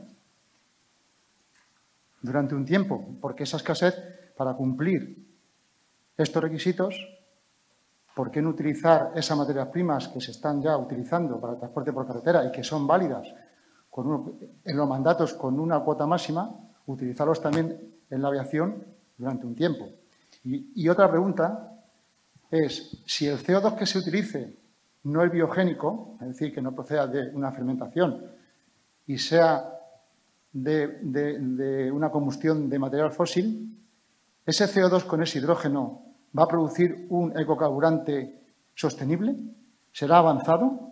Durante un tiempo, porque esa escasez, para cumplir estos requisitos, ¿por qué no utilizar esas materias primas que se están ya utilizando para el transporte por carretera y que son válidas con uno, en los mandatos con una cuota máxima, utilizarlos también en la aviación durante un tiempo? Y, y otra pregunta es, si el C O dos que se utilice no es biogénico, es decir, que no proceda de una fermentación y sea de, de, de una combustión de material fósil, ¿ese C O dos con ese hidrógeno va a producir un ecocarburante sostenible? ¿Será avanzado?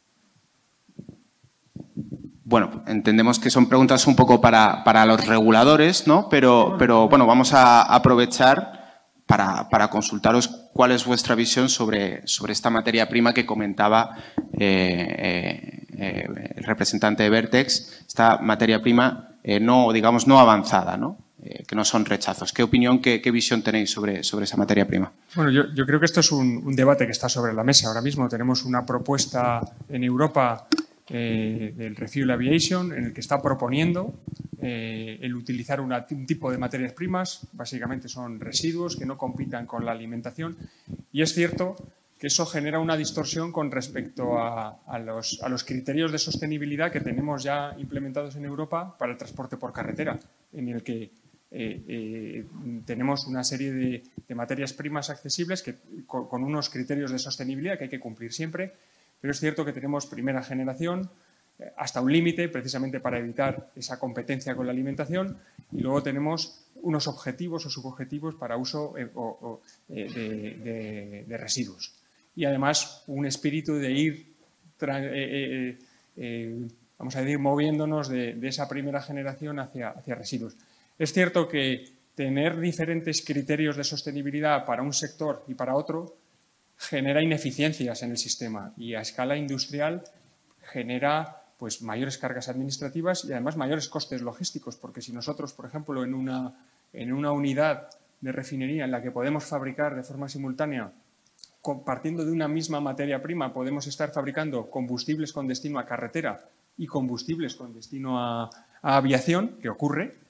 Bueno, entendemos que son preguntas un poco para, para los reguladores, ¿no? Pero, pero bueno, vamos a aprovechar para, para consultaros cuál es vuestra visión sobre, sobre esta materia prima que comentaba eh, eh, eh, el representante de Vertex, esta materia prima eh, no, digamos, no avanzada, ¿no? Eh, que no son rechazos. ¿Qué opinión, qué, qué visión tenéis sobre, sobre esa materia prima? Bueno, yo, yo creo que esto es un, un debate que está sobre la mesa ahora mismo. Tenemos una propuesta en Europa eh, del Refuel Aviation en el que está proponiendo eh, el utilizar una, un tipo de materias primas, básicamente son residuos que no compitan con la alimentación, y es cierto que eso genera una distorsión con respecto a, a, los, a los criterios de sostenibilidad que tenemos ya implementados en Europa para el transporte por carretera, en el que Eh, eh, tenemos una serie de, de materias primas accesibles que, con, con unos criterios de sostenibilidad que hay que cumplir siempre, pero es cierto que tenemos primera generación eh, hasta un límite, precisamente para evitar esa competencia con la alimentación, y luego tenemos unos objetivos o subobjetivos para uso eh, o, o, eh, de, de, de residuos. Y además un espíritu de ir, tra, eh, eh, eh, vamos a decir, moviéndonos de, de esa primera generación hacia, hacia residuos. Es cierto que tener diferentes criterios de sostenibilidad para un sector y para otro genera ineficiencias en el sistema y a escala industrial genera pues, mayores cargas administrativas y además mayores costes logísticos, porque si nosotros, por ejemplo, en una, en una unidad de refinería en la que podemos fabricar de forma simultánea, partiendo de una misma materia prima, podemos estar fabricando combustibles con destino a carretera y combustibles con destino a, a aviación, que ocurre,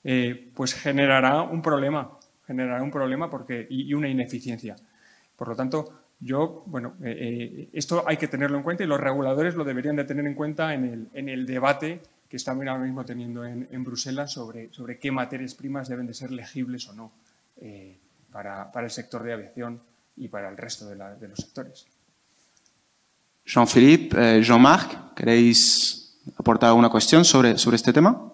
eh, pues generará un problema, generará un problema porque, y, y una ineficiencia. Por lo tanto, yo, bueno, eh, eh, esto hay que tenerlo en cuenta y los reguladores lo deberían de tener en cuenta en el, en el debate que estamos ahora mismo teniendo en, en Bruselas sobre, sobre qué materias primas deben de ser legibles o no eh, para, para el sector de aviación y para el resto de, la, de los sectores. Jean-Philippe, eh, Jean-Marc, ¿queréis aportar alguna cuestión sobre, sobre este tema?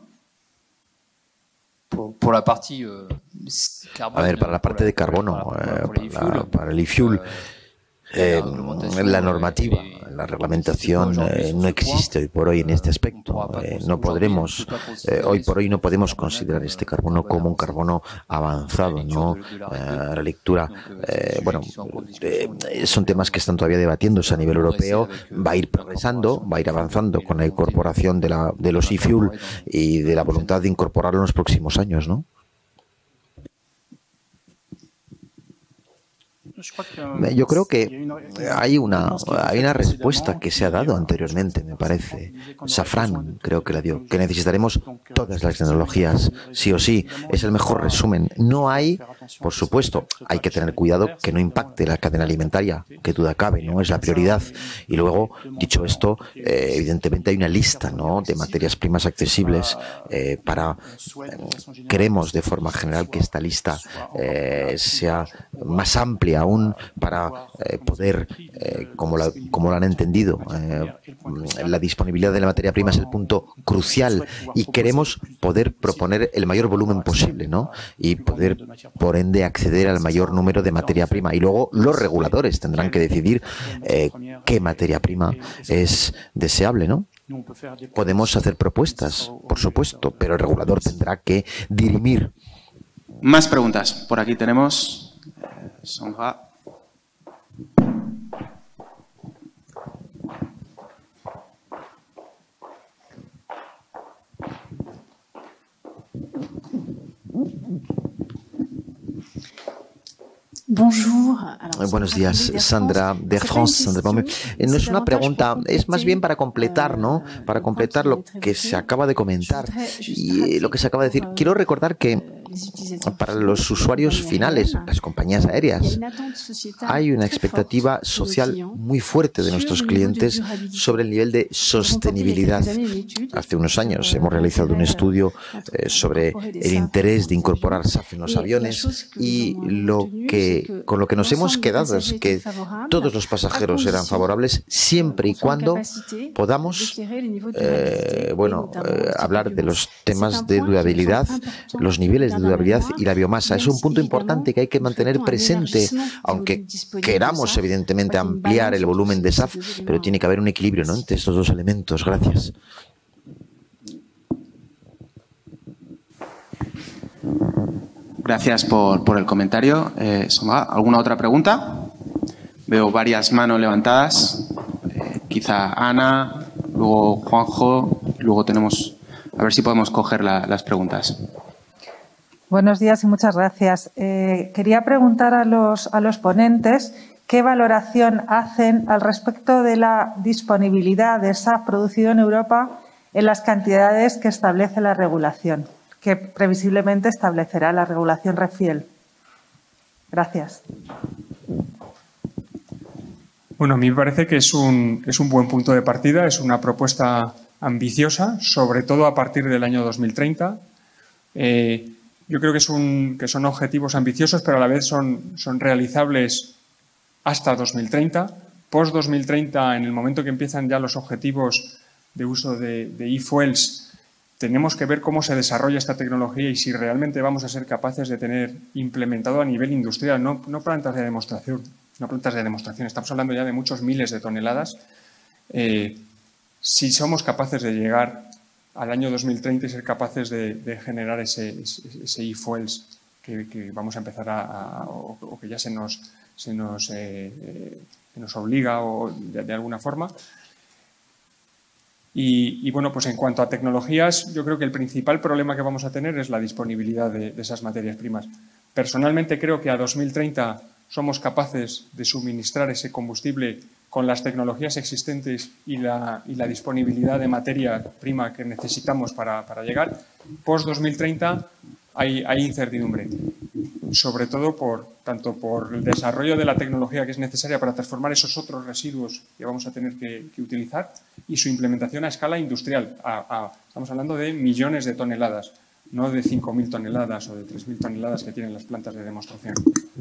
Por, por la partie, uh, A ver, para la parte de carbono, eh, para, para el e-fuel, eh, la normativa, la reglamentación eh, no existe hoy por hoy en este aspecto. Eh, no podremos, eh, hoy por hoy no podemos considerar este carbono como un carbono avanzado, ¿no? Eh, la lectura, eh, bueno, eh, son temas que están todavía debatiéndose a nivel europeo. Va a ir progresando, va a ir avanzando con la incorporación de, la, de los e-fuel y de la voluntad de incorporarlo en los próximos años, ¿no? Yo creo que hay una, hay una respuesta que se ha dado anteriormente, me parece. Safran creo que la dio, que necesitaremos todas las tecnologías, sí o sí. Es el mejor resumen. No hay, por supuesto, hay que tener cuidado que no impacte la cadena alimentaria, que duda cabe, ¿no? Es la prioridad. Y luego, dicho esto, eh, evidentemente hay una lista, ¿no?, de materias primas accesibles eh, para... Eh, queremos de forma general que esta lista eh, sea más amplia aún para eh, poder, eh, como, la, como lo han entendido, eh, la disponibilidad de la materia prima es el punto crucial y queremos poder proponer el mayor volumen posible, ¿no? Y poder, por ende, acceder al mayor número de materia prima. Y luego los reguladores tendrán que decidir eh, qué materia prima es deseable, ¿no? Podemos hacer propuestas, por supuesto, pero el regulador tendrá que dirimir. Más preguntas. Por aquí tenemos... Sandra. Buenos días, Sandra de Air France. Sandra, no es una pregunta, es más bien para completar, ¿no? Para completar lo que se acaba de comentar y lo que se acaba de decir. Quiero recordar que para los usuarios finales, las compañías aéreas, hay una expectativa social muy fuerte de nuestros clientes sobre el nivel de sostenibilidad. Hace unos años hemos realizado un estudio eh, sobre el interés de incorporar S A F en los aviones y lo que, con lo que nos hemos quedado es que todos los pasajeros eran favorables siempre y cuando podamos eh, bueno, eh, hablar de los temas de durabilidad, los niveles de durabilidad y la biomasa. Es un punto importante que hay que mantener presente, aunque queramos evidentemente ampliar el volumen de S A F, pero tiene que haber un equilibrio, ¿no?, entre estos dos elementos. Gracias. Gracias por, por el comentario. Eh, ¿Alguna otra pregunta? Veo varias manos levantadas. Eh, quizá Ana, luego Juanjo, luego tenemos... A ver si podemos coger la, las preguntas. Buenos días y muchas gracias. Eh, quería preguntar a los, a los ponentes qué valoración hacen al respecto de la disponibilidad de S A F producido en Europa en las cantidades que establece la regulación, que previsiblemente establecerá la regulación ReFuel. Gracias. Bueno, a mí me parece que es un, es un buen punto de partida, es una propuesta ambiciosa, sobre todo a partir del año dos mil treinta. Eh, yo creo que, es un, que son objetivos ambiciosos, pero a la vez son, son realizables hasta dos mil treinta. Post dos mil treinta, en el momento que empiezan ya los objetivos de uso de, de e-fuels, tenemos que ver cómo se desarrolla esta tecnología y si realmente vamos a ser capaces de tener implementado a nivel industrial, no, no plantas de demostración, no plantas de demostración, estamos hablando ya de muchos miles de toneladas. Eh, si somos capaces de llegar al año dos mil treinta y ser capaces de, de generar ese, ese, ese e-fuels que, que vamos a empezar a, a o, o que ya se nos, se nos, eh, eh, se nos obliga o de, de alguna forma. Y, y bueno, pues en cuanto a tecnologías, yo creo que el principal problema que vamos a tener es la disponibilidad de, de esas materias primas. Personalmente creo que a dos mil treinta somos capaces de suministrar ese combustible con las tecnologías existentes y la, y la disponibilidad de materia prima que necesitamos para, para llegar, post dos mil treinta hay, hay incertidumbre, sobre todo por, tanto por el desarrollo de la tecnología que es necesaria para transformar esos otros residuos que vamos a tener que, que utilizar y su implementación a escala industrial. A, a, estamos hablando de millones de toneladas, no de cinco mil toneladas o de tres mil toneladas que tienen las plantas de demostración.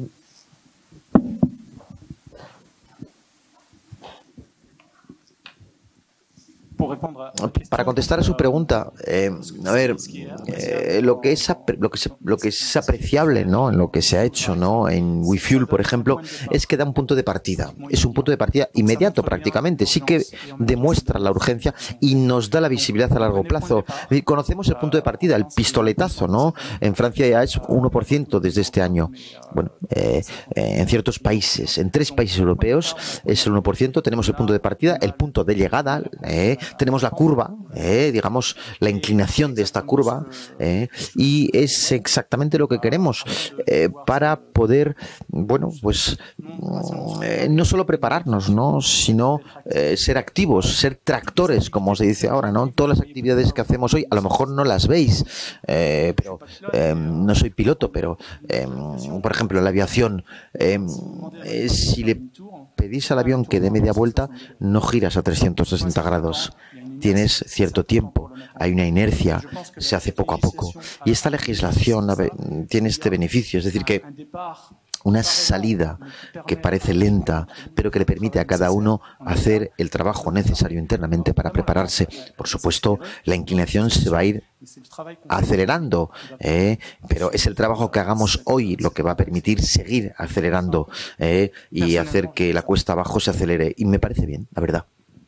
Para contestar a su pregunta, eh, a ver, eh, lo, que es, lo, que es, lo que es apreciable, ¿no?, en lo que se ha hecho, ¿no?, en WeFuel, por ejemplo, es que da un punto de partida. Es un punto de partida inmediato prácticamente. Sí que demuestra la urgencia y nos da la visibilidad a largo plazo. Conocemos el punto de partida, el pistoletazo, ¿no? En Francia ya es uno por ciento desde este año. Bueno, eh, en ciertos países, en tres países europeos es el uno por ciento. Tenemos el punto de partida, el punto de llegada, eh, tenemos la curva, eh, digamos, la inclinación de esta curva, eh, y es exactamente lo que queremos eh, para poder, bueno, pues eh, no solo prepararnos, ¿no?, sino eh, ser activos, ser tractores, como se dice ahora, ¿no? Todas las actividades que hacemos hoy, a lo mejor no las veis, eh, pero eh, no soy piloto, pero eh, por ejemplo, en la aviación, eh, eh, si le pedís al avión que dé media vuelta, no giras a trescientos sesenta grados. Tienes cierto tiempo, hay una inercia, se hace poco a poco. Y esta legislación tiene este beneficio, es decir, que una salida que parece lenta, pero que le permite a cada uno hacer el trabajo necesario internamente para prepararse. Por supuesto, la inclinación se va a ir acelerando, ¿eh? Pero es el trabajo que hagamos hoy lo que va a permitir seguir acelerando, ¿eh?, y hacer que la cuesta abajo se acelere. Y me parece bien, la verdad.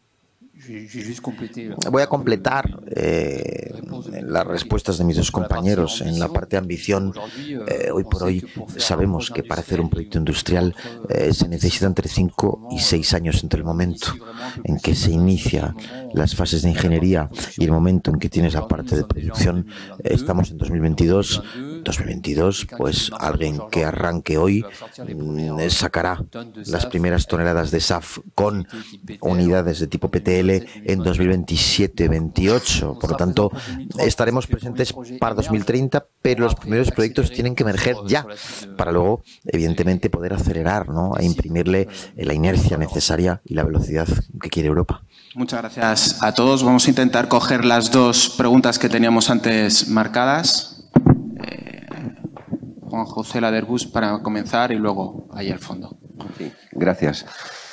Voy a completar eh, las respuestas de mis dos compañeros. En la parte de ambición, eh, hoy por hoy sabemos que para hacer un proyecto industrial eh, se necesita entre cinco y seis años entre el momento en que se inicia las fases de ingeniería y el momento en que tienes la parte de producción. Eh, estamos en dos mil veintidós. dos mil veintidós, pues alguien que arranque hoy mm, sacará las primeras toneladas de S A F con unidades de tipo P T L en dos mil veintisiete veintiocho. Por lo tanto, estaremos presentes para dos mil treinta, pero los primeros proyectos tienen que emerger ya, para luego, evidentemente, poder acelerar, ¿no?, e imprimirle la inercia necesaria y la velocidad que quiere Europa. Muchas gracias a todos. Vamos a intentar coger las dos preguntas que teníamos antes marcadas. Eh, Juan José Laderbus para comenzar y luego ahí al fondo. Sí, gracias.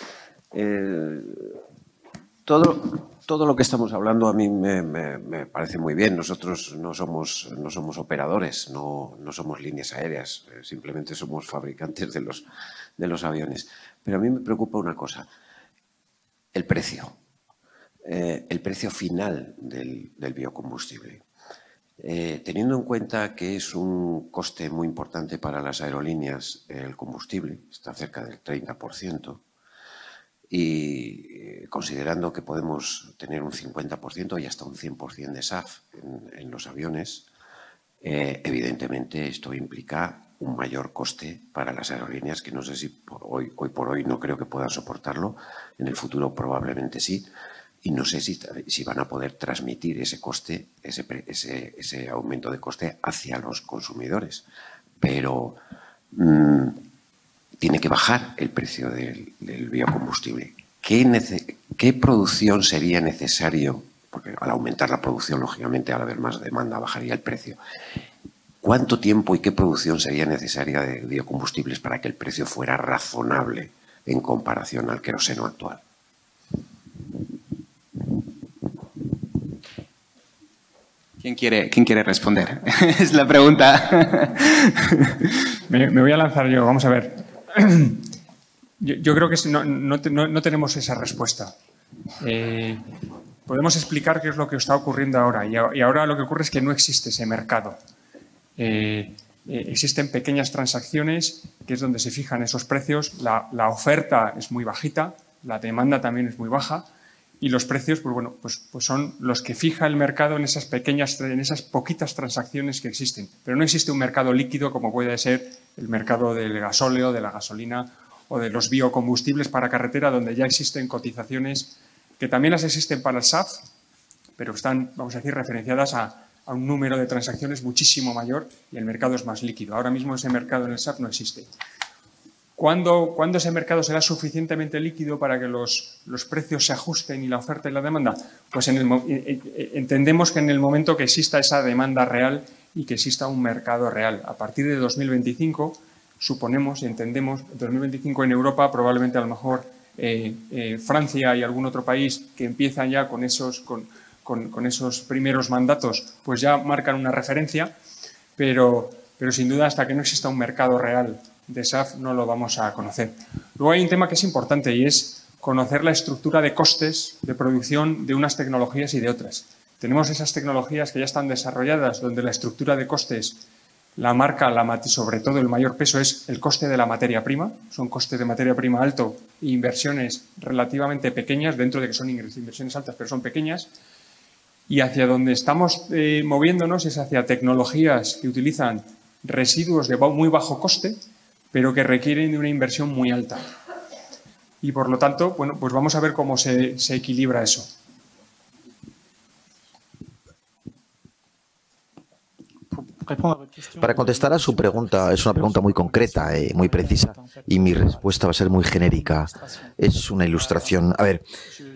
Eh, todo, todo lo que estamos hablando a mí me, me, me parece muy bien. Nosotros no somos, no somos operadores, no, no somos líneas aéreas, eh, simplemente somos fabricantes de los, de los aviones. Pero a mí me preocupa una cosa, el precio. Eh, el precio final del, del biocombustible. Eh, teniendo en cuenta que es un coste muy importante para las aerolíneas el combustible, está cerca del treinta por ciento, y eh, considerando que podemos tener un cincuenta por ciento y hasta un cien por ciento de S A F en, en los aviones, eh, evidentemente esto implica un mayor coste para las aerolíneas que no sé si por hoy, hoy por hoy no creo que puedan soportarlo, en el futuro probablemente sí. Y no sé si, si van a poder transmitir ese coste, ese, ese, ese aumento de coste hacia los consumidores. Pero mmm, tiene que bajar el precio del, del biocombustible. ¿Qué, nece, ¿Qué producción sería necesario? Porque al aumentar la producción, lógicamente, al haber más demanda, bajaría el precio. ¿Cuánto tiempo y qué producción sería necesaria de biocombustibles para que el precio fuera razonable en comparación al queroseno actual? ¿Quién quiere, quién quiere responder? Es la pregunta. me, me voy a lanzar yo. Vamos a ver. Yo, yo creo que no, no, no, no tenemos esa respuesta. Eh, podemos explicar qué es lo que está ocurriendo ahora. Y, y ahora lo que ocurre es que no existe ese mercado. Eh, eh, existen pequeñas transacciones, que es donde se fijan esos precios. La, la oferta es muy bajita, la demanda también es muy baja. Y los precios, pues bueno, pues, pues son los que fija el mercado en esas pequeñas, en esas poquitas transacciones que existen. Pero no existe un mercado líquido como puede ser el mercado del gasóleo, de la gasolina o de los biocombustibles para carretera, donde ya existen cotizaciones que también las existen para el S A F, pero están, vamos a decir, referenciadas a, a un número de transacciones muchísimo mayor y el mercado es más líquido. Ahora mismo ese mercado en el S A F no existe. ¿Cuándo, ¿Cuándo ese mercado será suficientemente líquido para que los, los precios se ajusten y la oferta y la demanda? Pues en el, entendemos que en el momento que exista esa demanda real y que exista un mercado real. A partir de dos mil veinticinco, suponemos y entendemos, en dos mil veinticinco en Europa, probablemente a lo mejor eh, eh, Francia y algún otro país que empiezan ya con esos, con, con, con esos primeros mandatos, pues ya marcan una referencia, pero, pero sin duda hasta que no exista un mercado real de S A F no lo vamos a conocer. Luego hay un tema que es importante y es conocer la estructura de costes de producción de unas tecnologías y de otras. Tenemos esas tecnologías que ya están desarrolladas donde la estructura de costes la marca, la, sobre todo el mayor peso es el coste de la materia prima. Son costes de materia prima alto e inversiones relativamente pequeñas, dentro de que son inversiones altas pero son pequeñas. Y hacia donde estamos eh, moviéndonos es hacia tecnologías que utilizan residuos de muy bajo coste pero que requieren de una inversión muy alta. Y por lo tanto, bueno, pues vamos a ver cómo se, se equilibra eso. Para contestar a su pregunta, es una pregunta muy concreta, eh, muy precisa, y mi respuesta va a ser muy genérica. Es una ilustración. A ver,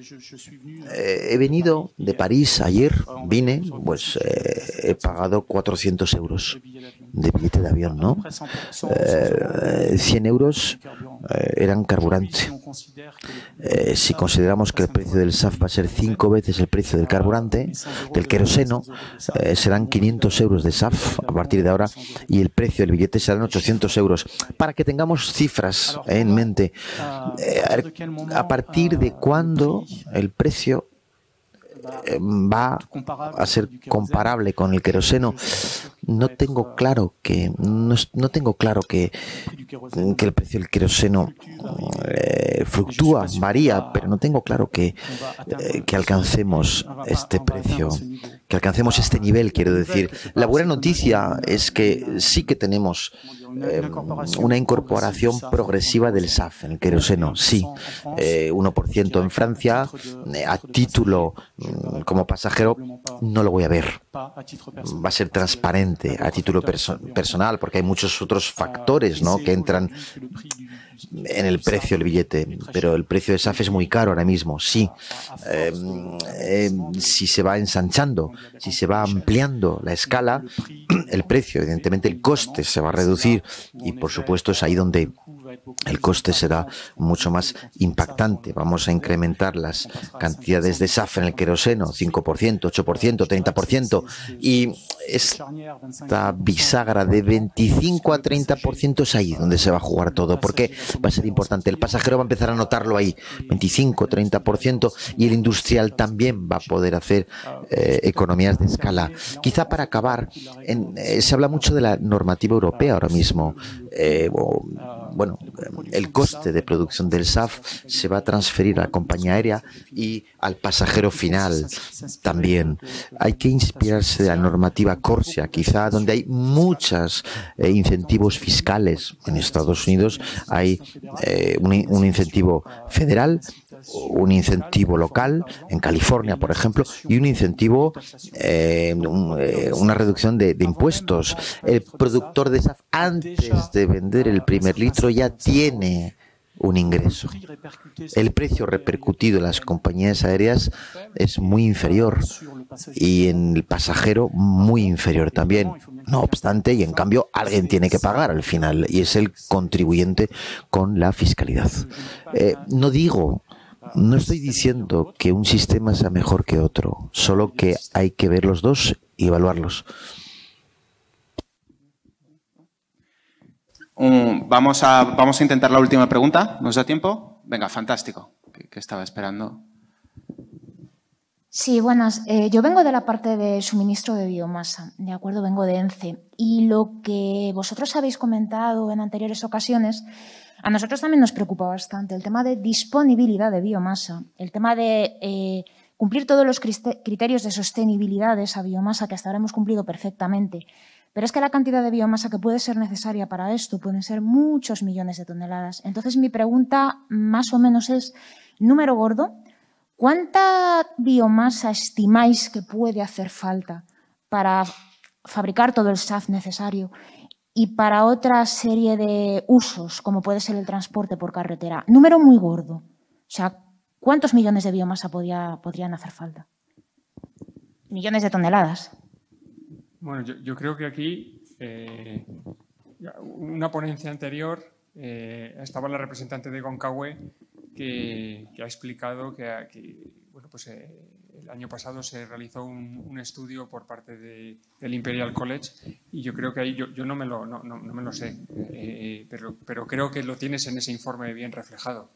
eh, he venido de París ayer, vine, pues eh, he pagado cuatrocientos euros de billete de avión, ¿no? Eh, cien euros eh, eran carburante. Eh, si consideramos que el precio del S A F va a ser cinco veces el precio del carburante, del queroseno, eh, serán quinientos euros de S A F a partir de ahora y el precio del billete serán ochocientos euros. Para que tengamos cifras eh, en mente, eh, a partir de cuándo el precio eh, va a ser comparable con el queroseno, no tengo claro que no, no tengo claro que, que el precio del queroseno eh, fluctúa, varía, pero no tengo claro que, eh, que alcancemos este precio, que alcancemos este nivel, quiero decir. La buena noticia es que sí que tenemos eh, una incorporación progresiva del S A F en el queroseno, sí, eh, uno por ciento en Francia, eh, a título como pasajero no lo voy a ver, va a ser transparente a título perso personal, porque hay muchos otros factores, ¿no?, que entran en el precio del billete, pero el precio de S A F es muy caro ahora mismo, sí. Eh, eh, si se va ensanchando, si se va ampliando la escala, el precio, evidentemente el coste se va a reducir y por supuesto es ahí donde el coste será mucho más impactante. Vamos a incrementar las cantidades de S A F en el queroseno, cinco por ciento, ocho por ciento, treinta por ciento, y esta bisagra de veinticinco a treinta por ciento es ahí donde se va a jugar todo, porque va a ser importante. El pasajero va a empezar a notarlo ahí, veinticinco, treinta por ciento, y el industrial también va a poder hacer eh, economías de escala. Quizá para acabar, en, eh, se habla mucho de la normativa europea ahora mismo. Eh, o, bueno, el coste de producción del S A F se va a transferir a la compañía aérea y al pasajero final también. Hay que inspirarse de la normativa Corsia, quizá donde hay muchos eh, incentivos fiscales. En Estados Unidos hay eh, un, un incentivo federal, un incentivo local, en California, por ejemplo, y un incentivo, eh, un, eh, una reducción de, de impuestos. El productor de S A F, antes de vender el primer litro, ya tiene un ingreso. El precio repercutido en las compañías aéreas es muy inferior y en el pasajero muy inferior también. No obstante, y en cambio, alguien tiene que pagar al final y es el contribuyente con la fiscalidad. Eh, no digo... No estoy diciendo que un sistema sea mejor que otro, solo que hay que ver los dos y evaluarlos. Um, vamos, a, vamos a intentar la última pregunta. ¿Nos da tiempo? Venga, fantástico. ¿Qué, qué estaba esperando? Sí, buenas. Eh, yo vengo de la parte de suministro de biomasa, ¿de acuerdo? Vengo de ENCE. Y lo que vosotros habéis comentado en anteriores ocasiones, a nosotros también nos preocupa bastante el tema de disponibilidad de biomasa, el tema de eh, cumplir todos los criterios de sostenibilidad de esa biomasa que hasta ahora hemos cumplido perfectamente, Pero es que la cantidad de biomasa que puede ser necesaria para esto pueden ser muchos millones de toneladas. Entonces, mi pregunta más o menos es, número gordo, ¿cuánta biomasa estimáis que puede hacer falta para fabricar todo el S A F necesario y para otra serie de usos, como puede ser el transporte por carretera? Número muy gordo. O sea, ¿cuántos millones de biomasa podría, podrían hacer falta? Millones de toneladas. Bueno, yo, yo creo que aquí, eh, una ponencia anterior, eh, estaba la representante de Concagüe que, que ha explicado que, que bueno, pues, eh, el año pasado se realizó un, un estudio por parte de, del Imperial College y yo creo que ahí yo, yo no, me lo, no, no, no me lo sé, eh, pero, pero creo que lo tienes en ese informe bien reflejado.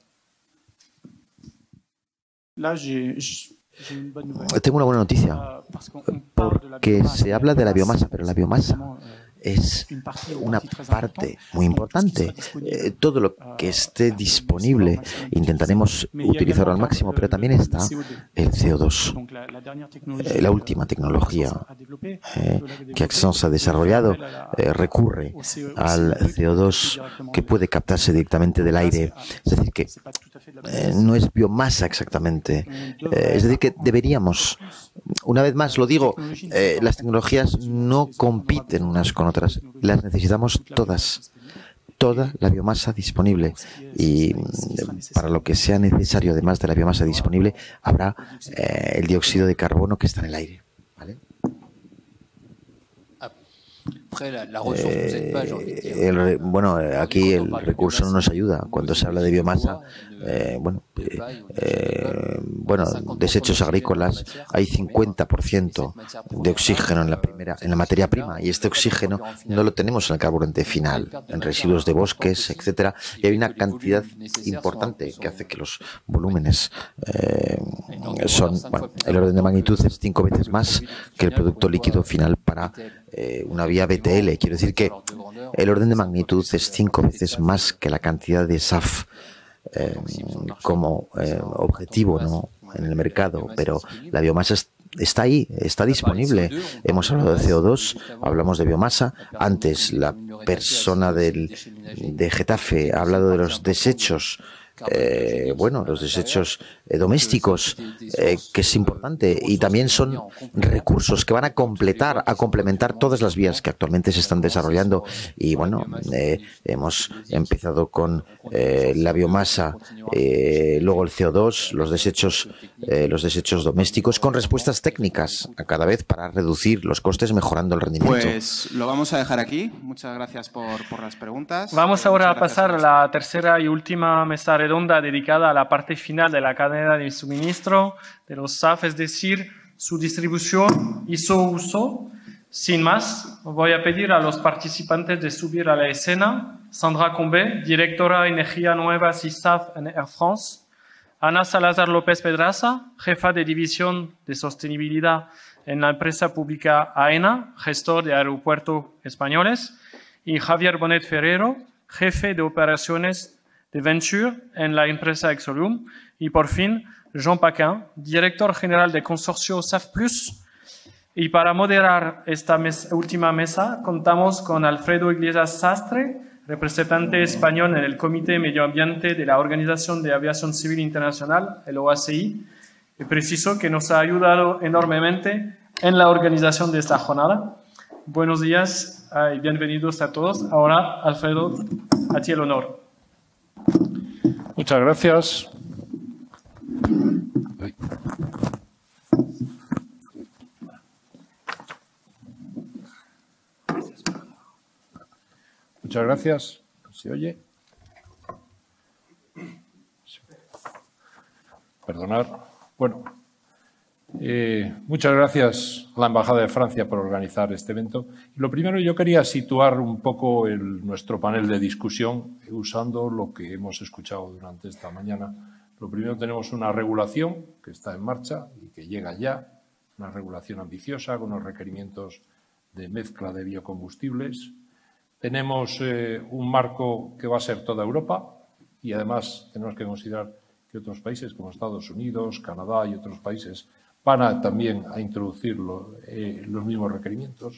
Tengo una buena noticia, porque se habla de la biomasa, pero la biomasa es una parte muy importante. Eh, todo lo que esté disponible intentaremos utilizarlo al máximo, pero también está el C O dos, eh, la última tecnología eh, que Axens ha desarrollado eh, recurre al C O dos que puede captarse directamente del aire. Es decir, que eh, no es biomasa exactamente. Eh, es decir, que deberíamos, una vez más lo digo, eh, las tecnologías no compiten unas con otras, las necesitamos todas, toda la biomasa disponible, y para lo que sea necesario, además de la biomasa disponible, habrá eh, el dióxido de carbono que está en el aire, ¿vale? Eh, el, bueno, aquí el recurso no nos ayuda. Cuando se habla de biomasa, eh, bueno, eh, bueno, desechos agrícolas, hay cincuenta por ciento de oxígeno en la primera, en la materia prima, y este oxígeno no lo tenemos en el carburante final, en residuos de bosques, etcétera, y hay una cantidad importante que hace que los volúmenes eh, son, bueno, el orden de magnitud es cinco veces más que el producto líquido final para eh, una vía B T L. Quiero decir que el orden de magnitud es cinco veces más que la cantidad de S A F eh, como eh, objetivo, ¿no?, en el mercado, pero la biomasa es, está ahí, está disponible. Hemos hablado de C O dos, hablamos de biomasa. Antes la persona del, de Getafe ha hablado de los desechos. Eh, bueno, los desechos eh, domésticos, eh, que es importante, y también son recursos que van a completar, a complementar todas las vías que actualmente se están desarrollando. Y bueno, eh, hemos empezado con eh, la biomasa, eh, luego el C O dos, los desechos, eh, los desechos domésticos, con respuestas técnicas a cada vez para reducir los costes, mejorando el rendimiento. Pues lo vamos a dejar aquí. Muchas gracias por, por las preguntas. Vamos ahora a pasar a la tercera y última mesa redonda dedicada a la parte final de la cadena de suministro de los S A F, es decir, su distribución y su uso. Sin más, voy a pedir a los participantes de subir a la escena. Sandra Combé, directora de Energía Nuevas y S A F en Air France. Ana Salazar López Pedraza, jefa de división de sostenibilidad en la empresa pública AENA, gestor de aeropuertos españoles. Y Javier Bonet Ferrero, jefe de operaciones de Venture en la empresa Exolum. Y por fin, Jean Paquin, director general de consorcio S A F Plus. Y para moderar esta mes, última mesa, contamos con Alfredo Iglesias Sastre, representante español en el Comité Medio Ambiente de la Organización de Aviación Civil Internacional, el O A C I. Y preciso que nos ha ayudado enormemente en la organización de esta jornada. Buenos días uh, y bienvenidos a todos. Ahora, Alfredo, a ti el honor. Muchas gracias. Muchas gracias. ¿Se oye? Perdonad. Bueno, eh, muchas gracias a la Embajada de Francia por organizar este evento. Lo primero, yo quería situar un poco el, nuestro panel de discusión usando lo que hemos escuchado durante esta mañana. Lo primero, tenemos una regulación que está en marcha y que llega ya, una regulación ambiciosa con unos requerimientos de mezcla de biocombustibles. Tenemos eh, un marco que va a ser toda Europa y además tenemos que considerar que otros países como Estados Unidos, Canadá y otros países van a, también a introducir lo, eh, los mismos requerimientos.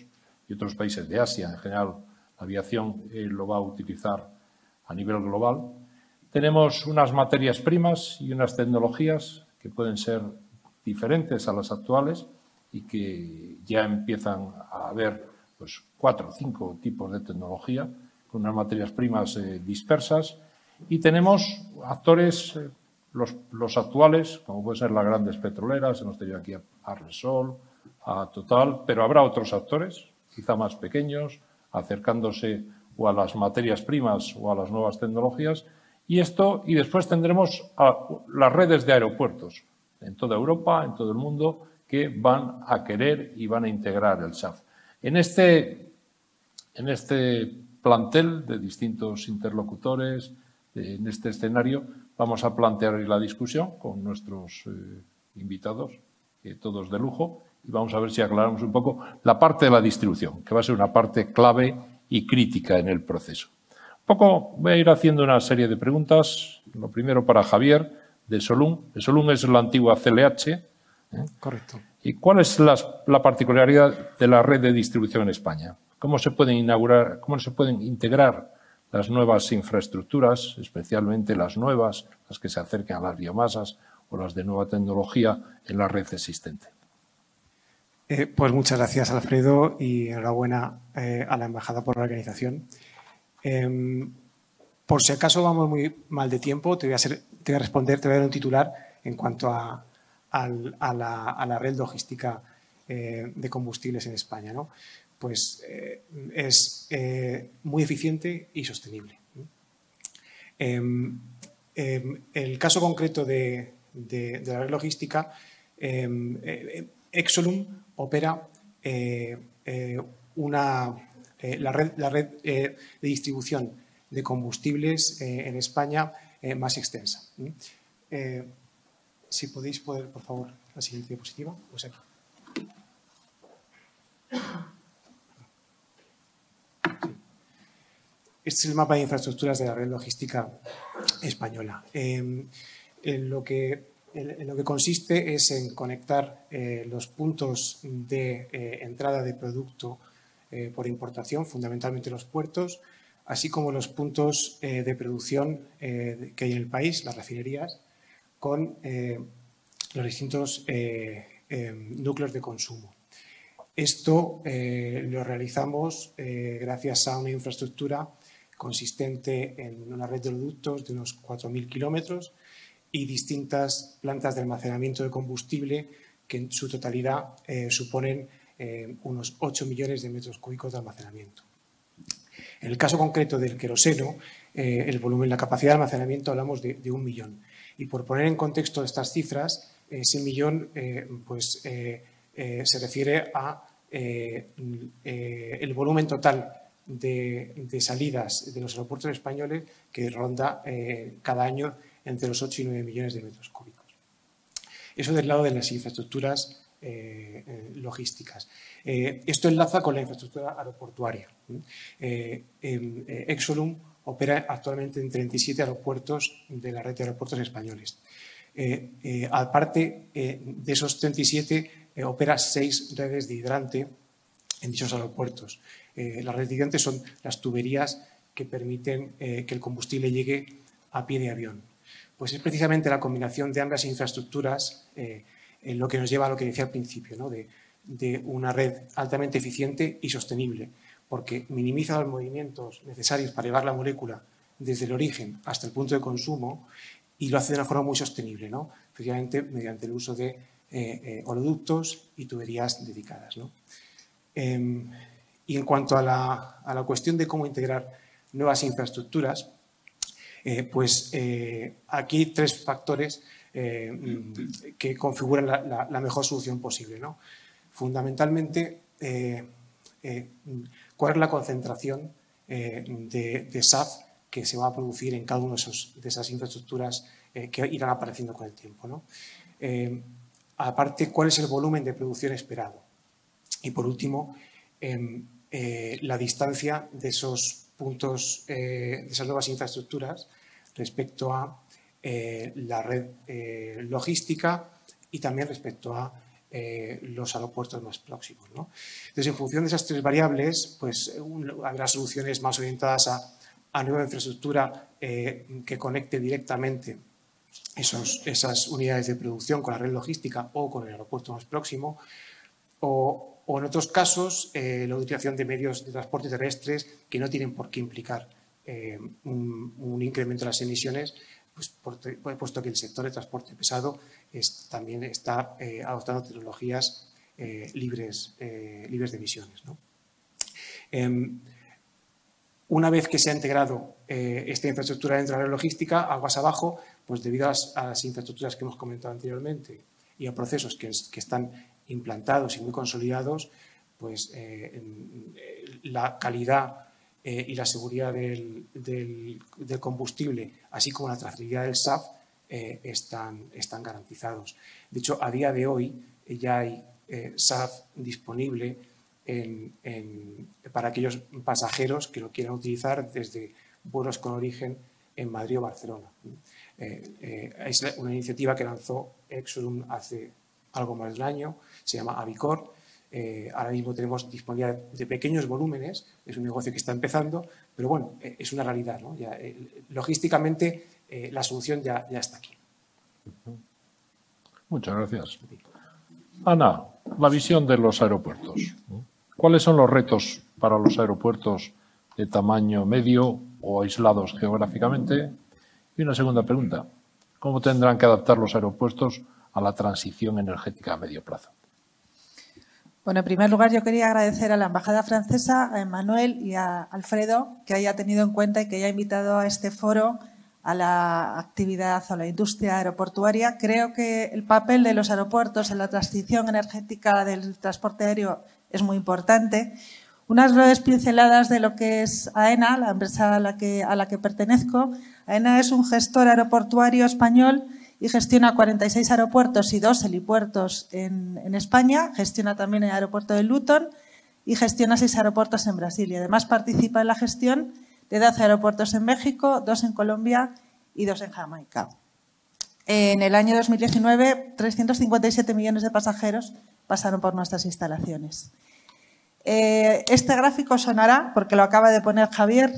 y otros países de Asia. En general, la aviación eh, lo va a utilizar a nivel global. Tenemos unas materias primas y unas tecnologías que pueden ser diferentes a las actuales y que ya empiezan a haber pues, cuatro o cinco tipos de tecnología con unas materias primas eh, dispersas. Y tenemos actores, eh, los, los actuales, como pueden ser las grandes petroleras, hemos tenido aquí a, a Repsol, a Total, pero habrá otros actores, quizá más pequeños, acercándose o a las materias primas o a las nuevas tecnologías. Y esto, y después tendremos a las redes de aeropuertos en toda Europa, en todo el mundo, que van a querer y van a integrar el S A F. En este, en este plantel de distintos interlocutores, de, en este escenario, vamos a plantear la discusión con nuestros eh, invitados, eh, todos de lujo, y vamos a ver si aclaramos un poco la parte de la distribución, que va a ser una parte clave y crítica en el proceso. Un poco voy a ir haciendo una serie de preguntas. Lo primero para Javier, de Solún. De Solún es la antigua C L H. ¿eh? Correcto. ¿Y cuál es la, la particularidad de la red de distribución en España? ¿Cómo se pueden inaugurar, cómo se pueden integrar las nuevas infraestructuras, especialmente las nuevas, las que se acerquen a las biomasas o las de nueva tecnología, en la red existente? Eh, pues muchas gracias, Alfredo, y enhorabuena eh, a la Embajada por la organización. Eh, por si acaso vamos muy mal de tiempo, te voy a, hacer, te voy a responder, te voy a dar un titular en cuanto a, a, a, la, a la red logística eh, de combustibles en España, ¿no? Pues eh, es eh, muy eficiente y sostenible. Eh, eh, el caso concreto de, de, de la red logística, eh, eh, Exolum opera eh, eh, una, eh, la red, la red eh, de distribución de combustibles eh, en España eh, más extensa. Eh, si podéis poner, por favor, la siguiente diapositiva. Pues aquí. Este es el mapa de infraestructuras de la red logística española. Eh, en, lo que, en, en lo que consiste es en conectar eh, los puntos de eh, entrada de producto eh, por importación, fundamentalmente los puertos, así como los puntos eh, de producción eh, que hay en el país, las refinerías, con eh, los distintos eh, eh, núcleos de consumo. Esto eh, lo realizamos eh, gracias a una infraestructura consistente en una red de oleoductos de unos cuatro mil kilómetros y distintas plantas de almacenamiento de combustible que en su totalidad eh, suponen eh, unos ocho millones de metros cúbicos de almacenamiento. En el caso concreto del queroseno, eh, el volumen, la capacidad de almacenamiento hablamos de, de un millón. Y por poner en contexto estas cifras, ese millón eh, pues, eh, eh, se refiere a eh, eh, el volumen total De, de salidas de los aeropuertos españoles, que ronda eh, cada año entre los ocho y nueve millones de metros cúbicos. Eso del lado de las infraestructuras eh, eh, logísticas. Eh, esto enlaza con la infraestructura aeroportuaria. Eh, eh, Exolum opera actualmente en treinta y siete aeropuertos de la red de aeropuertos españoles. Eh, eh, aparte eh, de esos treinta y siete, eh, opera seis redes de hidrante en dichos aeropuertos. Eh, las redes de hidrante son las tuberías que permiten eh, que el combustible llegue a pie de avión. Pues es precisamente la combinación de ambas infraestructuras eh, en lo que nos lleva a lo que decía al principio, ¿no? de, de una red altamente eficiente y sostenible, porque minimiza los movimientos necesarios para llevar la molécula desde el origen hasta el punto de consumo y lo hace de una forma muy sostenible, ¿no? Precisamente mediante el uso de eh, eh, oleoductos y tuberías dedicadas, ¿no? Eh, y en cuanto a la, a la cuestión de cómo integrar nuevas infraestructuras, eh, pues eh, aquí hay tres factores eh, que configuran la, la, la mejor solución posible, ¿no? Fundamentalmente, eh, eh, cuál es la concentración eh, de, de S A F que se va a producir en cada una de, esos, de esas infraestructuras eh, que irán apareciendo con el tiempo, ¿no? Eh, aparte, cuál es el volumen de producción esperado. Y por último, eh, eh, la distancia de esos puntos, eh, de esas nuevas infraestructuras respecto a eh, la red eh, logística y también respecto a eh, los aeropuertos más próximos, ¿no? Entonces, en función de esas tres variables, pues habrá soluciones más orientadas a, a nueva infraestructura eh, que conecte directamente esos, esas unidades de producción con la red logística o con el aeropuerto más próximo, o, o en otros casos eh, la utilización de medios de transporte terrestres que no tienen por qué implicar eh, un, un incremento de las emisiones, pues por, puesto que el sector de transporte pesado es, también está eh, adoptando tecnologías eh, libres, eh, libres de emisiones, ¿no? Eh, una vez que se ha integrado eh, esta infraestructura dentro de la red logística, aguas abajo, pues debido a las, a las infraestructuras que hemos comentado anteriormente y a procesos que, que están implantados y muy consolidados, pues eh, la calidad eh, y la seguridad del, del, del combustible, así como la trazabilidad del S A F, eh, están, están garantizados. De hecho, a día de hoy eh, ya hay eh, S A F disponible en, en, para aquellos pasajeros que lo quieran utilizar desde vuelos con origen en Madrid o Barcelona. Eh, eh, es una iniciativa que lanzó Exodum hace algo más de un año, se llama Avicor. Eh, ahora mismo tenemos disponibilidad de pequeños volúmenes, es un negocio que está empezando, pero bueno, eh, es una realidad, ¿no? Ya, eh, logísticamente eh, la solución ya, ya está aquí. Muchas gracias. Ana, la visión de los aeropuertos. ¿Cuáles son los retos para los aeropuertos de tamaño medio o aislados geográficamente? Y una segunda pregunta, ¿cómo tendrán que adaptar los aeropuertos a la transición energética a medio plazo? Bueno, en primer lugar yo quería agradecer a la Embajada Francesa, a Emmanuel y a Alfredo que haya tenido en cuenta y que haya invitado a este foro a la actividad o la industria aeroportuaria. Creo que el papel de los aeropuertos en la transición energética del transporte aéreo es muy importante. Unas breves pinceladas de lo que es AENA, la empresa a la que, a la que pertenezco. AENA es un gestor aeroportuario español y gestiona cuarenta y seis aeropuertos y dos helipuertos en, en España. Gestiona también el aeropuerto de Luton y gestiona seis aeropuertos en Brasil. Y además participa en la gestión de doce aeropuertos en México, dos en Colombia y dos en Jamaica. En el año dos mil diecinueve, trescientos cincuenta y siete millones de pasajeros pasaron por nuestras instalaciones. Eh, este gráfico sonará, porque lo acaba de poner Javier,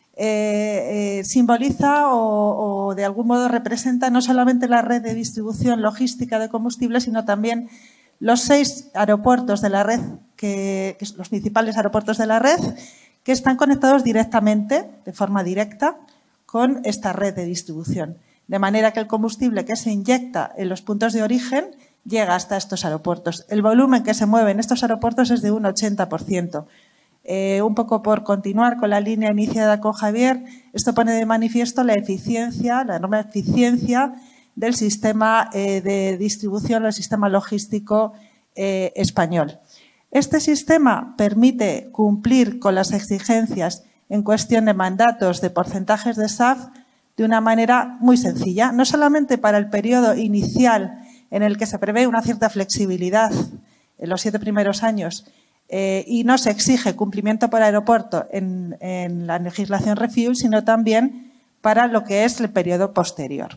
eh, eh, simboliza o, o de algún modo representa no solamente la red de distribución logística de combustible, sino también los seis aeropuertos de la red, que, que son los principales aeropuertos de la red, que están conectados directamente, de forma directa, con esta red de distribución. De manera que el combustible que se inyecta en los puntos de origen llega hasta estos aeropuertos. El volumen que se mueve en estos aeropuertos es de un ochenta por ciento. Eh, un poco por continuar con la línea iniciada con Javier, esto pone de manifiesto la eficiencia, la enorme eficiencia del sistema eh, de distribución, del sistema logístico eh, español. Este sistema permite cumplir con las exigencias en cuestión de mandatos de porcentajes de S A F de una manera muy sencilla, no solamente para el periodo inicial en el que se prevé una cierta flexibilidad en los siete primeros años eh, y no se exige cumplimiento por aeropuerto en, en la legislación ReFuel, sino también para lo que es el periodo posterior.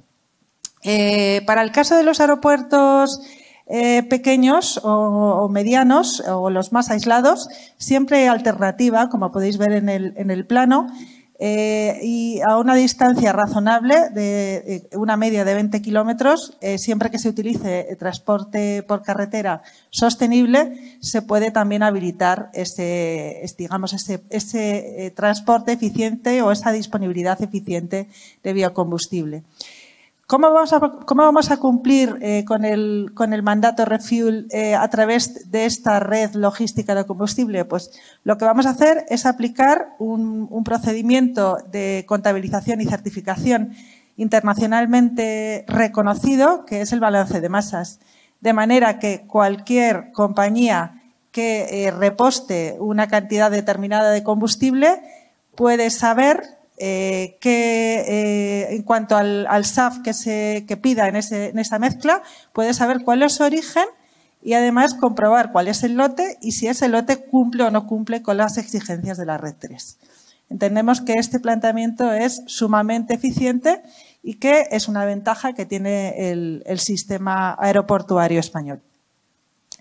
Eh, para el caso de los aeropuertos eh, pequeños o, o medianos o los más aislados, siempre hay alternativa, como podéis ver en el, en el plano, Eh, y a una distancia razonable de eh, una media de veinte kilómetros, eh, siempre que se utilice eh, transporte por carretera sostenible, se puede también habilitar ese, es, digamos, ese, ese eh, transporte eficiente o esa disponibilidad eficiente de biocombustible. ¿Cómo vamos a, cómo vamos a cumplir eh, con, el, con el mandato ReFuel eh, a través de esta red logística de combustible? Pues lo que vamos a hacer es aplicar un, un procedimiento de contabilización y certificación internacionalmente reconocido, que es el balance de masas. De manera que cualquier compañía que eh, reposte una cantidad determinada de combustible puede saber Eh, que eh, en cuanto al, al S A F que se que pida en, ese, en esa mezcla, puede saber cuál es su origen y además comprobar cuál es el lote y si ese lote cumple o no cumple con las exigencias de la red tres. Entendemos que este planteamiento es sumamente eficiente y que es una ventaja que tiene el, el sistema aeroportuario español.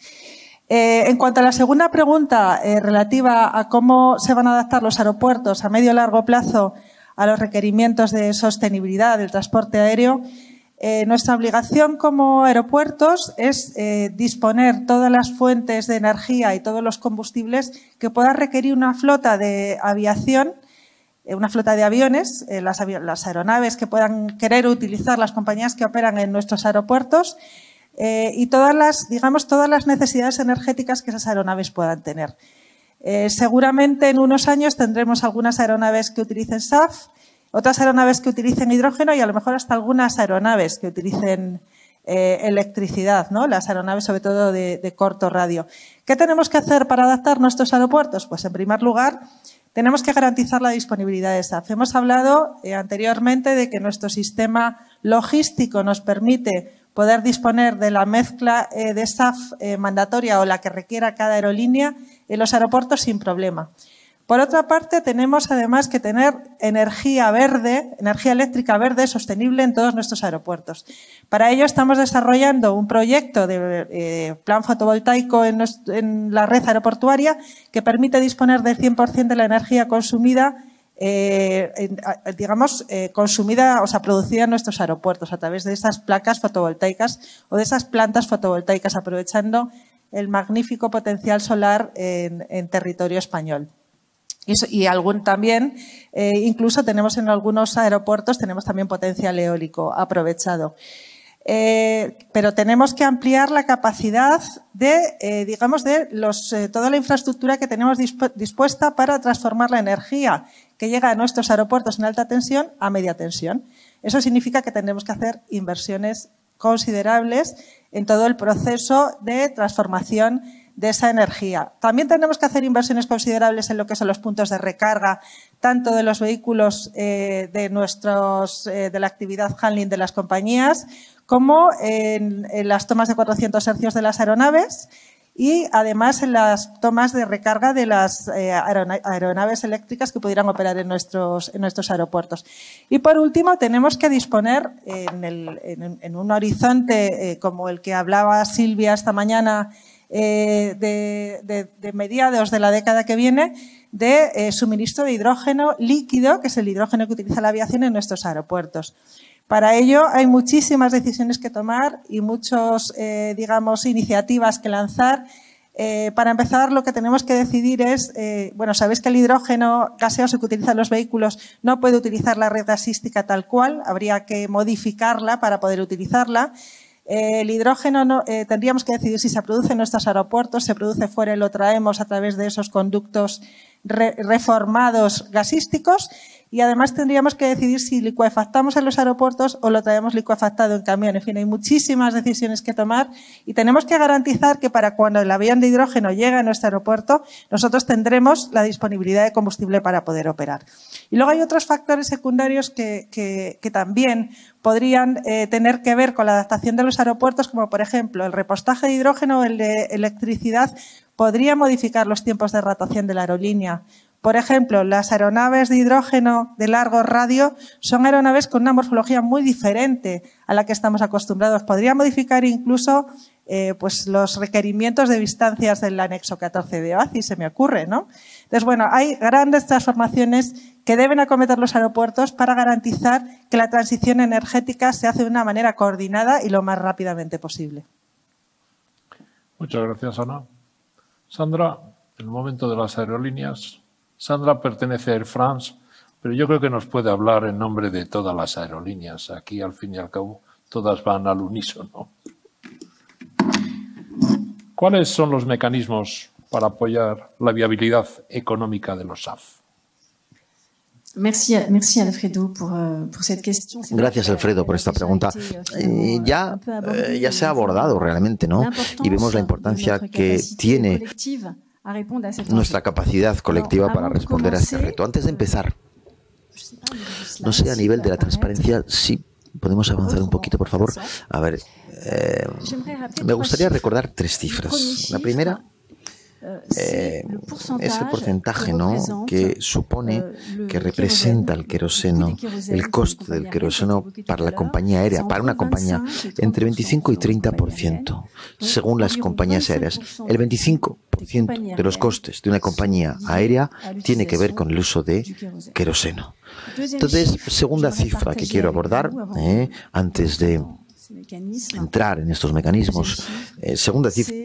Eh, en cuanto a la segunda pregunta eh, relativa a cómo se van a adaptar los aeropuertos a medio y largo plazo a los requerimientos de sostenibilidad del transporte aéreo, eh, nuestra obligación como aeropuertos es eh, disponer todas las fuentes de energía y todos los combustibles que pueda requerir una flota de aviación, eh, una flota de aviones, eh, las, avi las aeronaves que puedan querer utilizar las compañías que operan en nuestros aeropuertos, Eh, y todas las, digamos, todas las necesidades energéticas que esas aeronaves puedan tener. Eh, seguramente en unos años tendremos algunas aeronaves que utilicen S A F, otras aeronaves que utilicen hidrógeno y a lo mejor hasta algunas aeronaves que utilicen eh, electricidad, ¿no? Las aeronaves sobre todo de, de corto radio. ¿Qué tenemos que hacer para adaptar nuestros aeropuertos? Pues en primer lugar, tenemos que garantizar la disponibilidad de S A F. Hemos hablado eh, anteriormente de que nuestro sistema logístico nos permite poder disponer de la mezcla eh, de S A F eh, mandatoria o la que requiera cada aerolínea en los aeropuertos sin problema. Por otra parte, tenemos además que tener energía verde, energía eléctrica verde sostenible en todos nuestros aeropuertos. Para ello estamos desarrollando un proyecto de eh, plan fotovoltaico en, nuestro, en la red aeroportuaria que permite disponer del cien por cien de la energía consumida Eh, digamos, eh, consumida, o sea, producida en nuestros aeropuertos a través de esas placas fotovoltaicas o de esas plantas fotovoltaicas, aprovechando el magnífico potencial solar en, en territorio español. Y, eso, y algún también, eh, incluso tenemos en algunos aeropuertos, tenemos también potencial eólico aprovechado. Eh, pero tenemos que ampliar la capacidad de, eh, digamos, de los, eh, toda la infraestructura que tenemos dispu dispuesta para transformar la energía que llega a nuestros aeropuertos en alta tensión a media tensión. Eso significa que tendremos que hacer inversiones considerables en todo el proceso de transformación de esa energía. También tenemos que hacer inversiones considerables en lo que son los puntos de recarga, tanto de los vehículos eh, de, nuestros, eh, de la actividad handling de las compañías, como en, en las tomas de cuatrocientos hercios de las aeronaves y además en las tomas de recarga de las eh, aerona aeronaves eléctricas que pudieran operar en nuestros, en nuestros aeropuertos. Y por último, tenemos que disponer en, el, en, en un horizonte eh, como el que hablaba Silvia esta mañana, eh, de, de, de mediados de la década que viene, de eh, suministro de hidrógeno líquido, que es el hidrógeno que utiliza la aviación en nuestros aeropuertos. Para ello hay muchísimas decisiones que tomar y muchas, eh, digamos, iniciativas que lanzar. Eh, para empezar, lo que tenemos que decidir es, eh, bueno, sabéis que el hidrógeno gaseoso que utilizan los vehículos no puede utilizar la red gasística tal cual, habría que modificarla para poder utilizarla. Eh, el hidrógeno no, eh, tendríamos que decidir si se produce en nuestros aeropuertos, se produce fuera y lo traemos a través de esos conductos re, reformados gasísticos. Y además tendríamos que decidir si licuefactamos en los aeropuertos o lo traemos licuefactado en camión. En fin, hay muchísimas decisiones que tomar y tenemos que garantizar que para cuando el avión de hidrógeno llegue a nuestro aeropuerto, nosotros tendremos la disponibilidad de combustible para poder operar. Y luego hay otros factores secundarios que, que, que también podrían eh, tener que ver con la adaptación de los aeropuertos, como por ejemplo el repostaje de hidrógeno o el de electricidad podría modificar los tiempos de rotación de la aerolínea. Por ejemplo, las aeronaves de hidrógeno de largo radio son aeronaves con una morfología muy diferente a la que estamos acostumbrados. Podría modificar incluso eh, pues los requerimientos de distancias del anexo catorce de O A C I, se me ocurre, ¿no? Entonces, bueno, hay grandes transformaciones que deben acometer los aeropuertos para garantizar que la transición energética se hace de una manera coordinada y lo más rápidamente posible. Muchas gracias, Ana. Sandra, el momento de las aerolíneas. Sandra pertenece a Air France, pero yo creo que nos puede hablar en nombre de todas las aerolíneas. Aquí, al fin y al cabo, todas van al unísono. ¿Cuáles son los mecanismos para apoyar la viabilidad económica de los S A F? Merci, merci Alfredo por, uh, por cette question. Gracias, Alfredo, por esta pregunta. Eh, ya, eh, ya se ha abordado realmente, ¿no? Y vemos la importancia que tiene nuestra capacidad colectiva para responder a este reto. Antes de empezar, no sé, a nivel de la transparencia, sí podemos avanzar un poquito, por favor. A ver, eh, me gustaría recordar tres cifras. La primera Eh, es el porcentaje, ¿no?, que supone, que representa el queroseno, el coste del queroseno para la compañía aérea, para una compañía, entre veinticinco y treinta por ciento, según las compañías aéreas. El veinticinco por ciento de los costes de una compañía aérea tiene que ver con el uso de queroseno. Entonces, segunda cifra que quiero abordar, eh, antes de entrar en estos mecanismos, eh, segunda cifra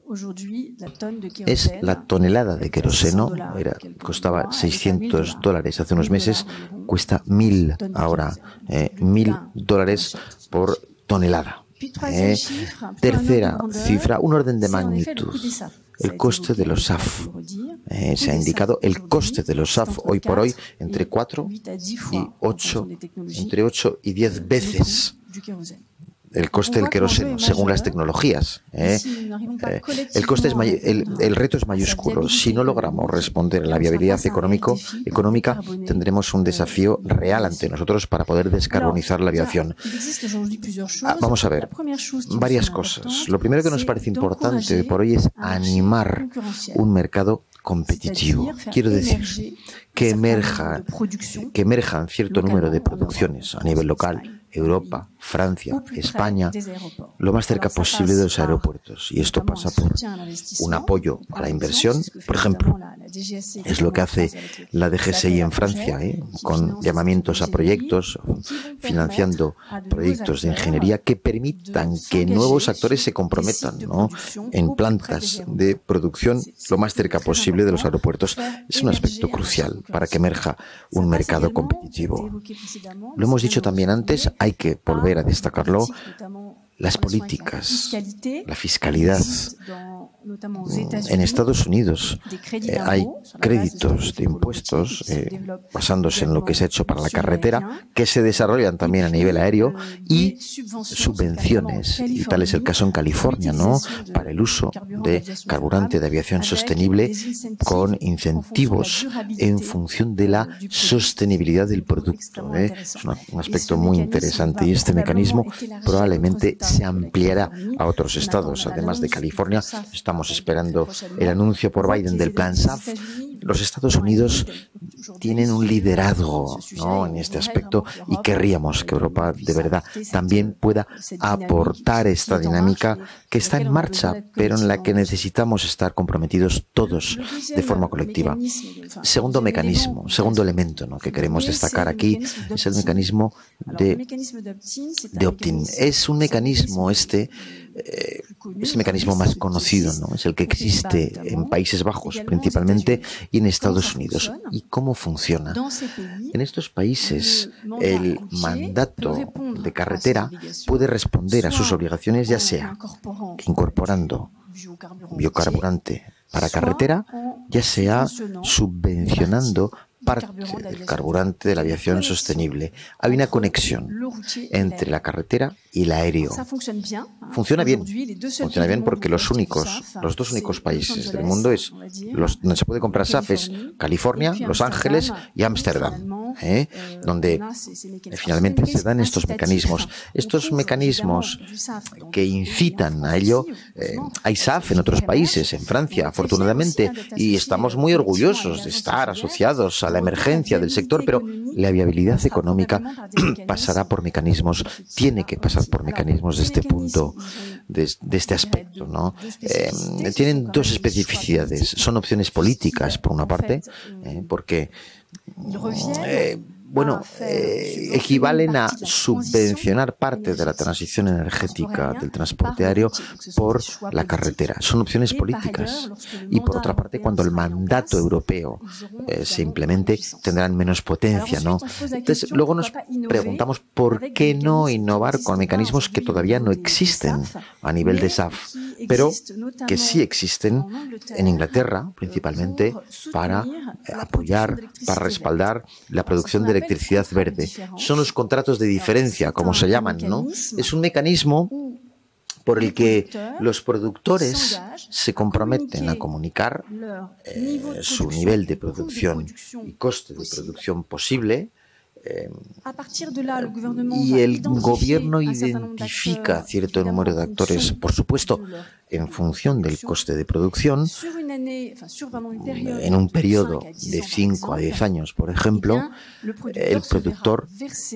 es la tonelada de queroseno. Era, costaba seiscientos dólares hace unos meses, cuesta mil ahora, eh, mil dólares por tonelada. Eh, tercera cifra, un orden de magnitud, el coste de los S A F. Eh, se ha indicado el coste de los S A F hoy por hoy entre cuatro y ocho, entre ocho y diez veces el coste del queroseno, según las tecnologías. ¿eh? Eh, el, coste es el, el reto es mayúsculo. Si no logramos responder a la viabilidad económico, económica, tendremos un desafío real ante nosotros para poder descarbonizar la aviación. Ah, vamos a ver, varias cosas. Lo primero que nos parece importante por hoy es animar un mercado competitivo. Quiero decir, que emerja, que emerjan cierto número de producciones a nivel local, Europa, Francia, España, lo más cerca posible de los aeropuertos. Y esto pasa por un apoyo a la inversión, por ejemplo. Es lo que hace la D G S I en Francia, ¿eh? con llamamientos a proyectos, financiando proyectos de ingeniería que permitan que nuevos actores se comprometan, ¿no?, en plantas de producción lo más cerca posible de los aeropuertos. Es un aspecto crucial para que emerja un mercado competitivo. Lo hemos dicho también antes, hay que volver a destacarlo, las políticas, la fiscalidad. En Estados Unidos eh, hay créditos de impuestos eh, basándose en lo que se ha hecho para la carretera, que se desarrollan también a nivel aéreo, y subvenciones, y tal es el caso en California, ¿no?, para el uso de carburante de aviación sostenible con incentivos en función de la sostenibilidad del producto. ¿eh? Es una, un aspecto muy interesante, y este mecanismo probablemente se ampliará a otros estados, además de California. Estamos esperando el anuncio por Biden del plan S A F. Los Estados Unidos tienen un liderazgo, ¿no?, en este aspecto, y querríamos que Europa de verdad también pueda aportar esta dinámica que está en marcha, pero en la que necesitamos estar comprometidos todos de forma colectiva. Segundo mecanismo, segundo elemento, ¿no?, que queremos destacar aquí es el mecanismo de, de opt-in. Es un mecanismo este, eh, es el mecanismo más conocido, ¿no?, es el que existe en Países Bajos principalmente y en Estados Unidos. ¿Y cómo funciona? En estos países el mandato de carretera puede responder a sus obligaciones ya sea incorporando biocarburante para carretera, ya sea subvencionando parte del carburante de la aviación sostenible. Hay una conexión entre la carretera y el aéreo. Funciona bien. Funciona bien porque los únicos, los dos únicos países del mundo es los donde se puede comprar S A F es California, Los Ángeles y Ámsterdam, ¿eh? donde finalmente se dan estos mecanismos. Estos mecanismos que incitan a ello, eh, hay S A F en otros países, en Francia, afortunadamente, y estamos muy orgullosos de estar asociados a la emergencia del sector, pero la viabilidad económica pasará por mecanismos, tiene que pasar por mecanismos de este punto, de, de este aspecto, ¿no? Eh, tienen dos especificidades. Son opciones políticas, por una parte, eh, porque eh, bueno, eh, equivalen a subvencionar parte de la transición energética del transporte aéreo por la carretera. Son opciones políticas. Y por otra parte, cuando el mandato europeo eh, se implemente, tendrán menos potencia, ¿no? Entonces, luego nos preguntamos por qué no innovar con mecanismos que todavía no existen a nivel de S A F, pero que sí existen en Inglaterra, principalmente, para apoyar, para respaldar la producción de electricidad verde. Son los contratos de diferencia, como se llaman, ¿no? Es un mecanismo por el que los productores se comprometen a comunicar eh, su nivel de producción y coste de producción posible. Eh, y el gobierno identifica cierto número de actores, por supuesto, en función del coste de producción, en un periodo de cinco a diez años, por ejemplo, el productor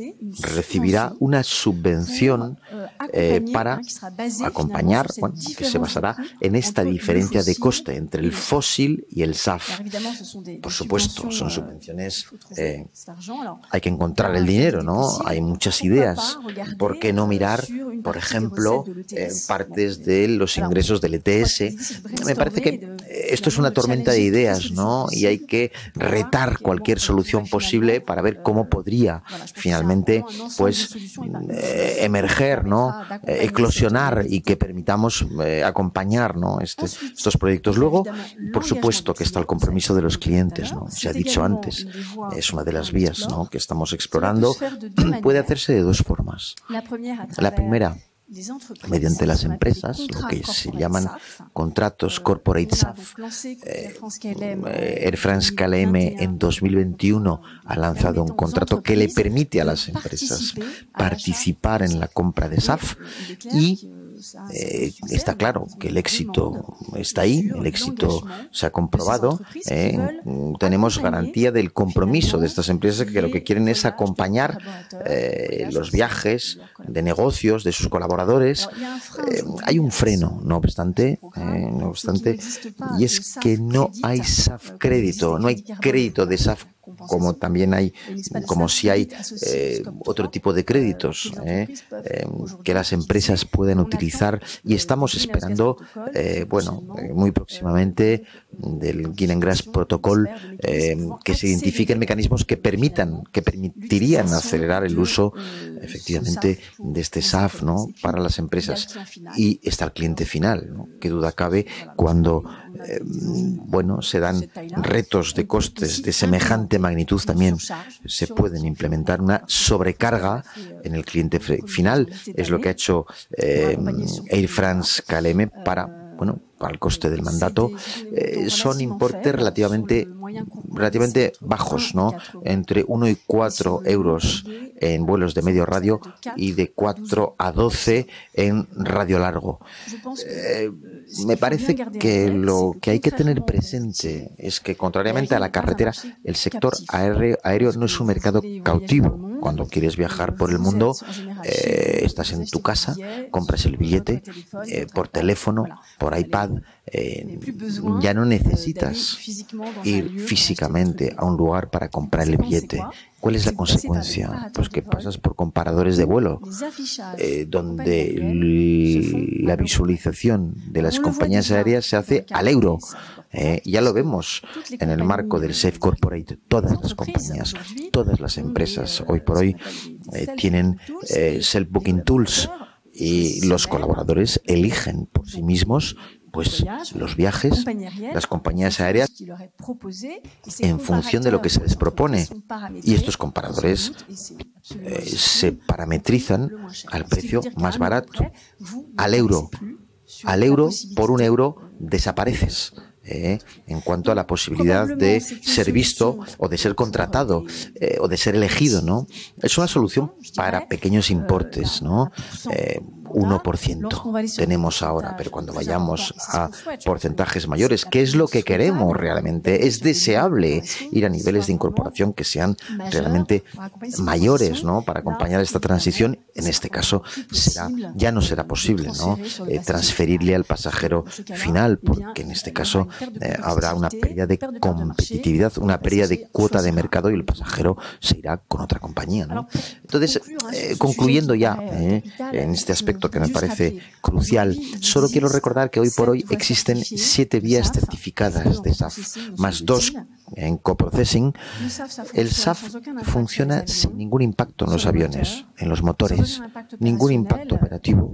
recibirá una subvención eh, para acompañar, bueno, que se basará en esta diferencia de coste entre el fósil y el S A F. Por supuesto, son subvenciones, eh, hay que encontrar el dinero, ¿no? Hay muchas ideas. ¿Por qué no mirar, por ejemplo, eh, partes de los ingresos del E T S? Me parece que esto es una tormenta de ideas, ¿no? Y hay que retar cualquier solución posible para ver cómo podría finalmente, pues, eh, emerger, ¿no? Eh, eclosionar y que permitamos eh, acompañar, ¿no? Este, estos proyectos. Luego, por supuesto que está el compromiso de los clientes, ¿no? Se ha dicho antes, es una de las vías, ¿no?, que estamos explorando. Puede hacerse de dos formas. La primera, mediante las empresas, lo que se llaman contratos corporate S A F. Eh, Air France K L M en dos mil veintiuno ha lanzado un contrato que le permite a las empresas participar en la compra de S A F y Eh, está claro que el éxito está ahí, el éxito se ha comprobado. Eh, tenemos garantía del compromiso de estas empresas que lo que quieren es acompañar eh, los viajes de negocios de sus colaboradores. Eh, hay un freno, no obstante, eh, no obstante, y es que no hay S A F crédito, no hay crédito de S A F como también hay, como si hay eh, otro tipo de créditos eh, eh, que las empresas pueden utilizar, y estamos esperando, eh, bueno, eh, muy próximamente del Guinea-Grass Protocol eh, que se identifiquen mecanismos que permitan, que permitirían acelerar el uso efectivamente de este S A F, ¿no?, para las empresas. Y está el cliente final, ¿no? Qué duda cabe cuando eh, bueno, se dan retos de costes de semejante magnitud, también se pueden implementar una sobrecarga en el cliente final. Es lo que ha hecho eh, Air France K L M para, bueno, para el coste del mandato. Eh, son importes relativamente, relativamente bajos, ¿no? Entre uno y cuatro euros en vuelos de medio radio y de cuatro a doce en radio largo. Eh, me parece que lo que hay que tener presente es que, contrariamente a la carretera, el sector aéreo, aéreo no es un mercado cautivo. Cuando quieres viajar por el mundo, eh, estás en tu casa, compras el billete eh, por teléfono, por iPad. Eh, ya no necesitas ir físicamente a un lugar para comprar el billete. ¿Cuál es la consecuencia? Pues que pasas por comparadores de vuelo, eh, donde la visualización de las compañías aéreas se hace al euro. Eh, ya lo vemos en el marco del Safe Corporate. Todas las compañías, todas las empresas hoy por hoy eh, tienen eh, self-booking tools, y los colaboradores eligen por sí mismos pues los viajes, las compañías aéreas, en función de lo que se les propone. Y estos comparadores eh, se parametrizan al precio más barato, al euro. Al euro, por un euro, desapareces. Eh, en cuanto a la posibilidad de ser visto o de ser contratado eh, o de ser elegido, ¿no? Es una solución para pequeños importes, ¿no? Eh, uno por ciento tenemos ahora, pero cuando vayamos a porcentajes mayores, ¿qué es lo que queremos realmente? Es deseable ir a niveles de incorporación que sean realmente mayores, ¿no?, para acompañar esta transición. En este caso será, ya no será posible, ¿no?, eh, transferirle al pasajero final, porque en este caso eh, habrá una pérdida de competitividad, una pérdida de cuota de mercado, y el pasajero se irá con otra compañía, ¿no? Entonces, eh, concluyendo ya eh, en este aspecto que me parece crucial, solo quiero recordar que hoy por hoy existen siete vías certificadas de S A F, más dos en coprocessing. El S A F funciona sin ningún impacto en los aviones, en los motores, ningún impacto operativo.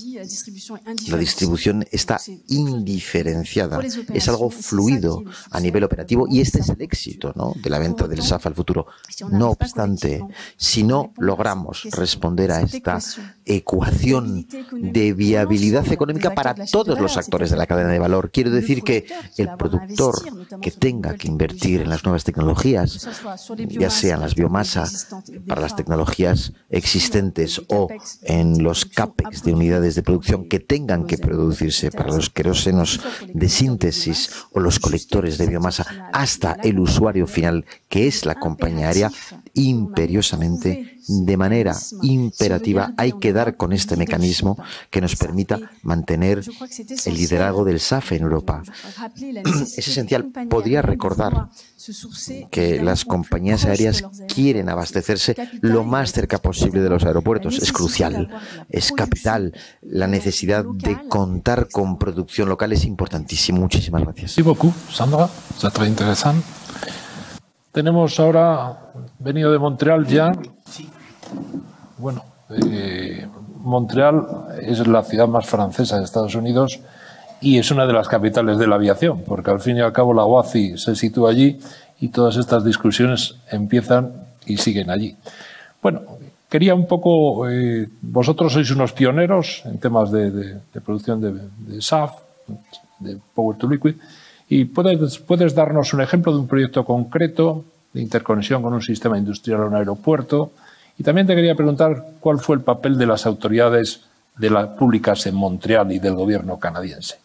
La distribución está indiferenciada, es algo fluido a nivel operativo, y este es el éxito, ¿no?, de la venta del S A F al futuro. No obstante, si no logramos responder a esta ecuación de viabilidad económica para todos los actores de la cadena de valor, quiero decir que el productor que tenga que invertir invertir en las nuevas tecnologías, ya sean las biomasas para las tecnologías existentes o en los CAPEX de unidades de producción que tengan que producirse para los querósenos de síntesis o los colectores de biomasa, hasta el usuario final, que es la compañía aérea, imperiosamente, de manera imperativa, hay que dar con este mecanismo que nos permita mantener el liderazgo del S A F en Europa. Es esencial. Podría recordar que las compañías aéreas quieren abastecerse lo más cerca posible de los aeropuertos. Es crucial, es capital. La necesidad de contar con producción local es importantísima. Muchísimas gracias. Merci beaucoup, Sandra. C'est très intéressant. Tenemos ahora, venido de Montreal ya. Bueno, eh, Montreal es la ciudad más francesa de Estados Unidos y es una de las capitales de la aviación, porque al fin y al cabo la O A C I se sitúa allí y todas estas discusiones empiezan y siguen allí. Bueno, quería un poco, eh, vosotros sois unos pioneros en temas de, de, de producción de, de S A F, de Power to Liquid, y puedes, puedes darnos un ejemplo de un proyecto concreto de interconexión con un sistema industrial o un aeropuerto. Y también te quería preguntar cuál fue el papel de las autoridades de las públicas en Montreal y del gobierno canadiense.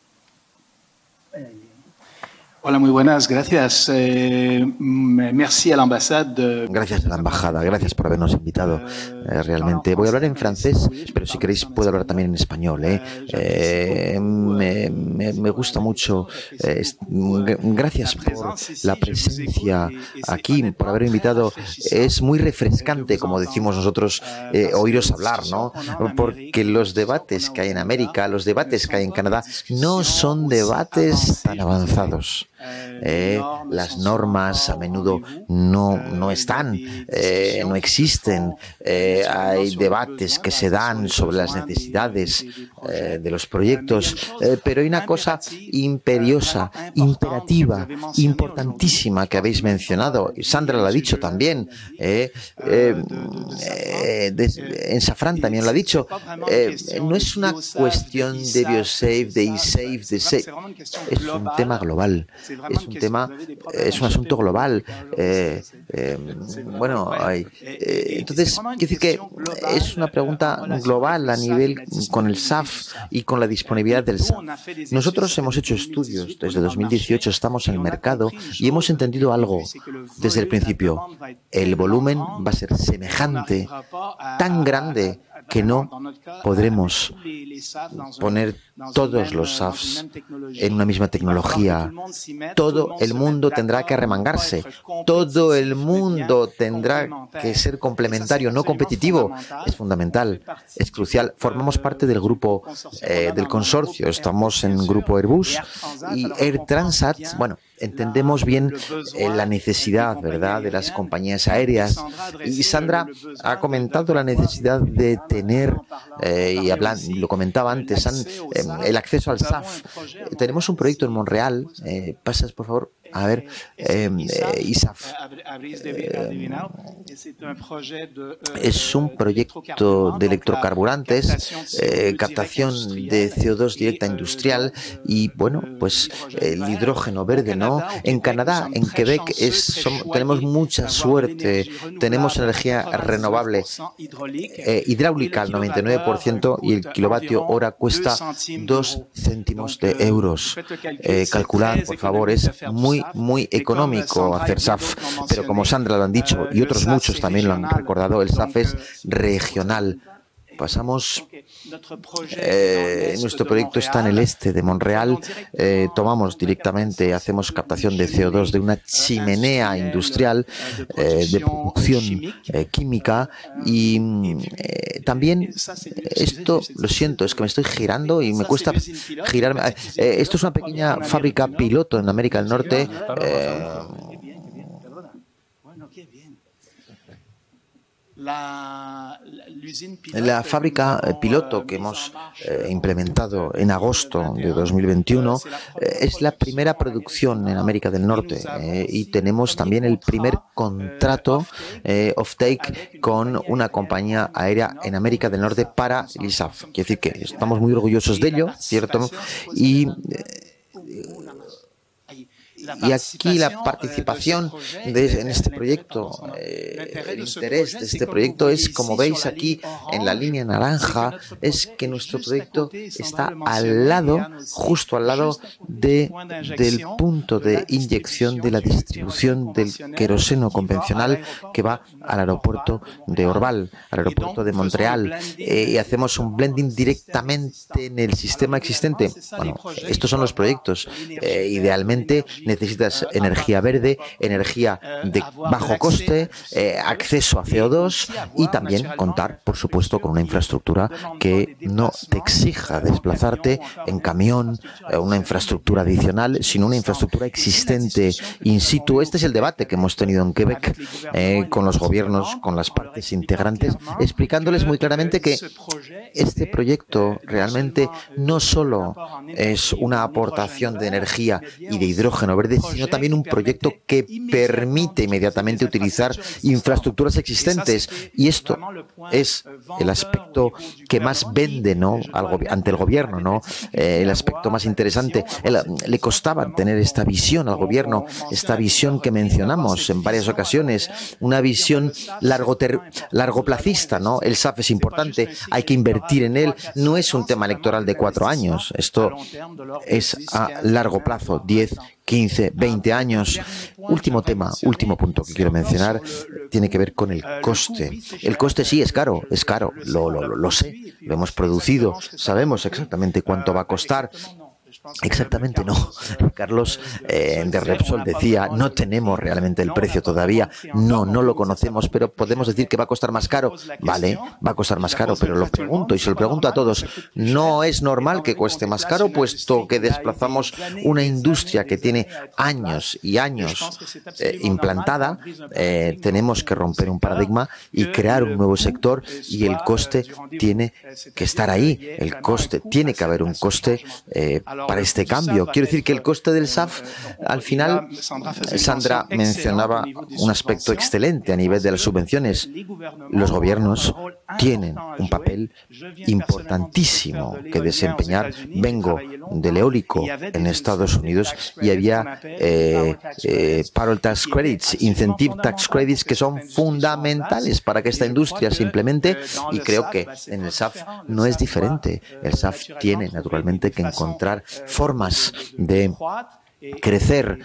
Hola, muy buenas, gracias. Eh, merci a la ambassade. Gracias a la embajada, gracias por habernos invitado. Eh, realmente voy a hablar en francés, pero si queréis puedo hablar también en español. ¿eh? Eh, me, me, me gusta mucho. Eh, gracias por la presencia aquí, por haber invitado. Es muy refrescante, como decimos nosotros, eh, oíros hablar, ¿no? Porque los debates que hay en América, los debates que hay en Canadá, no son debates tan avanzados. Eh, las normas a menudo no, no están, eh, no existen. Eh, hay debates que se dan sobre las necesidades eh, de los proyectos, eh, pero hay una cosa imperiosa, imperativa, importantísima que habéis mencionado, y Sandra lo ha dicho también, eh, eh, eh, de, en Safran también lo ha dicho, eh, no es una cuestión de BioSafe, de eSafe, de Safe, es un tema global. Es un tema, es un asunto global. Eh, eh, bueno, hay, eh, entonces, quiero decir que es una pregunta global a nivel con el S A F y con la disponibilidad del S A F. Nosotros hemos hecho estudios desde dos mil dieciocho, estamos en el mercado y hemos entendido algo desde el principio. El volumen va a ser semejante, tan grande, que no podremos poner todos los S A Fs en una misma tecnología. Todo el mundo tendrá que arremangarse. Todo el mundo tendrá que ser complementario, no competitivo. Es fundamental, es crucial. Formamos parte del grupo, eh, del consorcio. Estamos en el grupo Airbus y Air Transat. Bueno, entendemos bien eh, la necesidad, ¿verdad?, de las compañías aéreas. Y Sandra ha comentado la necesidad de tener, eh, y hablan, lo comentaba antes, han, eh, el acceso al S A F. Eh, tenemos un proyecto en Montreal. Eh, pasas, por favor, a ver, eh, eh, I S A F. Eh, es un proyecto de electrocarburantes, eh, captación de C O dos directa industrial y, bueno, pues el hidrógeno verde, ¿no? En Canadá, en Quebec, es, son, tenemos mucha suerte, tenemos energía renovable, eh, hidráulica al noventa y nueve por ciento y el kilovatio hora cuesta dos céntimos de euros. Eh, calcular, por favor, es muy, muy económico hacer S A F, pero como Sandra lo han dicho y otros muchos también lo han recordado, el S A F es regional. Pasamos, eh, nuestro proyecto está en el este de Montreal, eh, tomamos directamente, hacemos captación de C O dos de una chimenea industrial eh, de producción eh, química y eh, también esto, lo siento, es que me estoy girando y me cuesta girarme. Eh, esto es una pequeña fábrica piloto en América del Norte. Eh, La fábrica piloto que hemos eh, implementado en agosto de dos mil veintiuno eh, es la primera producción en América del Norte eh, y tenemos también el primer contrato eh, off-take con una compañía aérea en América del Norte para el I S A F. Quiere decir que estamos muy orgullosos de ello, ¿cierto? Y... Eh, y aquí la participación de, en este proyecto, eh, el interés de este proyecto es, como veis aquí en la línea naranja, es que nuestro proyecto está al lado, justo al lado de, del punto de inyección de la distribución del queroseno convencional que va al aeropuerto de Orval, al aeropuerto de Montreal, eh, y hacemos un blending directamente en el sistema existente. Bueno, estos son los proyectos. Eh, idealmente necesitas energía verde, energía de bajo coste, eh, acceso a C O dos y también contar, por supuesto, con una infraestructura que no te exija desplazarte en camión, eh, una infraestructura adicional, sino una infraestructura existente in situ. Este es el debate que hemos tenido en Quebec eh, con los gobiernos, con las partes integrantes, explicándoles muy claramente que este proyecto realmente no solo es una aportación de energía y de hidrógeno verde, sino también un proyecto que permite inmediatamente utilizar infraestructuras existentes. Y esto es el aspecto que más vende, ¿no?, al ante el gobierno, ¿no? Eh, el aspecto más interesante. El, le costaba tener esta visión al gobierno, esta visión que mencionamos en varias ocasiones, una visión largo ter, largoplacista, ¿no? El S A F es importante, hay que invertir en él. No es un tema electoral de cuatro años, esto es a largo plazo, diez, quince, veinte años. Último tema, último punto que quiero mencionar, tiene que ver con el coste. El coste sí es caro, es caro, lo, lo, lo sé, lo hemos producido, sabemos exactamente cuánto va a costar. Exactamente no. Carlos eh, de Repsol decía, no tenemos realmente el precio todavía, no, no lo conocemos, pero podemos decir que va a costar más caro. Vale, va a costar más caro, pero lo pregunto y se lo pregunto a todos, ¿no es normal que cueste más caro, puesto que desplazamos una industria que tiene años y años eh, implantada? Eh, tenemos que romper un paradigma y crear un nuevo sector, y el coste tiene que estar ahí, el coste, tiene que haber un coste eh, para este cambio. Quiero decir que el coste del S A F, al final, Sandra mencionaba un aspecto excelente a nivel de las subvenciones. Los gobiernos tienen un papel importantísimo que desempeñar. Vengo del eólico en Estados Unidos y había eh, eh, Payroll Tax Credits, Incentive Tax Credits, que son fundamentales para que esta industria se implemente, y creo que en el S A F no es diferente. El S A F tiene naturalmente que encontrar formas de crecer,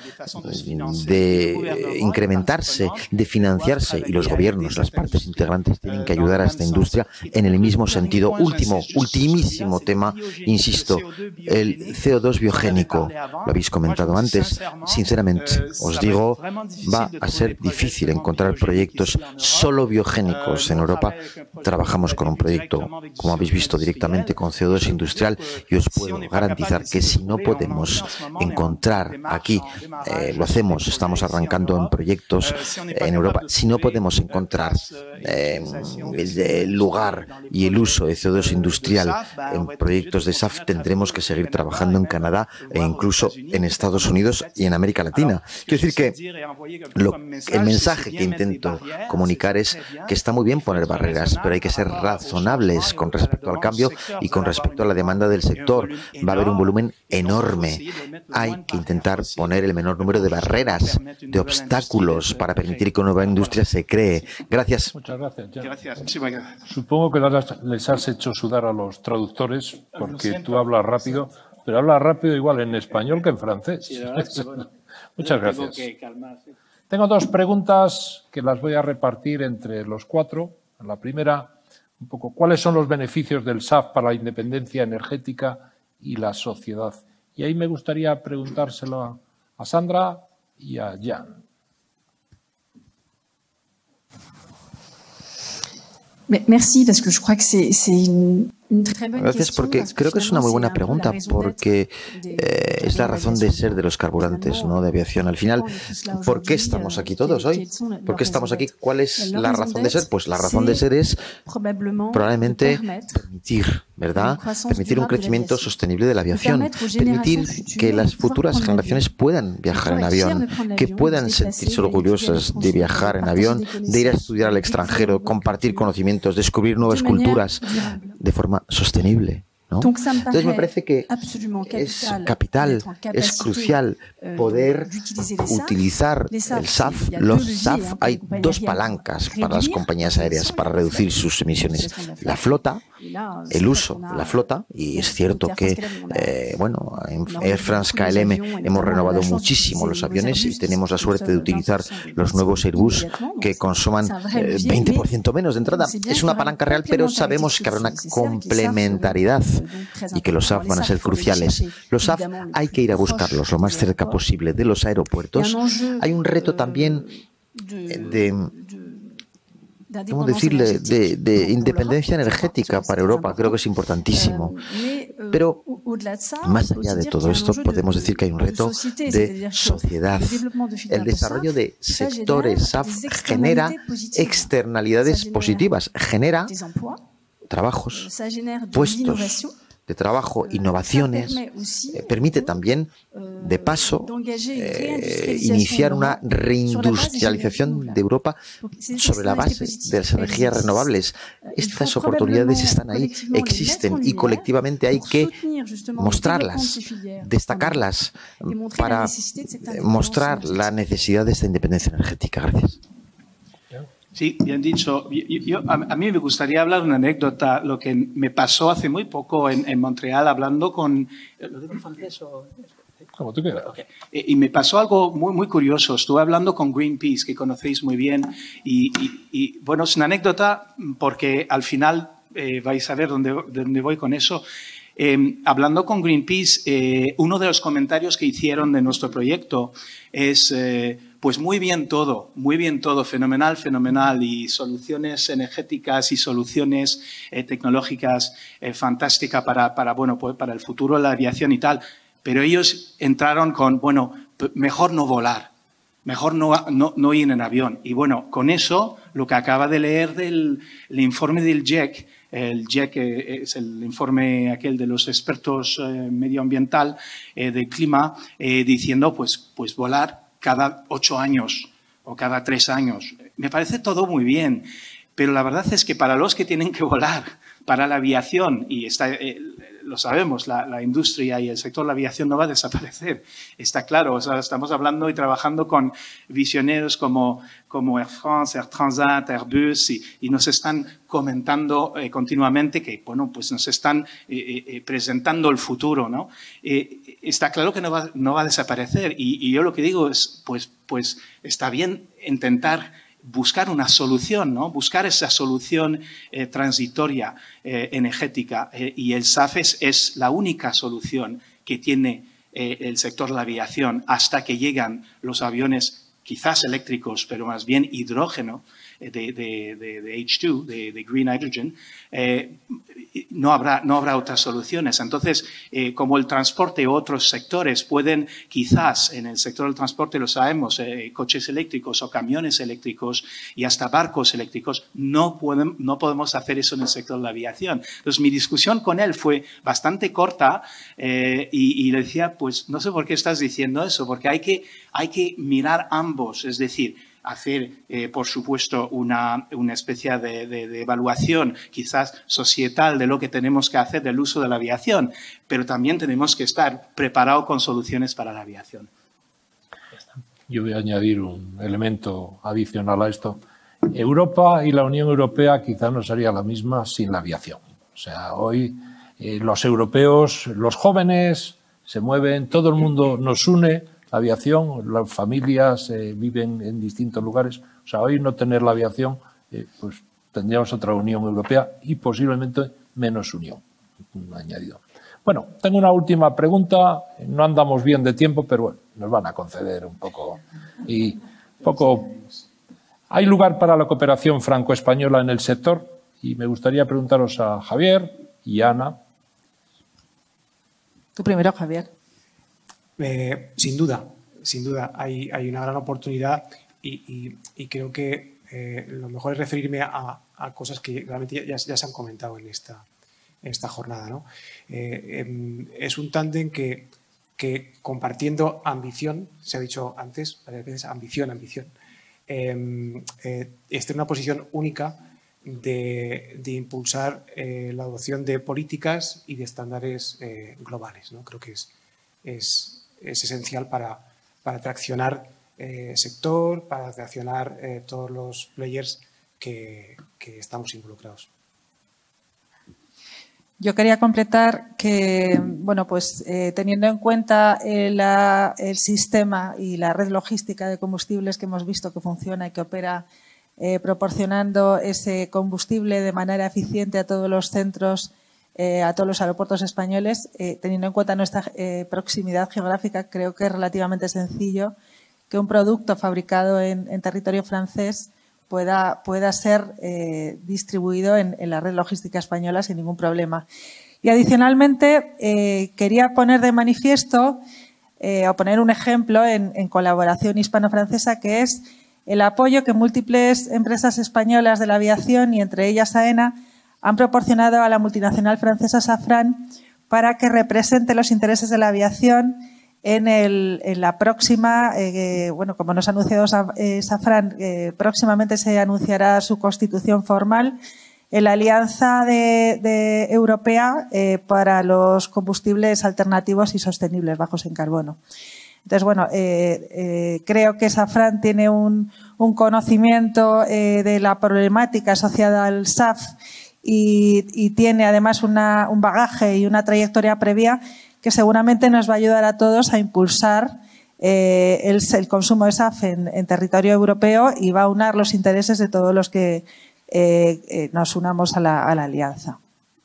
de incrementarse, de financiarse, y los gobiernos, las partes integrantes, tienen que ayudar a esta industria en el mismo sentido. Último, ultimísimo tema, insisto, el C O dos biogénico. Lo habéis comentado antes. Sinceramente, os digo, va a ser difícil encontrar proyectos solo biogénicos en Europa. Trabajamos con un proyecto, como habéis visto, directamente con C O dos industrial, y os puedo garantizar que si no podemos encontrar aquí, eh, lo hacemos, estamos arrancando en proyectos en Europa, si no podemos encontrar eh, el, el lugar y el uso de C O dos industrial en proyectos de S A F, tendremos que seguir trabajando en Canadá e incluso en Estados Unidos y en América Latina. Quiero decir que lo, el mensaje que intento comunicar es que está muy bien poner barreras, pero hay que ser razonables con respecto al cambio y con respecto a la demanda del sector. Va a haber un volumen enorme. Hay que intentar poner el menor número de barreras, de obstáculos, para permitir que una nueva industria se cree. Gracias. Muchas gracias. gracias. Supongo que les has hecho sudar a los traductores, porque tú hablas rápido, pero hablas rápido igual en español que en francés. Muchas gracias. Tengo dos preguntas que las voy a repartir entre los cuatro. La primera, un poco, ¿cuáles son los beneficios del S A F para la independencia energética y la sociedad? Y ahí me gustaría preguntárselo a, a Sandra y a Jan. Merci, parce que je crois que c'est une, une très bonne Gracias, porque creo que es una muy buena pregunta, porque eh, es la razón de ser de los carburantes, ¿no?, de aviación. Al final, ¿por qué estamos aquí todos hoy? ¿Por qué estamos aquí? ¿Cuál es la razón de ser? Pues la razón de ser es probablemente permitir, ¿verdad? Permitir un crecimiento sostenible de la aviación, permitir que las futuras generaciones puedan viajar en avión, que puedan sentirse orgullosas de viajar en avión, de ir a estudiar al extranjero, compartir conocimientos, descubrir nuevas culturas de forma sostenible. ¿no? Entonces me parece que es capital, es crucial poder utilizar el S A F. Los S A F, hay dos palancas para las compañías aéreas para reducir sus emisiones. La flota, el uso de la flota, y es cierto que, eh, bueno, en Air France K L M hemos renovado muchísimo los aviones y tenemos la suerte de utilizar los nuevos Airbus que consuman eh, veinte por ciento menos de entrada. Es una palanca real, pero sabemos que habrá una complementariedad y que los S A F van a ser cruciales. Los S A F hay que ir a buscarlos lo más cerca posible de los aeropuertos. Hay un reto también de, ¿cómo decirle?, de, de independencia energética para Europa. Creo que es importantísimo. Pero más allá de todo esto, podemos decir que hay un reto de sociedad. El desarrollo de sectores S A F genera externalidades positivas, genera trabajos, puestos de trabajo, innovaciones, eh, permite también, de paso, eh, iniciar una reindustrialización de Europa sobre la base de las energías renovables. Estas oportunidades están ahí, existen, y colectivamente hay que mostrarlas, destacarlas, para mostrar la necesidad de esta independencia energética. Gracias. Sí, bien dicho. Yo, yo, a, a mí me gustaría hablar de una anécdota, lo que me pasó hace muy poco en, en Montreal, hablando con... ¿Lo digo en francés o...? Como tú quieras. Okay. Y me pasó algo muy, muy curioso. Estuve hablando con Greenpeace, que conocéis muy bien, y, y, y bueno, es una anécdota porque al final eh, vais a ver dónde, dónde voy con eso. Eh, hablando con Greenpeace, eh, uno de los comentarios que hicieron de nuestro proyecto es... Eh, Pues muy bien todo, muy bien todo, fenomenal, fenomenal, y soluciones energéticas y soluciones eh, tecnológicas eh, fantásticas para, para, bueno, pues para el futuro de la aviación y tal. Pero ellos entraron con, bueno, mejor no volar, mejor no, no, no ir en avión. Y bueno, con eso, lo que acaba de leer del el informe del G E C, el G E C es el informe aquel de los expertos eh, medioambiental eh, del clima, eh, diciendo, pues, pues volar cada ocho años o cada tres años. Me parece todo muy bien, pero la verdad es que para los que tienen que volar, para la aviación, y está, eh, lo sabemos, la, la industria y el sector de la aviación no va a desaparecer, está claro. O sea, estamos hablando y trabajando con visioneros como, como Air France, Air Transat, Airbus, y, y nos están comentando eh, continuamente que, bueno, pues nos están eh, eh, presentando el futuro, ¿no? Eh, está claro que no va, no va a desaparecer, y, y yo lo que digo es, pues, pues está bien intentar buscar una solución, ¿no? Buscar esa solución eh, transitoria, eh, energética, eh, y el S A F es, es la única solución que tiene eh, el sector de la aviación hasta que llegan los aviones quizás eléctricos, pero más bien hidrógeno, de, de, de, de H dos, de, de green hydrogen. Eh, no habrá, no habrá otras soluciones. Entonces, eh, como el transporte u otros sectores pueden, quizás en el sector del transporte lo sabemos, eh, coches eléctricos o camiones eléctricos y hasta barcos eléctricos, no, pueden, no podemos hacer eso en el sector de la aviación. Entonces, mi discusión con él fue bastante corta eh, y, y le decía, pues no sé por qué estás diciendo eso, porque hay que, hay que mirar ambos, es decir, hacer, eh, por supuesto, una, una especie de, de, de evaluación quizás societal de lo que tenemos que hacer del uso de la aviación, pero también tenemos que estar preparados con soluciones para la aviación. Yo voy a añadir un elemento adicional a esto. Europa y la Unión Europea quizá no sería la misma sin la aviación. O sea, hoy eh, los europeos, los jóvenes se mueven, todo el mundo nos une. La aviación, las familias eh, viven en distintos lugares. O sea, hoy no tener la aviación, eh, pues tendríamos otra Unión Europea y posiblemente menos unión. Un añadido. Bueno, tengo una última pregunta. No andamos bien de tiempo, pero bueno, nos van a conceder un poco. Y un poco. ¿Hay lugar para la cooperación franco-española en el sector? Y me gustaría preguntaros a Javier y a Ana. Tú primero, Javier. Eh, sin duda, sin duda, hay, hay una gran oportunidad y, y, y creo que eh, lo mejor es referirme a, a cosas que realmente ya, ya se han comentado en esta, en esta jornada, ¿no? Eh, eh, es un tándem que, que compartiendo ambición, se ha dicho antes varias veces, ambición, ambición, eh, eh, está en una posición única de, de impulsar eh, la adopción de políticas y de estándares eh, globales, ¿no? Creo que es, es, es esencial para, para traccionar el eh, sector, para traccionar eh, todos los players que, que estamos involucrados. Yo quería completar que, bueno, pues eh, teniendo en cuenta eh, la, el sistema y la red logística de combustibles que hemos visto que funciona y que opera eh, proporcionando ese combustible de manera eficiente a todos los centros, eh, a todos los aeropuertos españoles, eh, teniendo en cuenta nuestra eh, proximidad geográfica, creo que es relativamente sencillo que un producto fabricado en, en territorio francés pueda, pueda ser eh, distribuido en, en la red logística española sin ningún problema. Y adicionalmente, eh, quería poner de manifiesto eh, o poner un ejemplo en, en colaboración hispano-francesa, que es el apoyo que múltiples empresas españolas de la aviación, y entre ellas AENA, han proporcionado a la multinacional francesa Safran para que represente los intereses de la aviación En, el, en la próxima, eh, bueno, como nos ha anunciado eh, Safran, eh, próximamente se anunciará su constitución formal en la Alianza de, de Europea eh, para los combustibles alternativos y sostenibles bajos en carbono. Entonces, bueno, eh, eh, creo que Safran tiene un, un conocimiento eh, de la problemática asociada al S A F y, y tiene además una, un bagaje y una trayectoria previa que seguramente nos va a ayudar a todos a impulsar eh, el, el consumo de S A F en, en territorio europeo y va a unar los intereses de todos los que eh, eh, nos unamos a la, a la alianza.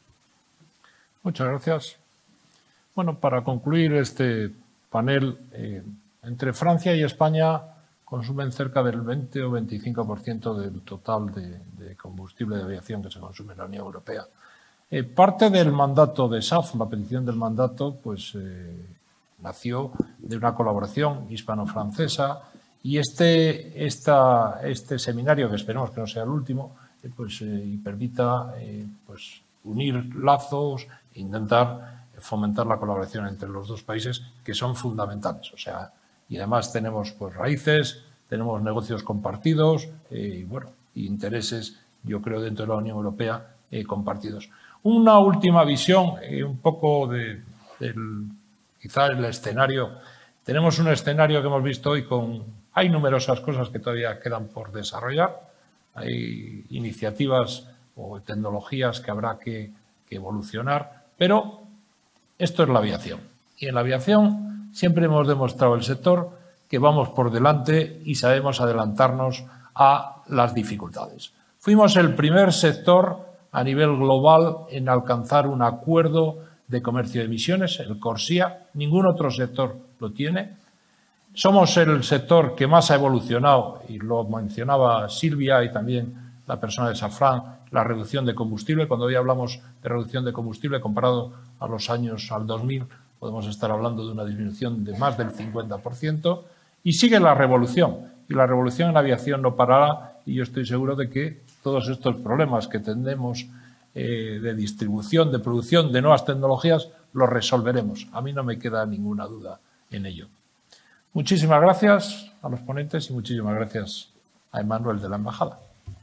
Muchas gracias. Bueno, para concluir este panel, eh, entre Francia y España consumen cerca del veinte o veinticinco por ciento del total de, de combustible de aviación que se consume en la Unión Europea. Eh, parte del mandato de S A F, la petición del mandato, pues eh, nació de una colaboración hispano-francesa y este, esta, este seminario, que esperemos que no sea el último, eh, pues eh, permita eh, pues, unir lazos e intentar fomentar la colaboración entre los dos países, que son fundamentales. O sea, y además tenemos pues raíces, tenemos negocios compartidos eh, y bueno, intereses, yo creo, dentro de la Unión Europea eh, compartidos. Una última visión, eh, un poco de, del, quizá el escenario. Tenemos un escenario que hemos visto hoy con... Hay numerosas cosas que todavía quedan por desarrollar. Hay iniciativas o tecnologías que habrá que, que evolucionar, pero esto es la aviación. Y en la aviación siempre hemos demostrado el sector que vamos por delante y sabemos adelantarnos a las dificultades. Fuimos el primer sector a nivel global en alcanzar un acuerdo de comercio de emisiones, el CORSIA. Ningún otro sector lo tiene. Somos el sector que más ha evolucionado, y lo mencionaba Silvia y también la persona de Safran, la reducción de combustible. Cuando hoy hablamos de reducción de combustible comparado a los años al dos mil, podemos estar hablando de una disminución de más del cincuenta por ciento. Y sigue la revolución. Y la revolución en la aviación no parará, y yo estoy seguro de que todos estos problemas que tenemos eh, de distribución, de producción, de nuevas tecnologías, los resolveremos. A mí no me queda ninguna duda en ello. Muchísimas gracias a los ponentes y muchísimas gracias a Emmanuel de la Embajada.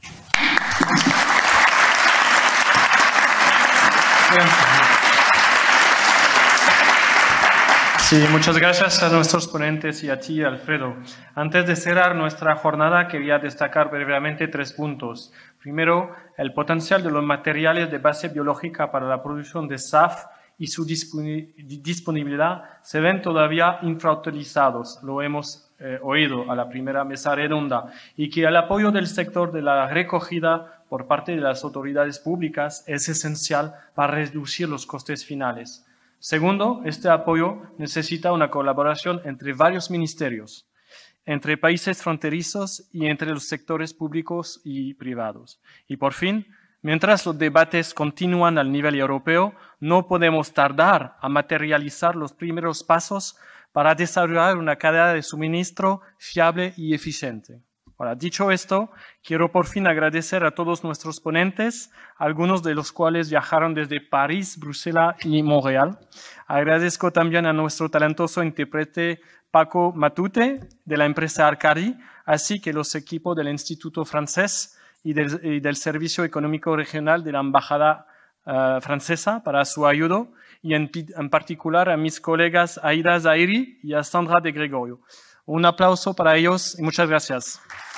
Sí, muchas gracias a nuestros ponentes y a ti, Alfredo. Antes de cerrar nuestra jornada, quería destacar brevemente tres puntos. Primero, el potencial de los materiales de base biológica para la producción de S A F y su disponibilidad se ven todavía infrautilizados. Lo hemos eh, oído a la primera mesa redonda, y que el apoyo del sector de la recogida por parte de las autoridades públicas es esencial para reducir los costes finales. Segundo, este apoyo necesita una colaboración entre varios ministerios, entre países fronterizos y entre los sectores públicos y privados. Y por fin, mientras los debates continúan al nivel europeo, no podemos tardar a materializar los primeros pasos para desarrollar una cadena de suministro fiable y eficiente. Ahora, dicho esto, quiero por fin agradecer a todos nuestros ponentes, algunos de los cuales viajaron desde París, Bruselas y Montreal. Agradezco también a nuestro talentoso intérprete Paco Matute, de la empresa Arcadi, así que los equipos del Instituto Francés y del, y del Servicio Económico Regional de la Embajada uh, Francesa para su ayuda, y en, en particular a mis colegas Aida Zahiri y a Sandra de Gregorio. Un aplauso para ellos y muchas gracias.